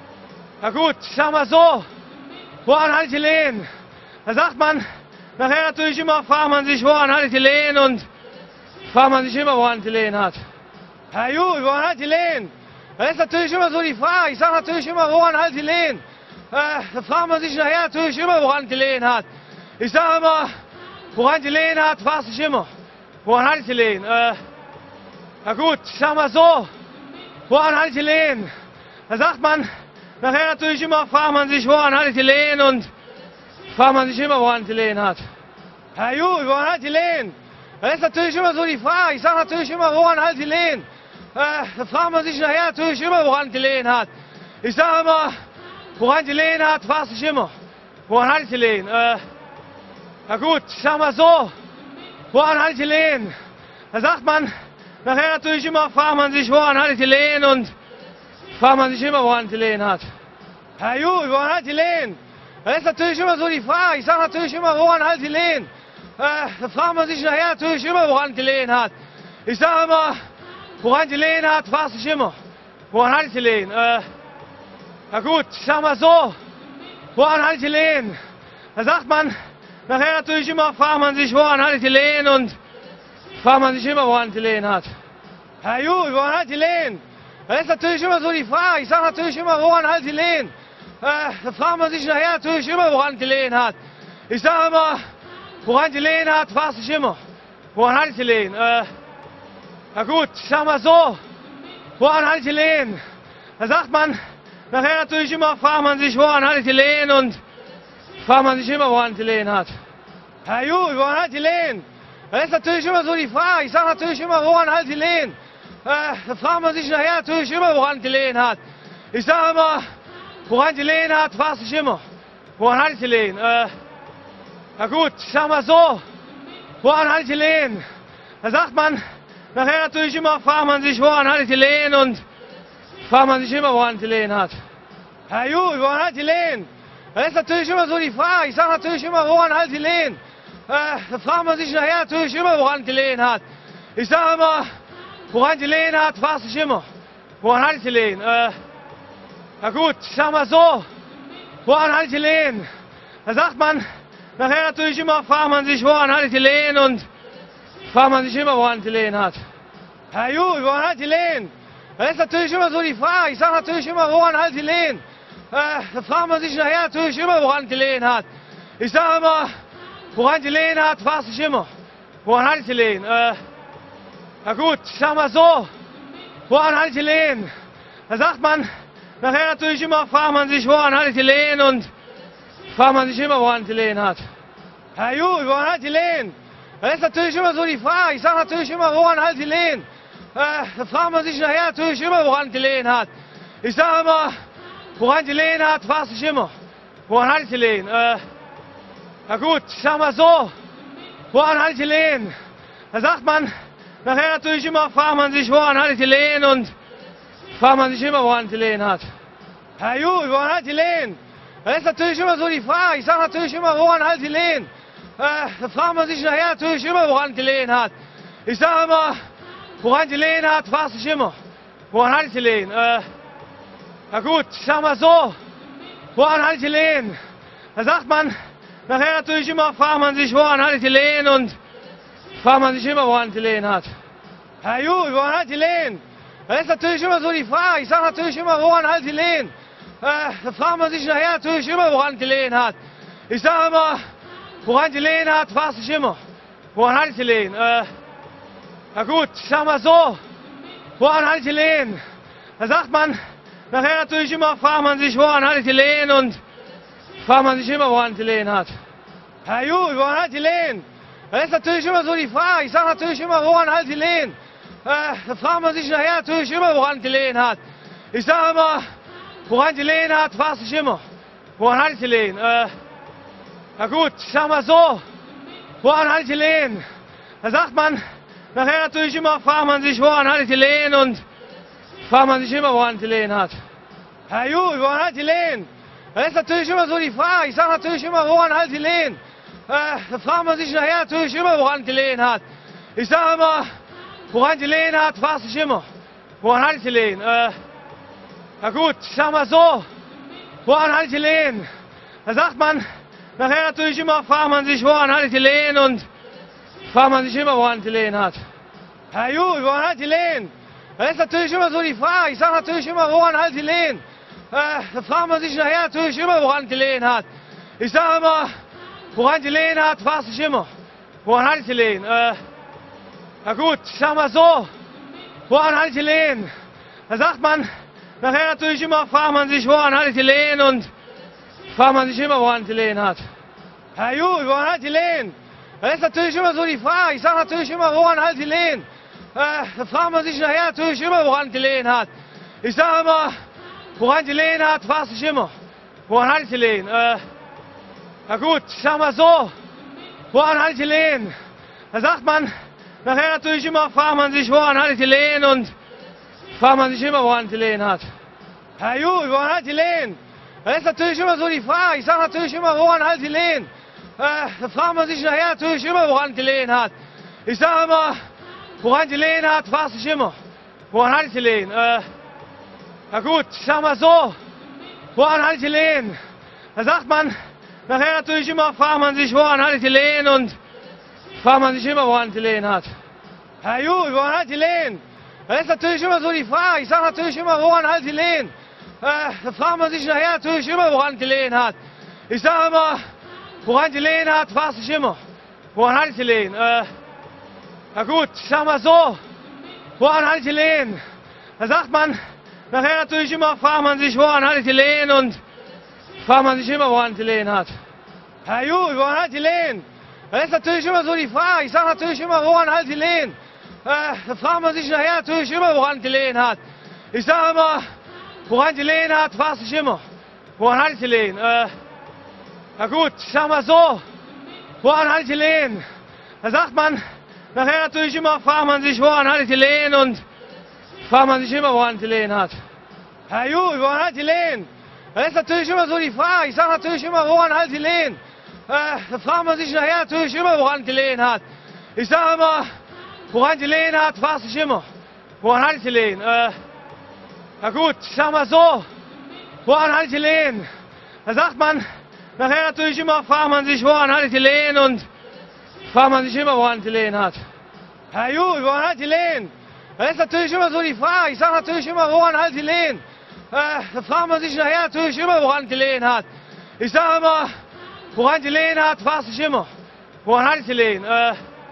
na gut, ich sag mal so, woran hat die Lehen? Da sagt man nachher natürlich immer, fragt man sich, woran hat die Lehen, und fragt man sich immer, woran die Lehen hat. Ja gut, woran hat die Lehen? Das ist natürlich immer so die Frage. Ich sage natürlich immer, woran hat die Lehen? Äh, da fragt man sich nachher natürlich immer, woran die Lehen hat. Ich sage immer, woran die Lehen hat, fragt sich immer. Woran hat die Lehen? Äh, na gut, ich sag mal so, woran hat die Lehen? Da sagt man nachher natürlich immer, fragt man sich, woran hat die Lehen, und fragt man sich immer, woran die Lehen hat. Ja gut, woran hat die Lehen? Das ist natürlich immer so die Frage. Ich sage natürlich immer, woran hat die Lehen? Äh, da fragt man sich nachher natürlich immer, woran die Lehen hat. Ich sage immer, woran die Lehen hat, fragt sich immer. Woran hat die Lehen? Äh, na gut, ich sag mal so, woran hat die Lehen? Da sagt man nachher natürlich immer, fragt man sich, woran hat die Lehen, und fragt man sich immer, woran die Lehen hat. Ja gut, woran hat die Lehen? Das ist natürlich immer so die Frage. Ich sage natürlich immer, woran hat die Lehen? Äh, da fragt man sich nachher natürlich immer, woran die Lehen hat. Ich sage immer, woran die Lehen hat, fragt sich immer. Woran hat die Lehen? Äh, na gut, ich sag mal so, woran hat die Lehen? Da sagt man nachher natürlich immer, fragt man sich, woran hat die Lehen, und fragt man sich immer, woran die Lehen hat. Ja gut, woran hat die Lehen? Das ist natürlich immer so die Frage. Ich sage natürlich immer, woran hat die Lehen? Äh, da fragt man sich nachher natürlich immer, woran die Lehen hat. Ich sage immer, woran die Lehen hat, fragt sich immer. Woran hat die Lehen? Äh, na gut, ich sag mal so, woran hat die Lehen? Da sagt man nachher natürlich immer, fragt man sich, woran hat die Lehen, und fragt man sich immer, woran die Lehen hat. Ja gut, woran hat die Lehen? Das ist natürlich immer so die Frage. Ich sage natürlich immer, woran hat die Lehen? Äh, da fragt man sich nachher natürlich immer, woran die Lehen hat. Ich sage immer, woran die Lehen hat, fragt sich immer. Woran hat die Lehen? Äh, na gut, ich sag mal so, woran hat die Lehen? Da sagt man nachher natürlich immer, fragt man sich, woran hat die Lehen, und fragt man sich immer, woran die Lehen hat. Ja gut, woran hat die Lehen? Das ist natürlich immer so die Frage. Ich sage natürlich immer, woran halt die Lehen? Äh, da fragt man sich nachher natürlich immer, woran die Lehen hat. Ich sage immer, woran die Lehen hat, fragt sich immer. Woran hat die Lehen? Äh, na gut, ich sag mal so, woran hat die Lehen? Da sagt man nachher natürlich immer, fragt man sich, woran hat die Lehen, und fragt man sich immer, woran die Lehen hat. Ja gut, woran hat die Lehen? Das ist natürlich immer so die Frage. Ich sage natürlich immer, woran halt die Lehen? Äh, da fragt man sich nachher natürlich immer, woran die Lehen hat. Ich sage immer, woran die Lehen hat, fragt sich immer. Woran hat die Lehen? Äh, na gut, ich sag mal so, woran hat die Lehen? Da sagt man nachher natürlich immer, fragt man sich, woran hat die Lehen, und fragt man sich immer, woran die Lehen hat. Ja gut, woran hat die Lehen? Das ist natürlich immer so die Frage. Ich sage natürlich immer, woran halt die Lehen? Äh, da fragt man sich nachher natürlich immer, woran die Lehen hat. Ich sage immer, woran die Lehen hat, fragt sich immer. Woran hat die Lehen? Äh, na gut, ich sag mal so, woran hat die Lehen? Da sagt man nachher natürlich immer, fragt man sich, woran hat die Lehen, und fragt man sich immer, woran die Lehen hat. Ja gut, woran hat die Lehen? Das ist natürlich immer so die Frage. Ich sage natürlich immer, woran halt die Lehen? Äh, da fragt man sich nachher natürlich immer, woran die Lehen hat. Ich sage immer, woran die Lehen hat, fragt sich immer. Woran hat die Lehen? Äh, na gut, ich sag mal so, woran hat die Lehen? Da sagt man nachher natürlich immer, fragt man sich, woran hat die Lehen, und fragt man sich immer, woran die Lehen hat. Ja gut, woran hat die Lehen? Das ist natürlich immer so die Frage. Ich sage natürlich immer, woran halt die Lehen? Äh, da fragt man sich nachher natürlich immer, woran die Lehen hat. Ich sage immer, woran die Lehen hat, fragt sich immer. Woran hat die Lehen? Äh, na gut, ich sag mal so, woran hat die Lehen? Da sagt man nachher natürlich immer, fragt man sich, woran hat die Lehen, und fragt man sich immer, woran die Lehen hat. Ja gut, woran hat die Lehen? Das ist natürlich immer so die Frage. Ich sage natürlich immer, woran halt die Lehen? Äh, da fragt man sich nachher natürlich immer, woran die Lehen hat. Ich sage immer, woran die Lehen hat, fragt sich immer. Woran hat die Lehen? Äh, na gut, ich sag mal so, woran hat die Lehen? Da sagt man nachher natürlich immer, fragt man sich, woran hat die Lehen, und fragt man sich immer, woran die Lehen hat. Ja gut, woran hat die Lehen? Das ist natürlich immer so die Frage. Ich sage natürlich immer, woran halt die Lehen? Äh, da fragt man sich nachher natürlich immer, woran die Lehen hat. Ich sage immer, woran die Lehen hat, fragt sich immer. Woran hat die Lehen? Äh, na gut, ich sag mal so, woran hat die Lehen? Da sagt man nachher natürlich immer, fragt man sich, woran hat die Lehen, und fragt man sich immer, woran die Lehen hat. Ja gut, woran hat die Lehen? Das ist natürlich immer so die Frage. Ich sage natürlich immer, woran halt die Lehen? Äh, da fragt man sich nachher natürlich immer, woran die Lehen hat. Ich sage immer, woran die Lehen hat, fragt sich immer. Woran hat die Lehen? Äh, na gut, ich sag mal so, woran hat die Lehen? Da sagt man nachher natürlich immer, fragt man sich, woran hat die Lehen, und fragt man sich immer, woran die Lehen hat. Ja gut, woran hat die Lehen? Das ist natürlich immer so die Frage. Ich sage natürlich immer, woran halt die Lehen? Äh, da fragt man sich nachher natürlich immer, woran die Lehen hat. Ich sage immer, woran die Lehen hat, fragt sich immer. Woran hat die Lehen? Äh, na gut, ich sag mal so, woran hat die Lehen? Da sagt man nachher natürlich immer, fragt man sich, woran hat die Lehen, und fragt man sich immer, woran die Lehen hat. Ja gut, woran hat die Lehen? Das ist natürlich immer so die Frage. Ich sage natürlich immer, woran halt die Lehen? Äh, da fragt man sich nachher natürlich immer, woran die Lehen hat. Ich sage immer, woran die Lehen hat, fragt sich immer. Woran hat die Lehen? Äh, na gut, ich sag mal so, woran hat die Lehen? Da sagt man nachher natürlich immer, fragt man sich, woran hat die Lehen, und fragt man sich immer, woran die Lehen hat. Ja gut, woran hat die Lehen? Das ist natürlich immer so die Frage. Ich sage natürlich immer, woran halt die Lehen? Äh, da fragt man sich nachher natürlich immer, woran die Lehen hat. Ich sage immer, woran die Lehen hat, fragt sich immer. Woran hat die Lehen? Äh, na gut, ich sag mal so, woran hat die Lehen? Da sagt man nachher natürlich immer, fragt man sich, woran hat die Lehen, und fragt man sich immer, woran die Lehen hat. Ja gut, woran hat die Lehen? Das ist natürlich immer so die Frage. Ich sage natürlich immer, woran halt die Lehen? Äh, da fragt man sich nachher natürlich immer, woran die Lehen hat. Ich sage immer, woran die Lehen hat, fragt sich immer. Woran hat die Lehen? Äh, na gut, ich sag mal so, woran hat die Lehen? Da sagt man nachher natürlich immer, fragt man sich, woran hat die Lehen, und fragt man sich immer, woran die Lehen hat. Ja gut, woran hat die Lehen? Das ist natürlich immer so die Frage. Ich sage natürlich immer, woran hat die Lehen? Äh, da fragt man sich nachher natürlich immer, woran die Lehen hat. Ich sage immer, woran die Lehen hat, fragt sich immer. Woran hat die Lehen? Äh, na gut, ich sag mal so, woran hat die Lehen? Da sagt man nachher natürlich immer, fragt man sich, woran hat die Lehen, und fragt man sich immer, woran die Lehen hat. Ja gut, woran hat die Lehen? Das ist natürlich immer so die Frage. Ich sage natürlich immer, woran hat die Lehen? Äh, da fragt man sich nachher natürlich immer, woran die Lehen hat. Ich sage immer, woran die Lehen hat, fragt sich immer. Woran hat die Lehen? Äh,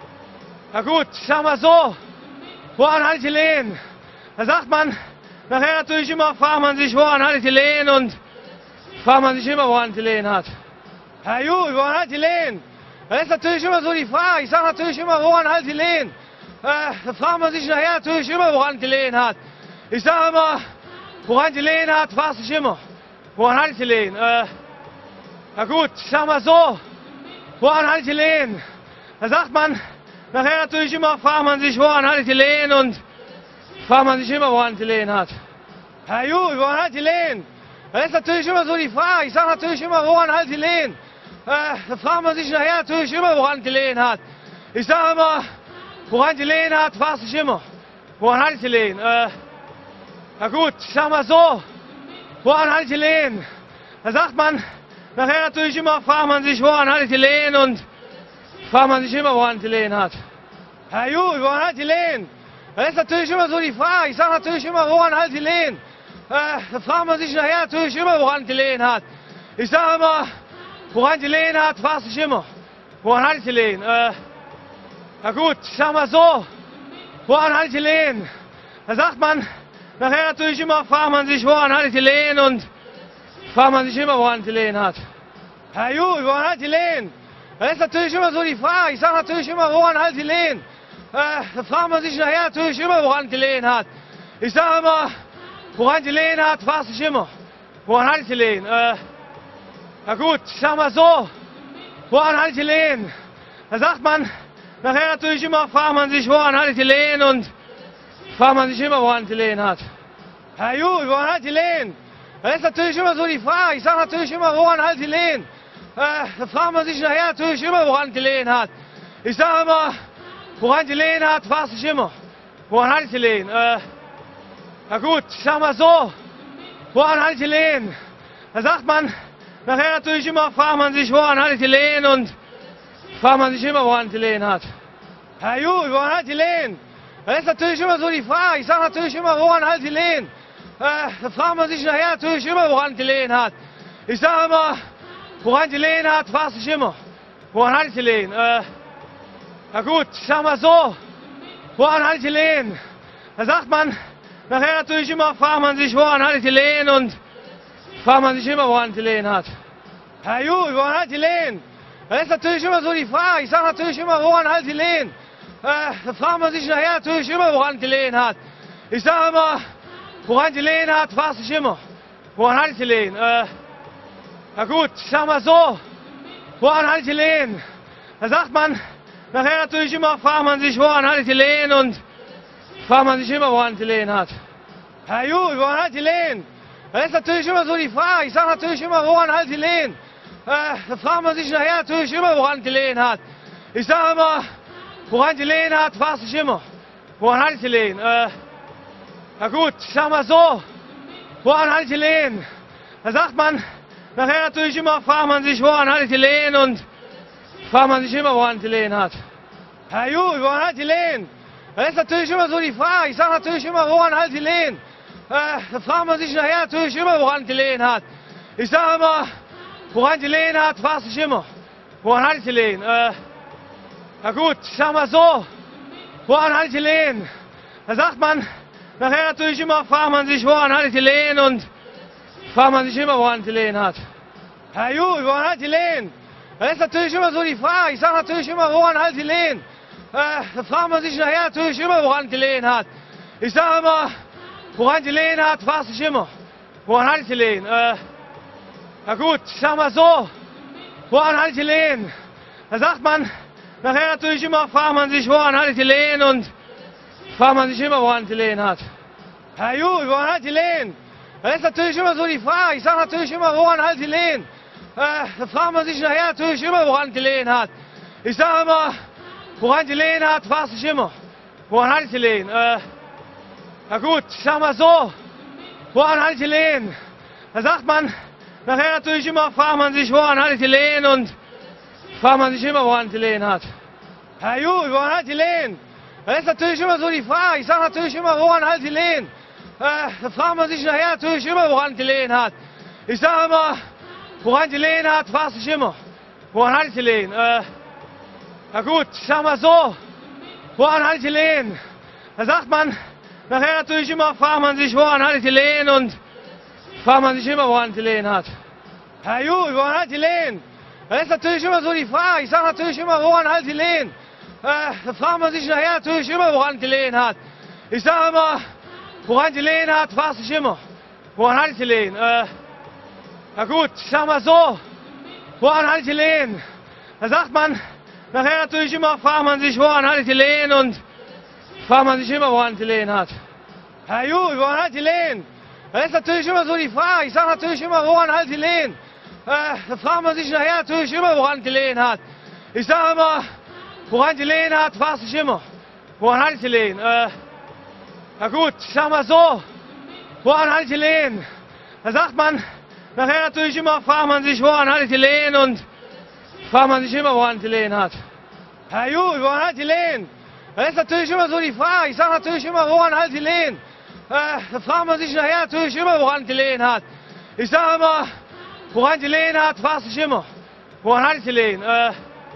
na gut, ich sag mal so, woran hat die Lehen? Da sagt man nachher natürlich immer, fragt man sich, woran hat die Lehen, und fragt man sich immer, woran die Lehen hat. Ja gut, woran hat die Lehen? Das ist natürlich immer so die Frage. Ich sage natürlich immer, woran hat die Lehen? Äh, da fragt man sich nachher natürlich immer, woran die Lehen hat. Ich sage immer, woran die Lehen hat, fragt sich immer. Woran hat die Lehen? Äh, na gut, ich sag mal so, woran hat die Lehen? Da sagt man nachher natürlich immer, fragt man sich, woran hat die Lehen, und fragt man sich immer, woran die Lehen hat. Ja gut, woran hat die Lehen? Das ist natürlich immer so die Frage. Ich sage natürlich immer, woran hat die Lehen? Äh, da fragt man sich nachher natürlich immer, woran die Lehen hat. Ich sage immer, woran die Lehen hat, fragt sich immer. Woran hat die Lehen? Äh, na gut, ich sag mal so, woran hat die Lehen? Da sagt man nachher natürlich immer, fragt man sich, woran hat die Lehen, und fragt man sich immer, woran die Lehen hat. Ja gut, woran hat die Lehen? Das ist natürlich immer so die Frage. Ich sage natürlich immer, woran hat die Lehen? Äh, da fragt man sich nachher natürlich immer, woran die Lehen hat. Ich sage immer, woran die Lehen hat, fragt sich immer. Woran hat die Lehen? Äh, na gut, ich sag mal so, woran hat die Lehen? Da sagt man nachher natürlich immer, fragt man sich, woran hat die Lehen, und fragt man sich immer, woran die Lehen hat. Ja gut, woran hat die Lehen? Das ist natürlich immer so die Frage. Ich sage natürlich immer, woran hat die Lehen? Äh, da fragt man sich nachher natürlich immer, woran die Lehen hat. Ich sage immer, woran die Lehen hat, fragt sich immer. Woran hat die Lehen? Äh, na gut, ich sag mal so, woran hat die Lehen? Da sagt man nachher natürlich immer, fragt man sich, woran hat die Lehen, und fragt man sich immer, woran die Lehen hat. Ja gut, woran hat die Lehen? Das ist natürlich immer so die Frage. Ich sage natürlich immer, woran hat die Lehen? Äh, da fragt man sich nachher natürlich immer, woran die Lehen hat. Ich sage immer, woran die Lehen hat, fragt sich immer. Woran hat die Lehen? Äh, na gut, ich sag mal so, woran hat die Lehen? Da sagt man nachher natürlich immer, fragt man sich, woran hat die Lehen, und fragt man sich immer, woran die Lehen hat. Ja gut, woran hat die Lehen? Das ist natürlich immer so die Frage. Ich sage natürlich immer, woran hat die Lehen? Äh, da fragt man sich nachher natürlich immer, woran die Lehen hat. Ich sage immer, woran die Lehen hat, fragt sich immer. Woran hat die Lehen? Äh, na gut, ich sag mal so, woran hat die Lehen? Da sagt man nachher natürlich immer, fragt man sich, woran hat die Lehen, und fragt man sich immer, woran die Lehen hat. Ja gut, woran hat die Lehen? Das ist natürlich immer so die Frage. Ich sage natürlich immer, woran hat die Lehen? Äh, da fragt man sich nachher natürlich immer, woran die Lehen hat. Ich sage immer, woran die Lehen hat, fragt sich immer. Woran hat die Lehen? Äh, na gut, ich sag mal so, woran hat die Lehen? Da sagt man nachher natürlich immer, fragt man sich, woran hat die Lehen, und fragt man sich immer, woran die Lehen hat. Ja gut, woran hat die Lehen? Das ist natürlich immer so die Frage. Ich sage natürlich immer, woran hat die Lehen? Äh, da fragt man sich nachher natürlich immer, woran die Lehen hat. Ich sage immer, woran die Lehen hat, fragt sich immer. Woran hat die Lehen? Äh, na gut, ich sag mal so, woran hat die Lehen? Da sagt man nachher natürlich immer, fragt man sich, woran hat die Lehen, und fragt man sich immer, woran die Lehen hat. Ja gut, woran hat die Lehen? Das ist natürlich immer so die Frage. Ich sage natürlich immer, woran hat die Lehen? Äh, da fragt man sich nachher natürlich immer, woran die Lehen hat. Ich sage immer, woran die Lehen hat, fragt sich immer. Woran hat die Lehen? Äh, na gut, ich sag mal so, woran hat die Lehen? Da sagt man nachher natürlich immer, fragt man sich, woran hat die Lehen, und fragt man sich immer, woran die Lehen hat. Ja gut, woran hat die Lehen? Das ist natürlich immer so die Frage. Ich sage natürlich immer, woran hat die Lehen? Äh, da fragt man sich nachher natürlich immer, woran die Lehen hat. Ich sage immer, woran die Lehen hat, fragt sich immer. Woran hat die Lehen? Äh, na gut, ich sag mal so, woran hat die Lehen? Da sagt man nachher natürlich immer, fragt man sich, woran hat die Lehen, und fragt man sich immer, woran die Lehen hat. Ja gut, woran hat die Lehen? Das ist natürlich immer so die Frage. Ich sage natürlich immer, woran halt die Lehen? Äh, da fragt man sich nachher natürlich immer, woran die Lehen hat. Ich sage immer, woran die Lehen hat, fragt sich immer. Woran hat die Lehen? Äh, na gut, ich sag mal so, woran hat die Lehen? Da sagt man nachher natürlich immer, fragt man sich, woran hat die Lehen, und fragt man sich immer, woran die Lehen hat. Ja gut, woran hat die Lehen? Das ist natürlich immer so die Frage. Ich sage natürlich immer, woran halt die Lehen? Äh, da fragt man sich nachher natürlich immer, woran die Lehen hat. Ich sage immer, woran die Lehen hat, fragt sich immer. Woran hat die Lehen? Äh, na gut, ich sag mal so, woran hat die Lehen? Da sagt man nachher natürlich immer, fragt man sich, woran hat die Lehen, und fragt man sich immer, woran die Lehen hat. Ja gut, woran hat die Lehen? Das ist natürlich immer so die Frage. Ich sage natürlich immer, woran halt die Lehen? Äh, da fragt man sich nachher natürlich immer, woran die Lehen hat. Ich sage immer, woran die Lehen hat, fragt sich immer. Woran hat die Lehen? Äh, na gut, ich sag mal so, woran hat die Lehen? Da sagt man nachher natürlich immer, fragt man sich, woran hat die Lehen, und fragt man sich immer, woran die Lehen hat. Ja gut, woran hat die Lehen? Das ist natürlich immer so die Frage. Ich sage natürlich immer, woran halt die Lehen? Äh, da fragt man sich nachher natürlich immer, woran die Lehen hat. Ich sage immer, woran die Lehen hat, fragt sich immer. Woran hat die Lehen? Äh, na gut, ich sag mal so, woran hat die Lehen? Da sagt man nachher natürlich immer, fragt man sich, woran hat die Lehen, und fragt man sich immer, woran die Lehen hat. Ja gut, woran hat die Lehen? Das ist natürlich immer so die Frage. Ich sage natürlich immer, woran halt die Lehen? Äh, da fragt man sich nachher natürlich immer, woran die Lehen hat. Ich sage immer, woran die Lehen hat, fragt sich immer. Woran hat die Lehen? Äh,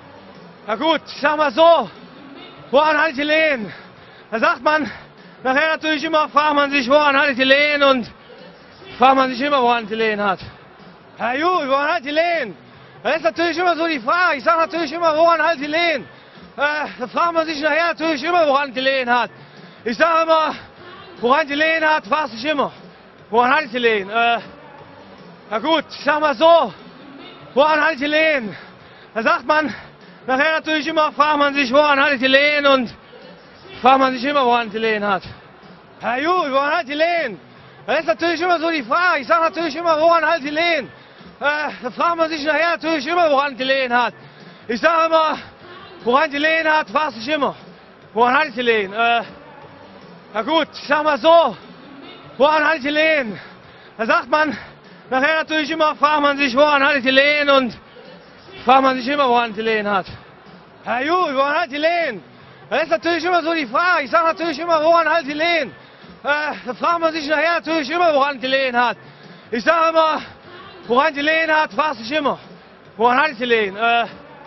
na gut, ich sag mal so, woran hat die Lehen? Da sagt man nachher natürlich immer, fragt man sich, woran hat die Lehen, und fragt man sich immer, woran die Lehen hat. Ja gut, woran hat die Lehen? Das ist natürlich immer so die Frage. Ich sage natürlich immer, woran halt die Lehen? Äh, da fragt man sich nachher natürlich immer, woran die Lehen hat. Ich sage immer, woran die Lehen hat, fragt sich immer. Woran hat die Lehen? Äh, na gut, ich sag mal so, woran hat die Lehen? Da sagt man nachher natürlich immer, fragt man sich, woran hat die Lehen, und fragt man sich immer, woran die Lehen hat. Ja gut, woran hat die Lehen? Das ist natürlich immer so die Frage. Ich sage natürlich immer, woran halt die Lehen? Äh, da fragt man sich nachher natürlich immer, woran die Lehen hat. Ich sage immer, woran die Lehen hat, fragt sich immer. Woran hat die Lehen? Äh, na gut, ich sag mal so, woran hat die Lehen? Da sagt man nachher natürlich immer, fragt man sich, woran hat die Lehen, und fragt man sich immer, woran die Lehen hat. Ja gut, woran hat die Lehen? Das ist natürlich immer so die Frage. Ich sage natürlich immer, woran halt die Lehen? Äh, da fragt man sich nachher natürlich immer, woran die Lehen hat. Ich sage immer, woran die Lehen hat, fragt sich immer. Woran hat die Lehen? Äh,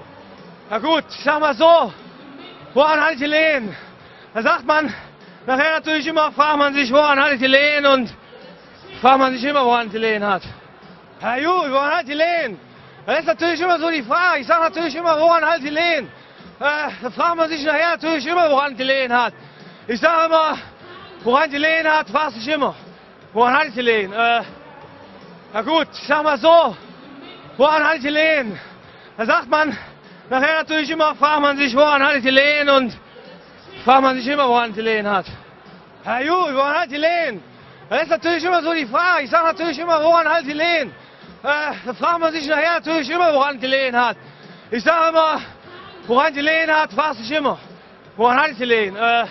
na gut, ich sag mal so, woran hat die Lehen? Da sagt man nachher natürlich immer, fragt man sich, woran hat die Lehen, und fragt man sich immer, woran die Lehen hat. Ja gut, woran hat die Lehen? Das ist natürlich immer so die Frage. Ich sage natürlich immer, woran halt die Lehen? Äh, da fragt man sich nachher natürlich immer, woran die Lehen hat. Ich sage immer, woran die Lehen hat, fragt sich immer. Woran hat die Lehen? Äh, na gut, ich sag mal so, woran hat die Lehen? Da sagt man nachher natürlich immer, fragt man sich, woran hat die Lehen, und fragt man sich immer, woran die Lehen hat. Ja gut, woran hat die Lehen? Das ist natürlich immer so die Frage. Ich sage natürlich immer, woran halt die Lehen? Äh, da fragt man sich nachher natürlich immer, woran die Lehen hat. Ich sage immer, woran die Lehen hat, fragt sich immer. Woran hat die Lehen? Äh,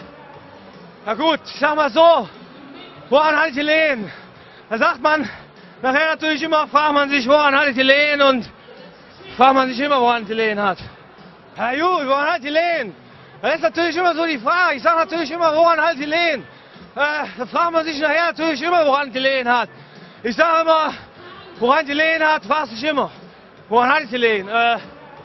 na gut, ich sag mal so, woran hat die Lehen? Da sagt man nachher natürlich immer, fragt man sich, woran hat die Lehen, und fragt man sich immer, woran die Lehen hat. Ja gut, woran hat die Lehen? Das ist natürlich immer so die Frage. Ich sage natürlich immer, woran halt die Lehen? Äh, da fragt man sich nachher natürlich immer, woran die Lehen hat. Ich sage immer, woran die Lehen hat, fragt sich immer. Woran hat die Lehen? Äh,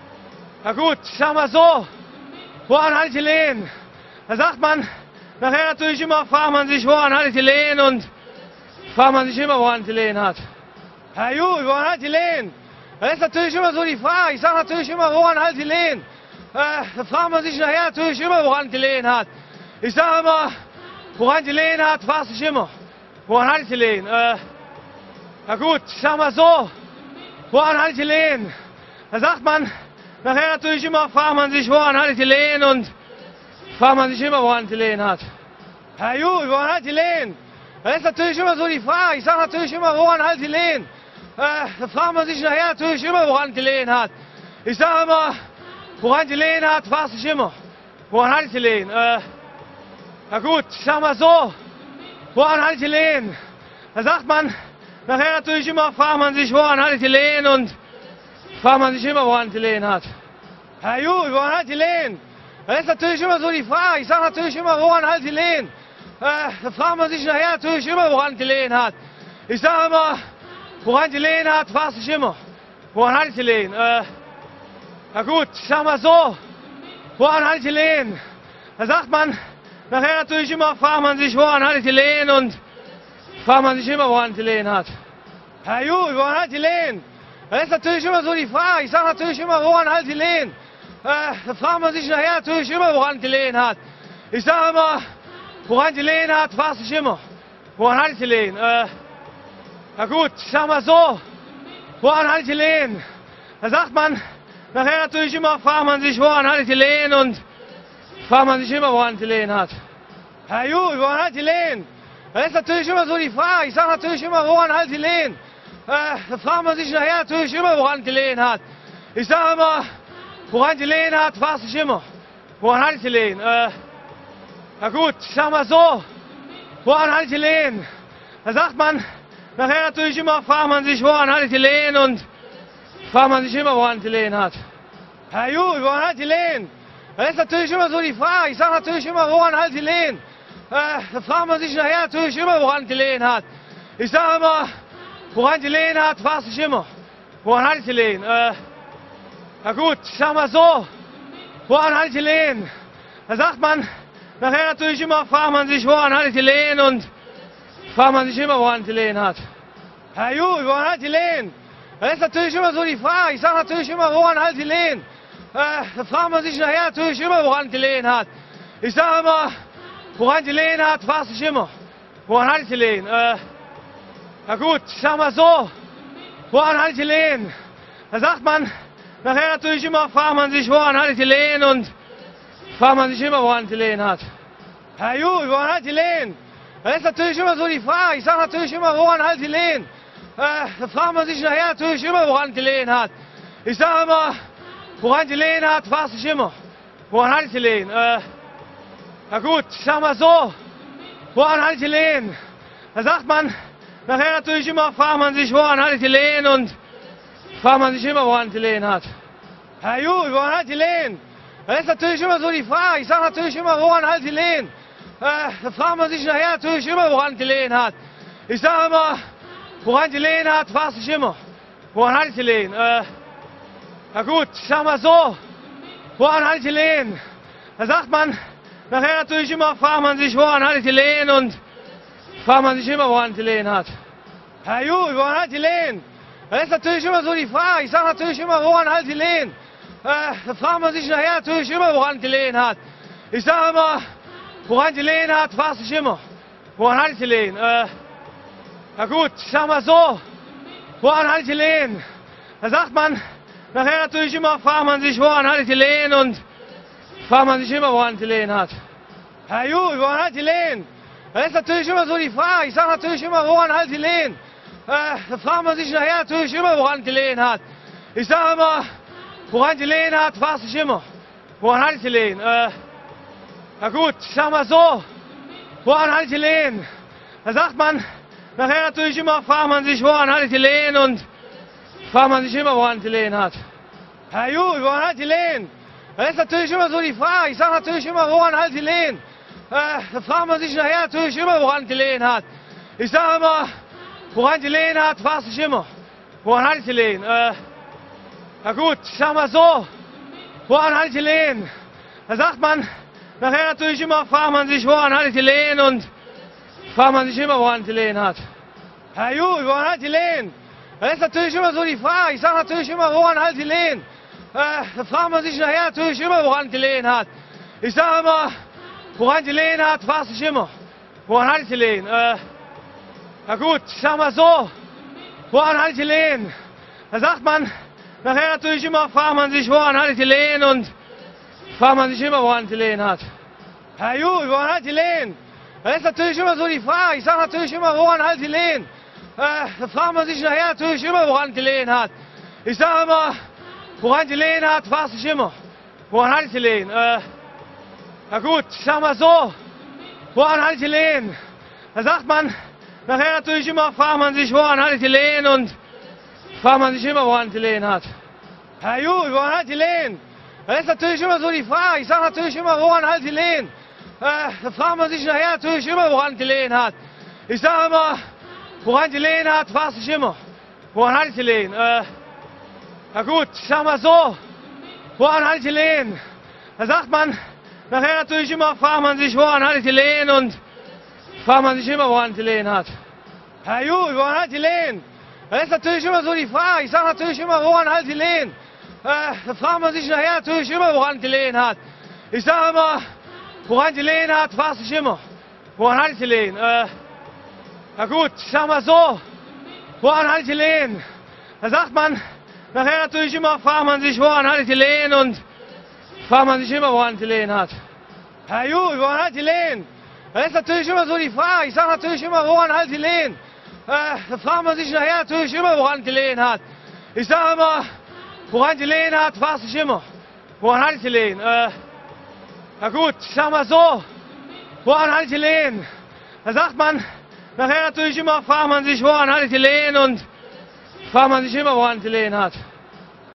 na gut, ich sag mal so, woran hat die Lehen? Da sagt man nachher natürlich immer, fragt man sich, woran hat die Lehen, und fragt man sich immer, woran die Lehen hat. Ja gut, woran hat die Lehen? Das ist natürlich immer so die Frage. Ich sage natürlich immer, woran halt die Lehen? Äh, da fragt man sich nachher natürlich immer, woran die Lehen hat. Ich sage immer, woran die Lehen hat, fragt sich immer. Woran hat die Lehen? Äh, na gut, ich sag mal so, woran hat die Lehen? Da sagt man nachher natürlich immer, fragt man sich, woran hat die Lehen, und fragt man sich immer, woran die Lehen hat. Ja gut, woran hat die Lehen? Das ist natürlich immer so die Frage. Ich sage natürlich immer, woran hat die Lehen? Äh, da fragt man sich nachher natürlich immer, woran die Lehen hat. Ich sage immer, woran die Lehen hat, fragt sich immer. Woran hat die Lehen? Äh, na gut, ich sag mal so, woran hat die Lehen? Da sagt man nachher natürlich immer, fragt man sich, woran hat die Lehen, und fragt man sich immer, woran die Lehen hat. Ja gut, woran hat die Lehen? Das ist natürlich immer so die Frage. Ich sage natürlich immer, woran hat die Lehen? Äh, da fragt man sich nachher natürlich immer, woran die Lehen hat. Ich sage immer, woran die Lehen hat, fragt sich immer. Woran hat die Lehen? Äh, na gut, ich sag mal so, woran hat die Lehen? Da sagt man nachher natürlich immer, fragt man sich, woran hat die Lehen, und fragt man sich immer, woran die Lehen hat. Ja gut, woran hat die Lehen? Das ist natürlich immer so die Frage. Ich sage natürlich immer, woran hat die Lehen? Äh, da fragt man sich nachher natürlich immer, woran die Lehen hat. Ich sage immer, woran die Lehen hat, fragt sich immer. Woran hat die Lehen? Äh, na gut, ich sag mal so, woran hat die Lehen? Da sagt man nachher natürlich immer, fragt man sich, woran hat die Lehen, und fragt man sich immer, woran die Lehen hat. Ja gut, woran hat die Lehen? Das ist natürlich immer so die Frage. Ich sage natürlich immer, woran hat die Lehen? Äh, da fragt man sich nachher natürlich immer, woran die Lehen hat. Ich sage immer, woran die Lehen hat, fragt sich immer. Woran hat die Lehen? Äh, na gut, ich sag mal so, woran hat die Lehen? Da sagt man nachher natürlich immer, fragt man sich, woran hat die Lehen, und fragt man sich immer, woran die Lehen hat. Ja gut, woran hat die Lehen? Das ist natürlich immer so die Frage. Ich sage natürlich immer, woran hat die Lehen? Äh, da fragt man sich nachher natürlich immer, woran die Lehen hat. Ich sage immer, woran die Lehen hat, fragt sich immer. Woran hat die Lehen? Äh, na gut, ich sag mal so, woran hat die Lehen? Da sagt man nachher natürlich immer, fragt man sich, woran hat die Lehen, und fragt man sich immer, woran die Lehen hat. Ja gut, woran hat die Lehen? Das ist natürlich immer so die Frage. Ich sage natürlich immer, woran hat die Lehen? Äh, da fragt man sich nachher natürlich immer, woran die Lehen hat. Ich sage immer, woran die Lehen hat, fragt sich immer. Woran hat die Lehen? Äh, na gut, ich sag mal so, woran hat die Lehen? Da sagt man nachher natürlich immer, fragt man sich, woran hat die Lehen, und fragt man sich immer, woran die Lehen hat. Ja gut, woran hat die Lehen? Das ist natürlich immer so die Frage. Ich sage natürlich immer, woran hat die Lehen? Äh, da fragt man sich nachher natürlich immer, woran die Lehen hat. Ich sage immer, woran die Lehen hat, fragt sich immer. Woran hat die Lehen? Äh, na gut, ich sag mal so, woran hat die Lehen? Da sagt man nachher natürlich immer, fragt man sich, woran hat die Lehen, und fragt man sich immer, woran die Lehen hat. Ja gut, woran hat die Lehen? Das ist natürlich immer so die Frage. Ich sage natürlich immer, woran hat die Lehen? Äh, da fragt man sich nachher natürlich immer, woran die Lehen hat. Ich sage immer, woran die Lehen hat, fragt sich immer. Woran hat die Lehen? Äh, na gut, ich sag mal so, woran hat die Lehen? Da sagt man nachher natürlich immer, fragt man sich, woran hat die Lehen, und fragt man sich immer, woran die Lehen hat. Ja gut, woran hat die Lehen? Das ist natürlich immer so die Frage. Ich sage natürlich immer, woran hat die Lehen? Äh, da fragt man sich nachher natürlich immer, woran die Lehen hat. Ich sage immer, woran die Lehen hat, fragt sich immer. Woran hat die Lehen? Äh, na gut, ich sag mal so, woran hat die Lehen? Da sagt man nachher natürlich immer, fragt man sich, woran hat die Lehen, und fragt man sich immer, woran die Lehen hat. Ja gut, woran hat die Lehen? Das ist natürlich immer so die Frage. Ich sage natürlich immer, woran hat die Lehen? Äh, da fragt man sich nachher natürlich immer, woran die Lehen hat. Ich sage immer, woran die Lehen hat, fragt sich immer. Woran hat die Lehen? Äh, na gut, ich sag mal so, woran hat die Lehen? Da sagt man nachher natürlich immer, fragt man sich, woran hat die Lehen, und fragt man sich immer, woran die Lehen hat. Ja gut, woran hat die Lehen? Das ist natürlich immer so die Frage. Ich sage natürlich immer, woran hat die Lehen? Äh, da fragt man sich nachher natürlich immer, woran die Lehen hat. Ich sage immer, woran die Lehen hat, fragt sich immer. Woran hat die Lehen? Äh, na gut, ich sag mal so, woran hat die Lehen? Da sagt man nachher natürlich immer, fragt man sich, woran hat die Lehen, und fragt man sich immer, woran die Lehen hat. Ja gut, woran hat die Lehen? Das ist natürlich immer so die Frage. Ich sage natürlich immer, woran hat die Lehen? Äh, da fragt man sich nachher natürlich immer, woran die Lehen hat. Ich sage immer, woran die Lehen hat, fragt sich immer. Woran hat die Lehen? Äh, na gut, ich sag mal so, woran hat die Lehen? Da sagt man nachher natürlich immer, fragt man sich, woran hat die Lehen, und fragt man sich immer, woran die Lehen hat. Ja gut, woran hat die Lehen? Das ist natürlich immer so die Frage. Ich sage natürlich immer, woran hat die Lehen? Äh, da fragt man sich nachher natürlich immer, woran die Lehen hat. Ich sage immer, woran die Lehen hat, fragt sich immer. Woran hat die Lehen? Äh, na gut, ich sag mal so, woran hat die Lehen? Da sagt man nachher natürlich immer, fragt man sich, woran hat die Lehen, und fragt man sich immer, woran die Lehen hat. Ja gut, woran hat die Lehen? Das ist natürlich immer so die Frage. Ich sage natürlich immer, woran hat die Lehen? Äh, da fragt man sich nachher natürlich immer, woran die Lehen hat. Ich sage immer, woran die Lehen hat, fragt sich immer. Woran hat die Lehen? Äh, na gut, ich sag mal so, woran hat die Lehen? Da sagt man nachher natürlich immer, fragt man sich, woran hat die Lehen, und fragt man sich immer, woran die Lehen hat. Ja gut, woran hat die Lehen? Das ist natürlich immer so die Frage. Ich sage natürlich immer, woran hat die Lehen? Äh, da fragt man sich nachher natürlich immer, woran die Lehen hat. Ich sage immer, woran die Lehen hat, fragt sich immer. Woran hat die Lehen? Äh, na gut, ich sag mal so, woran hat die Lehen? Da sagt man nachher natürlich immer, fragt man sich, woran hat die Lehen, und fragt man sich immer, woran die Lehen hat. Ja gut, woran hat die Lehen? Das ist natürlich immer so die Frage. Ich sage natürlich immer, woran hat die Lehen? Äh, da fragt man sich nachher natürlich immer, woran die Lehen hat. Ich sage immer, woran die Lehen hat, fragt sich immer. Woran hat die Lehen? Äh, na gut, ich sag mal so, woran hat die Lehen? Da sagt man nachher natürlich immer, fragt man sich, woran hat die Lehen, und fragt man sich immer, woran die Lehen hat.